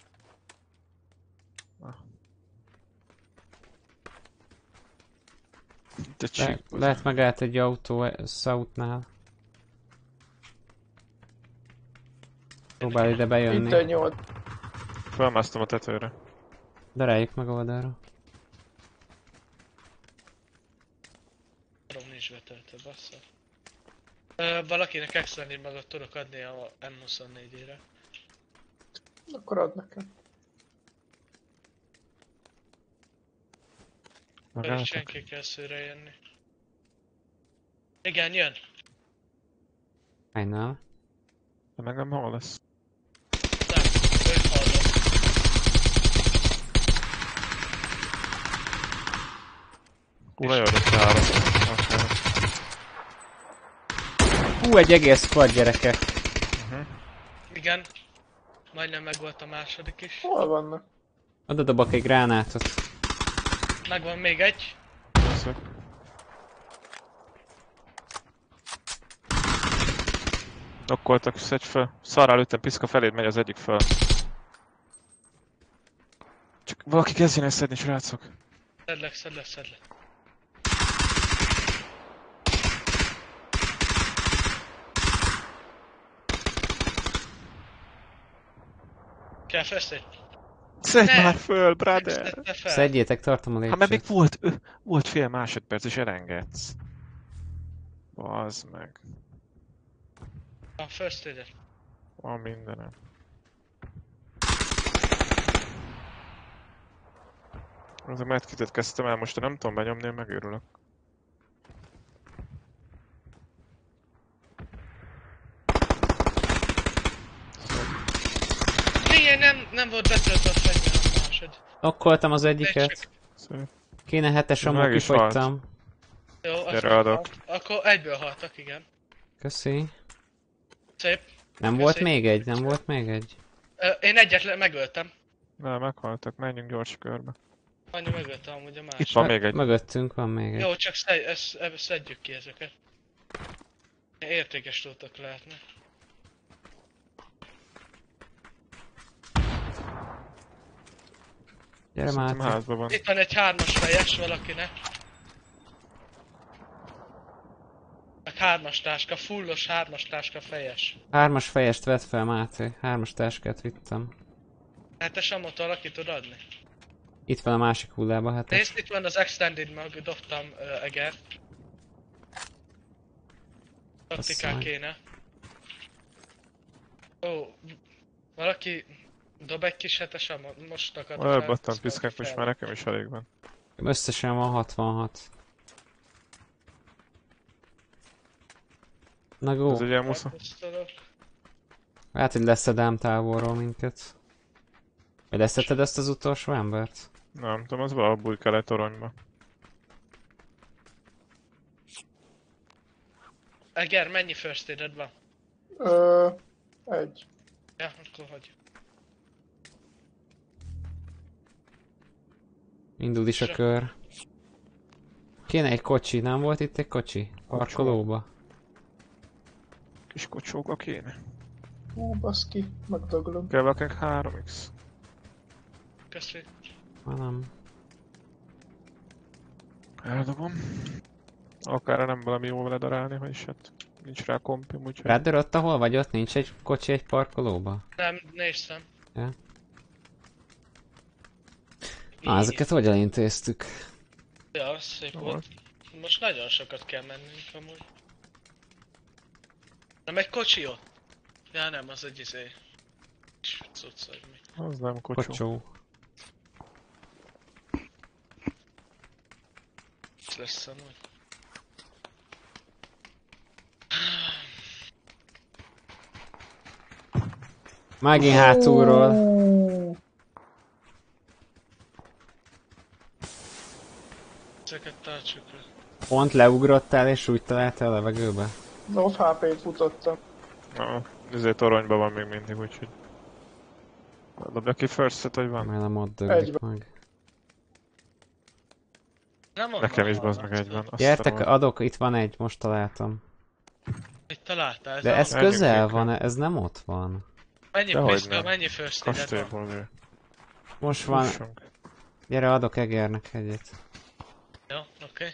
Itt egy Le, csík. lehet megállt egy autó e- Southnál. Próbál ide Itt bejönni. egy nyolc. Felmásztam a tetőre. Daráljük meg oldalra. Arról nincs betöltő, bassza. Ö, valakinek extended magot tudok adni a em huszonnégyére. Akkor add nekem. Vagy Megálltak? senki kell szőre jönni. Igen, jön. Hánynál? De meg nem hol lesz. Nem, őt hallom. Hú, nagyon rossz három. Akár. Hú, egy egész squad, gyerekek. Igen. Majdnem megvolt a második is. Hol vannak? Oda dobok egy gránátot. Megvan még egy. Köszönöm. Dokkoltak, szedj fel. Szarrá lőttem, piszka feléd megy az egyik fel. Csak valaki kezdjen el szedni, srácok. Szedlek, szedlek, szedlek. Kell feszteni. Szedj Ne! már föl, brother! Szedte fel. Szedjétek, tartom a Hát mert még lépcsőt. volt, ö, volt fél másodperc és elengedsz. Bazd meg. A first aider. Van mindenem. Az a medkitet kezdtem el, most ha nem tudom benyomni, én megőrülök. Milyen nem, nem volt betöltve a fegyver a másod. Okkoltam az egyiket. Szép. Kéne hetes, amúgy Meg is kifogytam. Jó, az Gyere, meghalt. adok. Akkor egyből haltak, igen. Köszi. Szép. Nem Köszi. volt még egy? Nem volt még egy? Ö, én egyet le- megöltem. Na, meghaltak, menjünk gyors körbe. Annyi megöltem amúgy a másik. Itt van még egy. Mögöttünk van még egy. Jó, csak szed, ezt, ezt szedjük ki ezeket. Értékes lootok lehetne. Gyere Szerintem Máté. házban van. Itt van egy hármas fejes valakinek. Meg hármas táska, fullos hármas táska fejes. Hármas fejest vett fel, Máté. Hármas táskát vittem. Hetes amot valaki tud adni. Itt van a másik hullába, hát. Nézd, itt van az extended mag, dobtam uh, egert. Taktikán Asszony. kéne. Ó, valaki dob egy kis hetes amot, most akadok fel. Elbattam piszkák, most már nekem is elég van. Összesen van hatvanhat. Na go. Ez egy ilyen musza. Megpusztulok. Hát, hogy leszedám távolról minket. Vagy leszedted ezt az utolsó embert? Nem tudom, az valahol bújkál egy toronyba. Eger, mennyi first aided van? Ö, egy. Ja, akkor hagyjuk. Indul is a kör. Kéne egy kocsi, nem volt itt egy kocsi? Parkolóba. Kis kocsóka kéne. Hú, baszki, megdöglöm. Kell valakinek három x. Köszi. Ha nem. Eldobom. Akár nem valami jó vele darálni, vagyis hát nincs rá kompim, úgyhogy... Ráddör, ott ahol vagy, ott nincs egy kocsi egy parkolóba? Nem, néztem. Ja. Ah, ezeket hogy elintéztük? Ja, szép Jó. volt. Most nagyon sokat kell mennünk amúgy. Nem egy kocsi ott? Ja nem, az egy izé... Cucc vagy mi. Az nem kocsó. Kocsó. Ez lesz amúgy. Megint hátulról. Ú, Ezeket tartsuk le. Pont leugrottál és úgy találtál a levegőbe? Off há pét futottam. Na, ezért toronyban van még mindig, úgyhogy... Dobja ki first set, hogy van? Remélem ott döglik Egyben. meg. Nem onnan Nekem is bazd meg hallatszott. egy van. azt Gyertek, a rohadt. adok, itt van egy, most találtam. Mit találtál? Ez De a- ez Menjünk közel inkább. van, ez nem ott van. Mennyi Dehogy piszka, nem. mennyi first aid van? Kastélyból jön. Most van, Fussunk. gyere adok Egernek egyet. Jó, oké.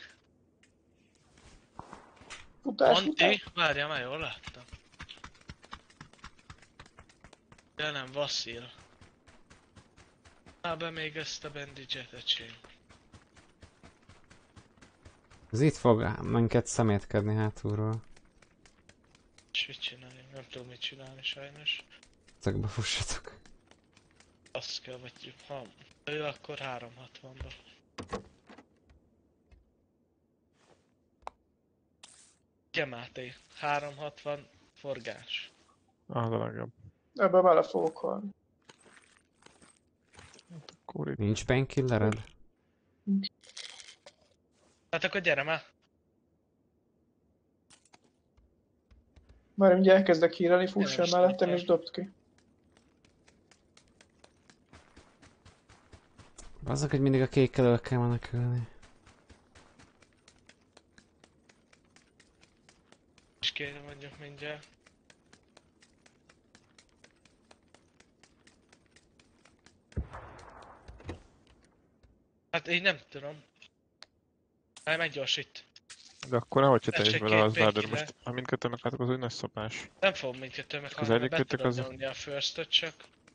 Futás után. Anti, várjál már, jól láttam. Ja nem, Vasszil. Már be még ezt a bandage-et, öcsém. Ez itt fog minket szemétkedni hátulról. És mit csinálni? Nem tudom mit csinálni sajnos. Ezekbe fussatok. Azt kell, vagy ha ő akkor háromszázhatvanba. Igen, Máté, háromszázhatvan forgás. Az a legjobb. Ebbe bele fogok halni. Akkor itt. Nincs painkillered? Hát akkor gyere már! Már ugye elkezdek hírelni, fuss el most mellettem nem és dobd ki. Azok, hogy mindig a kék elől kell menekülni. És kéne mondjuk mindjárt. Hát így nem tudom. Hát meggyorsít. De akkor nehogy te is Tessék, vele két az Vader, painkiller. most ha mindkettő meglátok, az úgy nagy szopás. Nem fogom mindkettő Az meghalni, mert egyik be jöttek tudom az- nyomni a first-öt csak.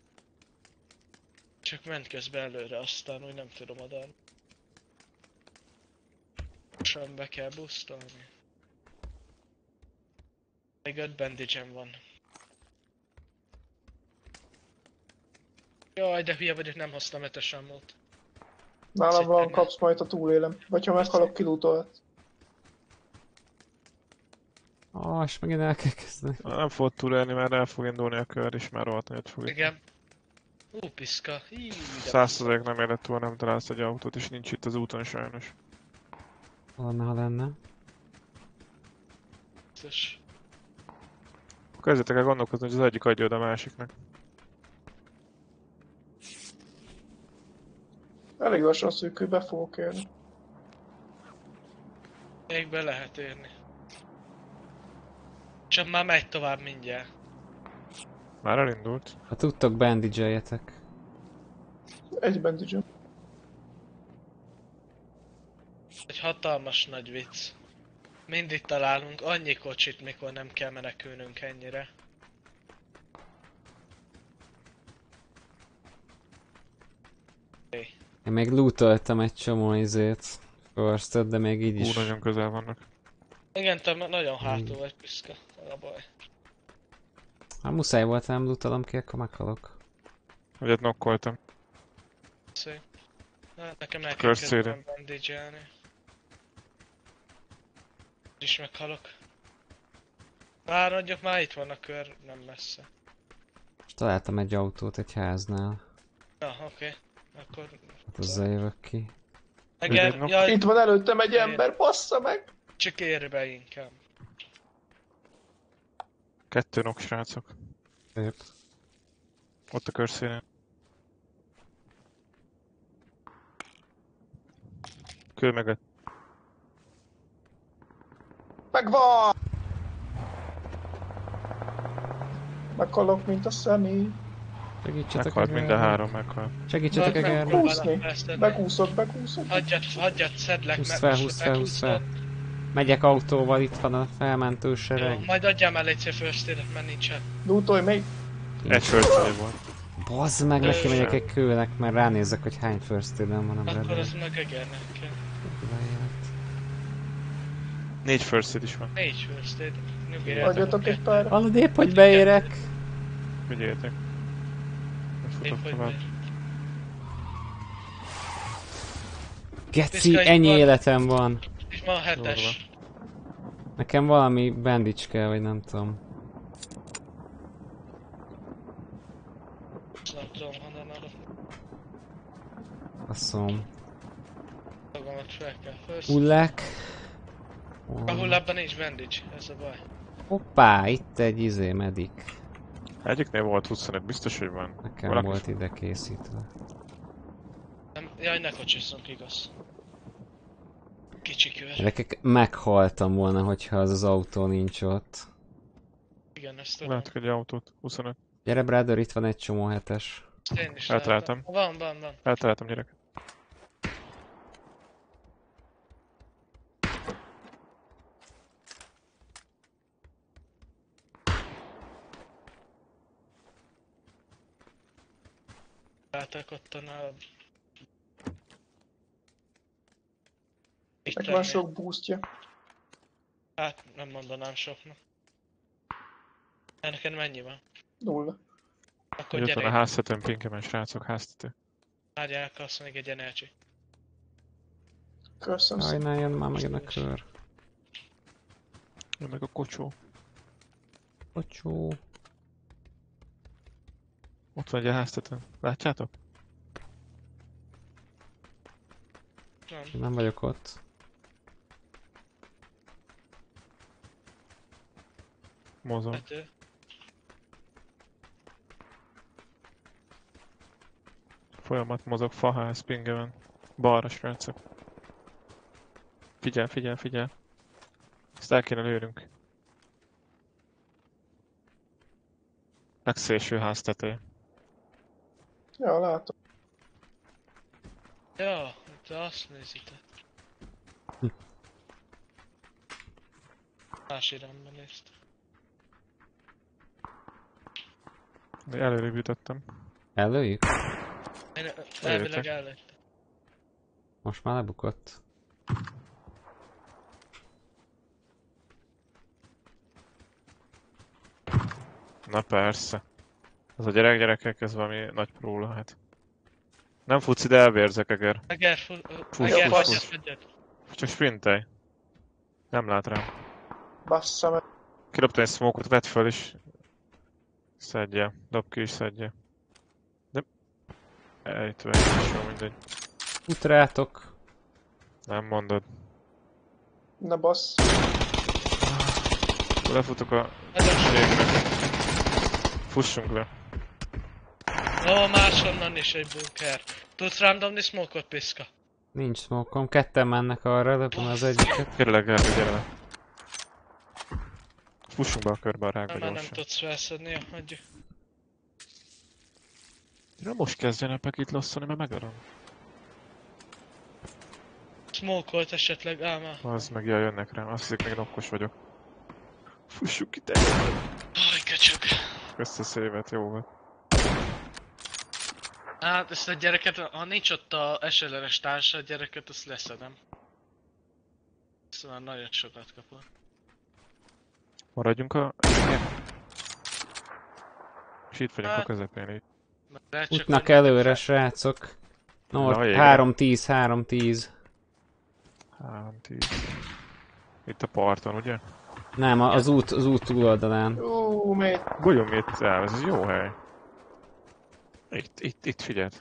Csak ment közben előre, aztán úgy nem tudom odaadni. Sem be kell boostolni. Még öt bandage-em van. Jaj, de hülye vagyok, nem hoztam ötös ammót. Nálam van, Szerintem kapsz majd a túlélem. Vagy ha meghalok, kilútolhat. Ah, és megint el kell kezdeni. Nem fogod túlélni, mert el fog indulni a kör, és már rohadt nagyot fog. Igen. Ú, piszka. Hí, de Százszerzalék nem érett túl, nem találsz egy autót, és nincs itt az úton sajnos. Hol lenne, ha lenne? biztos. Kezdjetek el gondolkozni, hogy az egyik adja oda a másiknak. Elég lassan szűkül, be fogok érni. Még be lehet érni. Csak már megy tovább mindjárt. Már elindult. Ha tudtok, bandage-eljetek. Egy bandage. Egy hatalmas nagy vicc. Mindig találunk annyi kocsit, mikor nem kell menekülnünk ennyire. Én még lootoltam egy csomó izét. First, de még így Hú, is. nagyon közel vannak. Igen, te nagyon hátul vagy, piszka. A baj. Hát muszáj volt, nem lootolom ki, akkor meghalok. Egyet nokkoltam. Szép. Hát nekem el kell Körszére. kezdenem bandage-elni. És meghalok. Várjak, már itt van a kör, nem messze. És találtam egy autót egy háznál. Ja, oké. Okay. Akkor... Hát azzal jövök ki. Igen, Igen, jaj, Itt van előttem egy ember, bassza meg! csak érj be inkább. Kettő nok, srácok. Szép. Ott a körszínen. Kő meg. Megvan! Meghalok, mint a személy. Segítsetek Meghalt mind a Egernek. három, meghalt. Segítsetek Meg- Egernek. Húszni. Persze, Begúszok, begúszok. Hagyjad, hagyjad, szedlek, Húsz mert fel, most húsz fel, húsz fel. megúsztad. Megyek autóval, itt van a felmentő Jó, sereg. majd adjál már légy first aid-et, mert nincsen. Lootolj még. Egy first volt. Bazd meg, neki Ö, megyek egy kőnek, mert ránézek, hogy hány first aid-em van a Akkor brother. az meg egernek kell. Négy first aid is van. Négy first aid. Nyugi, Adjatok egy pár. Hallod épp, hogy beérek? Figyeljetek. Épp Futok hogy tovább. megy. Geci, Piszka, itt ennyi van. életem van. És ma a hetes. Nekem valami bandage kell, vagy nem tudom. Nem tudom, honnan adok. Faszom. Magamat fel kell first. Hullák. A hullában nincs bandage, ez a baj. Hoppá, itt egy izé medik. Egyiknél volt huszonöt, biztos, hogy van. Nekem Valaki- volt ide készítve. Nem, jaj, ne kocsizzunk, igaz. Kicsi kör. Gyerekek, meghaltam volna, hogyha az az autó nincs ott. Igen, ezt tudom. Látok egy autót. huszonöt. Gyere, brother, itt van egy csomó hetes. Ezt én is Eltaláltam. láttam. Van, van, van. Eltaláltam gyerek. Látok ott a... Itt Meg van lennél. sok boostja. Hát, nem mondanám soknak. De neked mennyi van? Nulla. Akkor Hogy ott van a gyere, háztetőn, pinkemen, srácok, háztető. várják, azt még egy energy. Köszönöm szépen. Sajnál jön már megint a kör. Jön meg a kocsó. Bocsó. Ott van egy a háztetőn. Látjátok? Nem. Nem vagyok ott. Mozog. Hát ő... Folyamat mozog, faház, pingemen. Balra, srácok. Figyel, figyel, figyel. Ezt el kéne lőnünk. Legszélső ház tető. Ja, látom. Ja, te azt nézitek. Hm. Más irányba nézte. De előrébb jutottam. Előjük? Én elvileg előtt. Most már lebukott. Na persze. Az a gyerek gyerekek, ez valami nagy próla, hát. Nem futsz ide, elvérzek, Eger. Eger, fu- Fuss, Eger, fuss, hagyjad, fuss. hagyjad. Csak sprintelj. Nem lát rám. Bassza meg. Kidobtam egy smoke-ot, vedd föl és... Szedje. Dob ki és szedje. De... Ejtve, is jó, mindegy. Ut rátok. Nem mondod. Na bassz. Lefutok a Hagyjad. végre. Fussunk le. Ó, máshonnan is egy bunker. Tudsz rám dobni smoke-ot, Piszka? Nincs smokom, ketten mennek arra, löpöm az egyiket. Kérlek, Gergő, gyere le. Fussunk be a körbe a rákba Már nem gyorsan. tudsz felszedni, jó, hagyjuk. Na most kezdjen el Pekit losszani, mert megarom. Smoke-olt esetleg, á már. Az meg jaj, jönnek rám, azt hiszik, még okos vagyok. Fussuk ide! Aj, köcsög. Összeszévet, jó volt. Hát ezt a gyereket, ha nincs ott a es el er-es társa, a gyereket azt leszedem. Szóval nagyon sokat kapott. Maradjunk a... Igen. És itt vagyunk a Hát- közepén így. Lehet csak, Utnak hogy- előre, srácok. Nord, Na, égre. három tíz, három tíz. három tíz. Itt a parton, ugye? Nem, a- az út, az út túloldalán. Ú, még. Bolyom itt el, ez jó hely. Itt, itt, itt figyeld.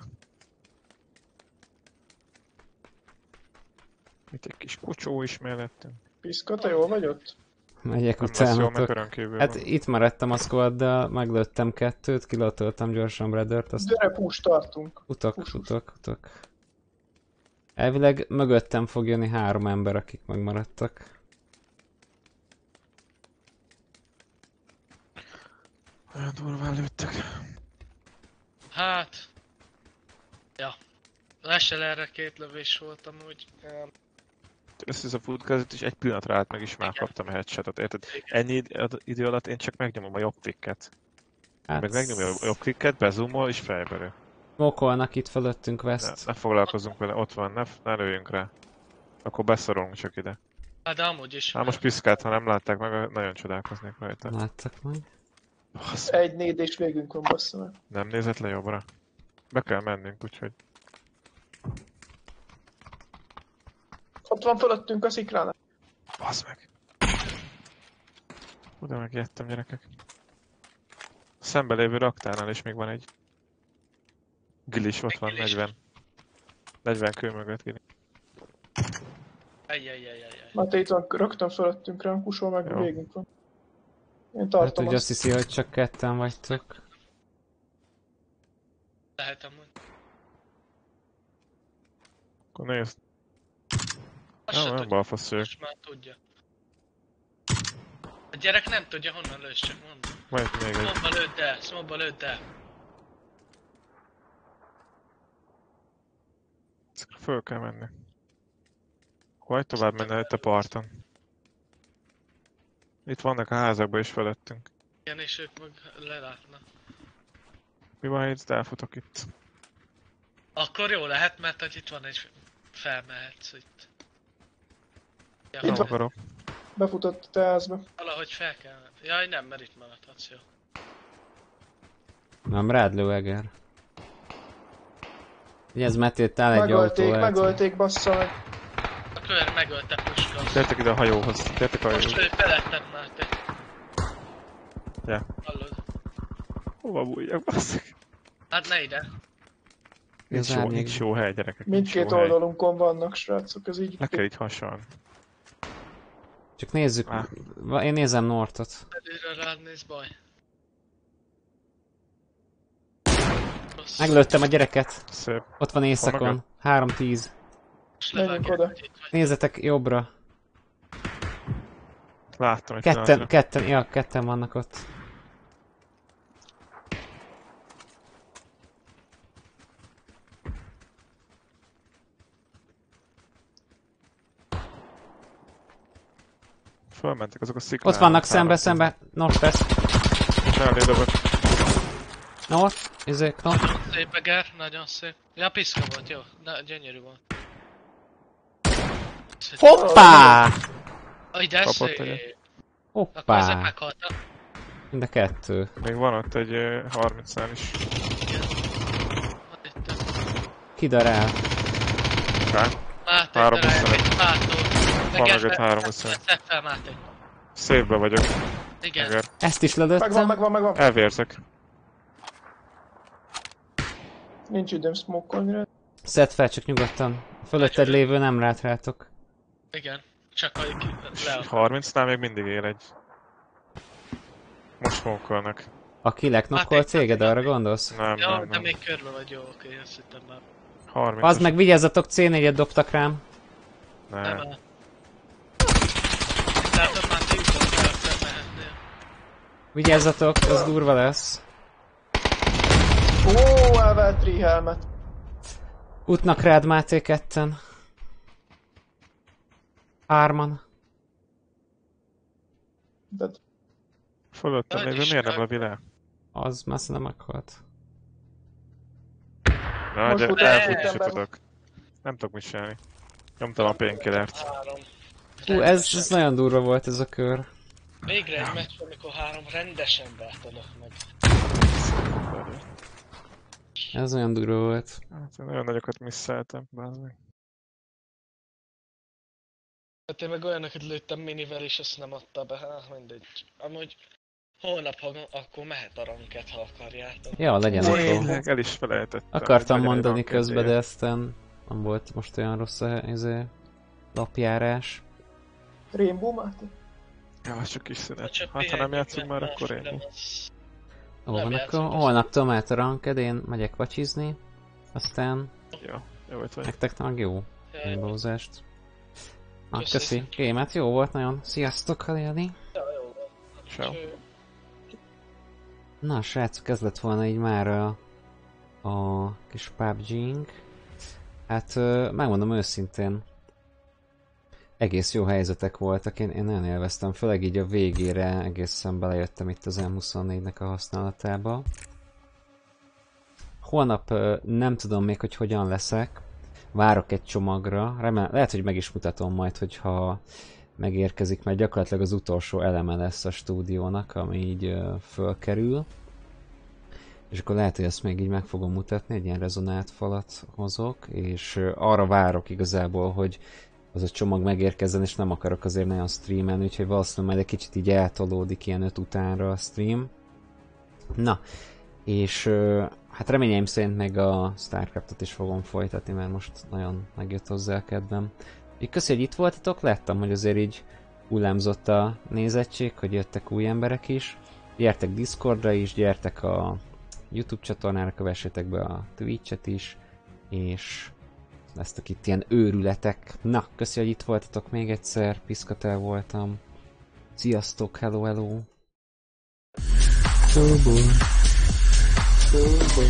Itt egy kis kocsó is mellettünk. Piszka, te jól vagy ott? Megyek Nem lesz jó, mert utánatok. körön kívül Hát van. itt maradtam a squaddal, meglőttem kettőt, kilotoltam gyorsan Brothert, azt Gyere, push tartunk. utok, Fuss, fuss. utok, utok. Elvileg mögöttem fog jönni három ember, akik megmaradtak. Olyan durván lőttek. Hát... Ja. es el er-re két lövés volt amúgy. Um, össze a futgázat, és egy pillanatra állt meg is már kaptam a headshotot, érted? Ennyi id- idő alatt én csak megnyomom a jobb klikket. Hát... Meg megnyomja a jobb klikket, bezoomol és fejberő. Smokolnak itt fölöttünk Ne, West. ne foglalkozzunk vele, ott van, ne, ne lőjünk rá. Akkor beszorolunk csak ide. Hát de amúgy is. Hát most piszkált, ha nem látták meg, nagyon csodálkoznék rajta. Láttak meg. Basz, Egy négy és végünk van, bassza meg. nem nézett le jobbra. Be kell mennünk, úgyhogy... Ott van fölöttünk a szikránál. Basz meg! Oda megjettem, gyerekek. A szembe lévő raktárnál is még van egy... Gilis, ott van, Gilis. negyven. negyven kő mögött Gilis. Ajjajajajaj. Máté itt van, rögtön fölöttünk ránk, kusol meg, Jó. végünk van. Én Hát tartom ugye azt. azt hiszi, hogy csak ketten vagytok. Lehet amúgy. Akkor nézd. Azt Jó, se nem tudja. balfasz ők. Most már tudja. A gyerek nem tudja honnan lősz, csak mondom. Majd még egy. Smobba lőd el, smobba lőd el. Föl kell menni. Vagy tovább menne itt a parton. Itt vannak a házakban is felettünk. Igen, és ők meg lelátnak. Mi van, ha itt elfutok itt? Akkor jó lehet, mert hogy itt van egy... Felmehetsz itt. Ja, Itt Nem van. akarok. Befutott a te házba. valahogy fel kell. Jaj, nem, mert itt maradhatsz, jó. Nem rád lő Eger. Ugye ez Metét áll egy autó Megölték, lehet. megölték, bassza meg. A kör megölte puska. Gyertek ide a hajóhoz. Gyertek a Most hajóhoz. ő felettem már te. Ja. Hallod? Hova bújjak, basszak? Hát ne ide. Nincs Az jó, árnyék. nincs jó hely, gyerekek. nincs Mindkét jó hely. oldalunkon vannak, srácok, ez így... Le kell így hasalni. Csak nézzük, Á. Va- én nézem Nortot. Előre rád néz, baj. Rossz. Meglőttem a gyereket. Szép. Ott van éjszakon. mögött? három tíz. Most Menjünk levágják, oda. hogy itt vagy. Nézzetek jobbra. Láttam egy Ketten, pillanatra. ketten, ja, ketten vannak ott. Fölmentek azok a sziklára. Ott vannak három szembe, tíz. szembe. Northwest. Nem lédobott. North. Izék, North. Szép Eger, nagyon szép. Ja, piszka volt, jó. Na, gyönyörű volt. Hoppá! Aj, de Kapott szép. egyet. Akkor ezek Hoppá! meghaltak. Mind a kettő. Még van ott egy ö, harmincnál is. Van itt. Kidarál. Rá. Máté, Három te rájön, huszonöt. egy hától. Van mögött három huszonöt. Szedd fel, Máté. Szépbe vagyok. Igen. Eger. Ezt is Megvan, lelőttem. megvan, megvan. Elvérzek. Nincs időm smokolni rá. Szedd fel, csak nyugodtan. A fölötted lévő nem lát rátok. Igen. Csak hogy ki... És Le harmincnál még mindig él egy. Most smokolnak. A kilek nokkolt téged, arra gondolsz? Nem, Ja, nem, de nem. még körbe vagy, jó, oké, azt hittem már. harminc. Az meg vigyázzatok, cé négyet dobtak rám. Nem Nem. el. Látod már, te jutott fel, fel mehetnél. Vigyázzatok, az durva lesz. Ó, elvelt tree helmet. Utnak rád Máté ketten. Hárman. De Fölöttem Hogy lévő is miért nem kell. lövi le? Az messze nem meghalt. Na, Most de fut el, elfutni fut se ember. tudok. Nem tudok mit csinálni. Nyomtam a painkillert. Három. Hú, ez, ez nagyon durva volt ez a kör. Végre egy meccs, amikor három rendesen váltanak meg. Ez nagyon durva volt. Hát én nagyon nagyokat misszeltem, bázd meg. Hát én meg olyanokat lőttem minivel és azt nem adta be, hát mindegy. Amúgy holnap, ha akkor mehet a ranket, ha akarjátok. Ja, legyen akkor. Tényleg, el is felejtettem. Akartam hogy legyen egy mondani ranked közben, de ilyen. aztán nem volt most olyan rossz a izé, lapjárás. Rainbow Máté? Ja, csak kis szünet. Csak Hát ha nem pihenjünk, játszunk mert már, akkor másféle én. az- Ó, Nem van, játszunk, akkor azt- holnaptól mehet a ranked, én megyek vacsizni. Aztán Jó, jó volt vagy. nektek meg jó Jaj, rainbowzást. Na, Köszi. köszi. Gémet jó volt nagyon. Sziasztok, Haléani. ja, jó van. Ciao. Cső. Na, srácok, ez lett volna így már a, a kis pubg-ink. Hát, ö, megmondom őszintén, egész jó helyzetek voltak, én, én nagyon élveztem, főleg így a végére egészen belejöttem itt az em huszonnégynek a használatába. Holnap nem tudom még, hogy hogyan leszek, várok egy csomagra, remélem, lehet, hogy meg is mutatom majd, hogyha megérkezik, mert gyakorlatilag az utolsó eleme lesz a stúdiónak, ami így fölkerül. És akkor lehet, hogy ezt még így meg fogom mutatni, egy ilyen rezonált falat hozok, és arra várok igazából, hogy az a csomag megérkezzen, és nem akarok azért nagyon streamelni, úgyhogy valószínűleg majd egy kicsit így eltolódik ilyen öt utánra a stream. Na, és hát reményeim szerint meg a Starcraftot is fogom folytatni, mert most nagyon megjött hozzá a kedvem. Így köszi, hogy itt voltatok, láttam, hogy azért így hullámzott a nézettség, hogy jöttek új emberek is. Gyertek Discordra is, gyertek a YouTube csatornára, kövessétek be a Twitch-et is, és lesztek itt ilyen őrületek. Na, köszi, hogy itt voltatok még egyszer, Piszkatel voltam. Sziasztok, hello, hello! Szóval. Szóval.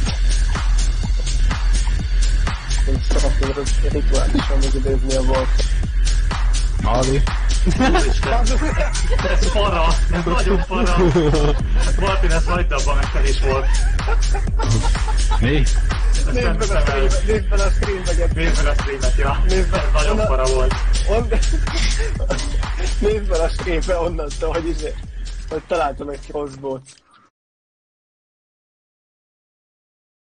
Én szeretném rituálisan megidézni a volt. Ali. Ez para, ez nagyon para. Martin, ezt hagyd abban, megfelés volt. Mi? Nézd meg a streamet, nézd meg a streamet. Nézd meg a streamet, ja. Ez nagyon para volt. Nézd meg a streamet onnantól, hogy izé, hogy találtam egy crossbow-t.